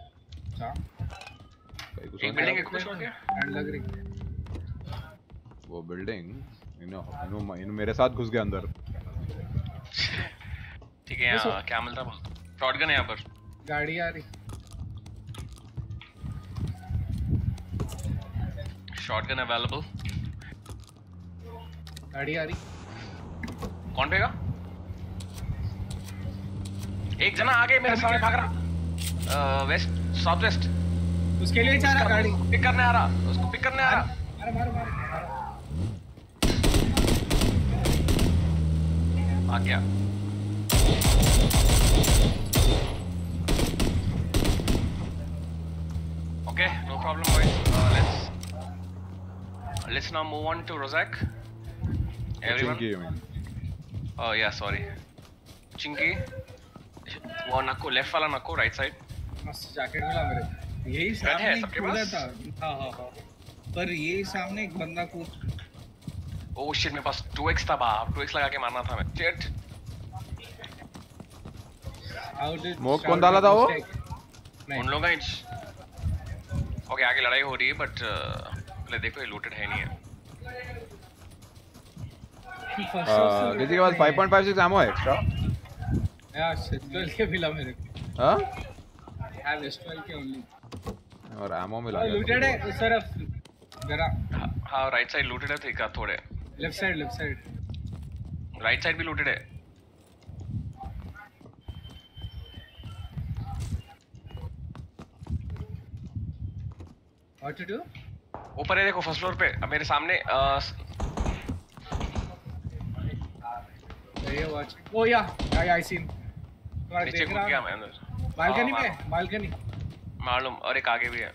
S1: एक बिल्डिंग एक कुछ हो गया
S3: एंड लग रही
S2: वो बिल्डिंग इन मेरे साथ घुस गया अंदर।
S1: ठीक है यहाँ क्या मिलता है बोल। शॉटगन है यहाँ पर।
S3: गाड़ी आ रही।
S1: Shotgun available.
S3: गाड़ी आ रही।
S1: कौन पेगा? एक जना आगे मेरे सामने भाग रहा। West south west.
S3: उसके लिए जा रहा गाड़ी।
S1: पिक करने आ रहा, उसको पिक करने आ रहा।
S3: अरे मारो मारो
S1: आ गया। Okay, no problem boys. Let's now move on to Rozak. Everyone.
S2: Chinky, you mean?
S1: Oh yeah, sorry. Chinky. वो नको लेफ्ट वाला नको राइट साइड।
S3: मस्त जैकेट मिला मेरे। यही सामने
S1: है सबके पास?
S3: था। हाँ। पर ये सामने एक बंदा कूद।
S1: ओह शिट मेरे पास 2x था बाप। 2x लगा के मारना था मैं। शिट।
S2: स्मोक कौन डाला था वो?
S1: उन लोगों का इंच। ओके आगे लड़ाई हो रही है बट पहले देखो ये लूटेड है नहीं है।
S2: किसी के पास 5.56 एमो है एक्स्ट्रा?
S3: यार S12 के मिला मेरे को।
S2: हाँ?
S3: have S12 के only।
S2: और एमो मिला।
S3: लूटेड है उस तरफ जरा।
S1: हाँ राइट साइड लूटेड है ठीक है थोड़े।
S3: लेफ्ट साइड
S1: राइट साइड भी लूटेड है।
S3: What to do?
S1: ऊपर है देखो फर्स्ट फ्लोर पे अब मेरे सामने
S3: Oh yeah, I see him.
S1: नीचे कूद गया मैं अंदर।
S3: बालकनी में बालकनी।
S1: मालूम और एक आगे भी है।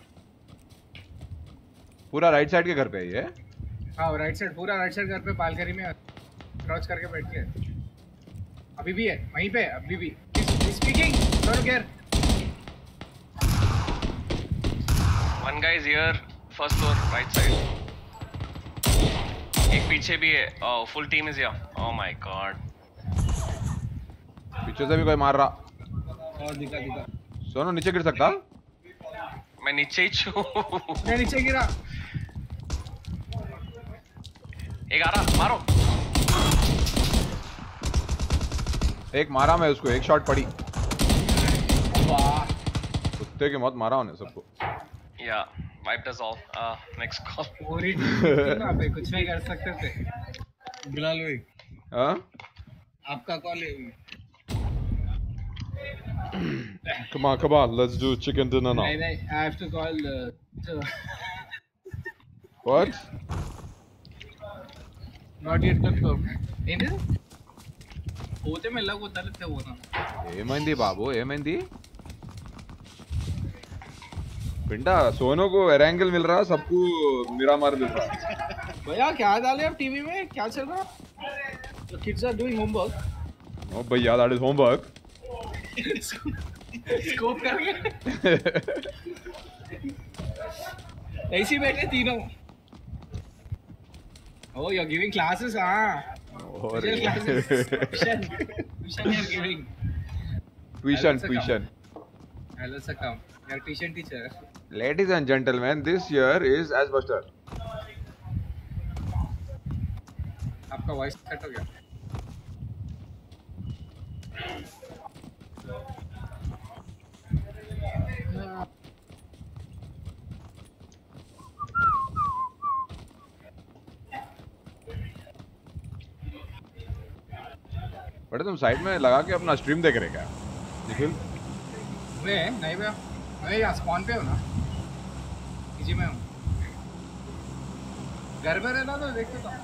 S2: पूरा राइट साइड के घर पे है ये?
S3: हाँ राइट साइड पूरा राइट साइड घर पे बालकनी में क्रॉच करके बैठ के अभी भी है वहीं पे अभी भी। Speaking. Don't care.
S1: One guy is here, first floor, right side. एक पीछे भी है। Oh, full team is here. Oh my god.
S2: पीछे से भी कोई मार रहा।
S3: और दिखा।
S2: सोनू नीचे गिर सकता?
S1: मैं नीचे ही छू।
S3: मैं नीचे गिरा।
S1: एक आ रहा, मारो।
S2: एक मारा मैं उसको, एक शॉट पड़ी।
S3: वाह।
S2: कुत्ते की मौत मारा उन्हें सबको।
S1: Yeah, wiped us all. Next call.
S3: पूरी टीम ना पे कुछ नहीं कर सकते थे। बिलाल भाई।
S2: हाँ?
S3: आपका कॉल है।
S2: Come on, let's do chicken dinner now.
S3: नहीं, I have to call.
S2: What?
S3: Not yet confirmed. ఏంటి? పోతే మెల్లగా పోతాలే పోనా.
S2: ఏమైంది బాబు ఏమైంది? पिंडा सोनू को एरेंगल मिल रहा, सबको मिरामार मिल रहा।
S3: भैया क्या डाले आप टीवी में? क्या चल रहा? The kids are doing homework.
S2: Oh भैया, that is homework.
S3: स्कोप करके ऐसे बैठे तीनों। Oh, you're giving classes, हाँ? Tuition. Hello, sir, come. You're tuition teacher.
S2: Ladies and gentlemen, this year is Asbuster.
S3: आपका वॉइस कट हो गया।
S2: बड़े तुम साइड में लगा के अपना स्ट्रीम देख रहे क्या निखिल?
S3: मैं नहीं भैया, मैं यहाँ स्पॉन पे हूँ ना, पीजी में हूँ। घर में रहना तो देखते तो।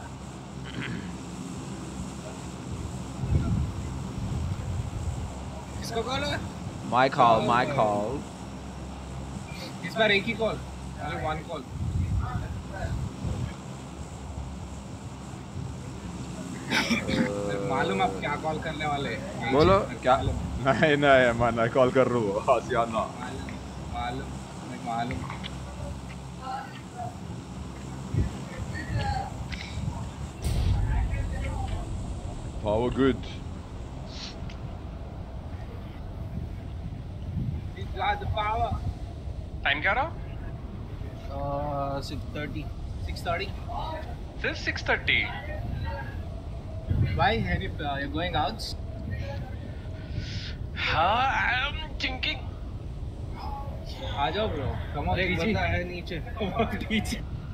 S3: किसको कॉल है?
S2: My call.
S3: इस बार एक ही कॉल, only one call. मालूम आप क्या कॉल करने वाले हैं?
S2: बोलो क्या? नहीं मैं कॉल कर रहा हूँ आसियाना।
S3: मालूम।
S2: Power good.
S3: He's got the power.
S1: Time क्या रहा?
S4: 6:30. 6:30.
S1: सिर्फ 6:30.
S3: Why? You're going out?
S1: हाँ, I am thinking.
S3: आ जाओ bro. Come on.
S4: एक बंदा है नीचे.
S3: नीचे.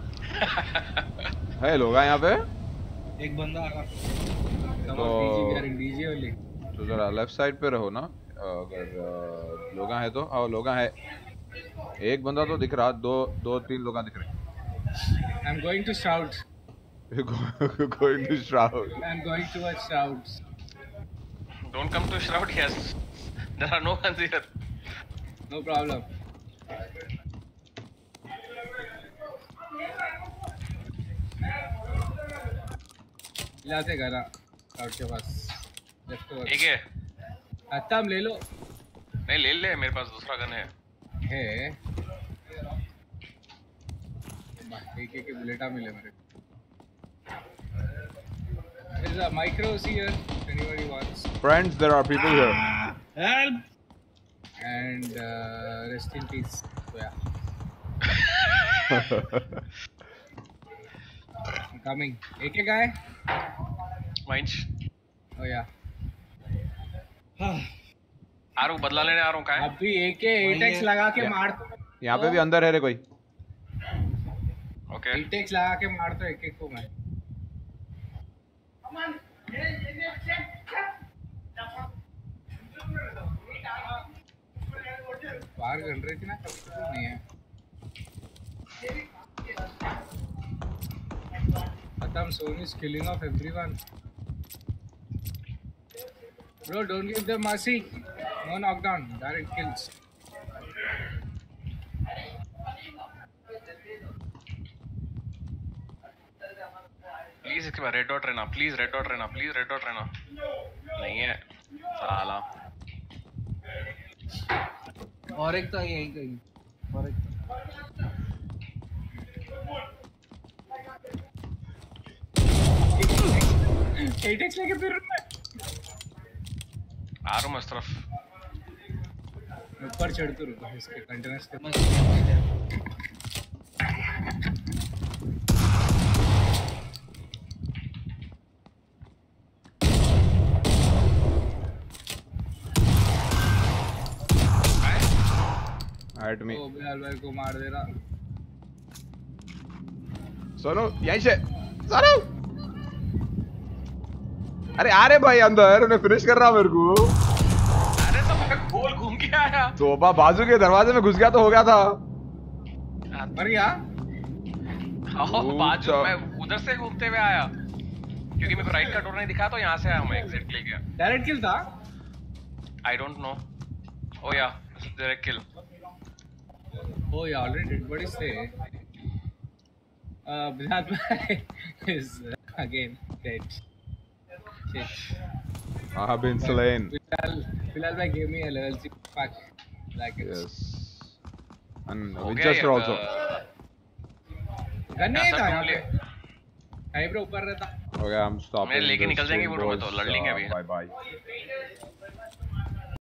S2: है लोग यहाँ पे?
S4: एक बंदा आ रहा.
S3: Come on, DG, we are in DG only.
S2: तो जरा लेफ्ट साइड पे रहो ना. अगर लोगा है तो आओ. लोगा है. एक बंदा तो दिख रहा. दो तीन लोग दिख रहे.
S3: I'm going to shout.
S2: Going to shout.
S3: I'm going towards shouts.
S1: Don't come to Shroud. Yes, there are no guns here.
S3: No problem. लाते गाना शॉट के पास. Left over.
S1: एक है.
S3: खत्म ले लो.
S1: नहीं ले मेरे पास दूसरा गन है.
S3: एक बुलेटा मिले मेरे को. There's a micros here if anybody wants.
S2: Friends, there are people here.
S4: Help!
S3: And rest in peace. So, yeah. I'm coming. AK guy?
S1: Minds.
S3: Oh yeah.
S1: आ रहा हूँ, बदला लेने आ रहा हूँ. कहाँ है?
S3: अभी AK 8x लगा के मार.
S2: यहाँ पे भी अंदर है रे कोई.
S1: Okay.
S3: 8x लगा के मार तो एक को मैं. बाहर गन रही थी ना, कभी नहीं है. खत्म. Sony is killing off everyone. Bro, don't give them mercy. No knockdown, direct kills.
S1: Please इसके बाद रेड डॉट रहना. प्लीज रेड डॉट रहना. प्लीज रेड डॉट रहना. नहीं है साला.
S4: और एक तो यही कहीं. और एक
S3: 8x लेके फिर
S1: आ रहा हूँ मैं इस तरफ.
S3: ऊपर चढ़ तो रुको इसके कंटेनर्स के.
S2: At me.
S3: ओ बिलाल भाई को मार दे रहा.
S2: सोनू यहीं से. सोनू. अरे आ रे भाई अंदर. उन्हें फिनिश कर रहा मेरे को.
S1: अरे तो मैं गोल घूम के आया.
S2: तोबा बाजू के दरवाजे में घुस गया तो हो गया था.
S3: मर गया.
S1: बाजू में उधर से घूमते हुए आया क्योंकि मेरे को राइट का डोर नहीं दिखा तो यहाँ से आया मैं. एग्जिट ले गया.
S3: डायरेक्ट किल था.
S1: I don't know. Oh yeah direct kill.
S3: Oh yeah, already did. What is say? Bilal bhai is again dead. Shit.
S2: I have been slain.
S3: Bilal bhai gave me a level 6 pack. Like it.
S2: Yes. And
S1: हो गया
S2: Winchester
S1: ये,
S2: also.
S3: Gun नहीं
S1: ऐसा
S3: था
S1: तुम
S3: यहाँ
S1: ले.
S3: पे. कहीं पे ऊपर रहता.
S2: Okay, I'm stopping.
S1: मैं लेके
S2: this
S1: निकल जाएंगे
S2: stream,
S1: ब्रो. मैं तो
S2: boys.
S1: लड़ लेंगे अभी.
S2: Bye bye.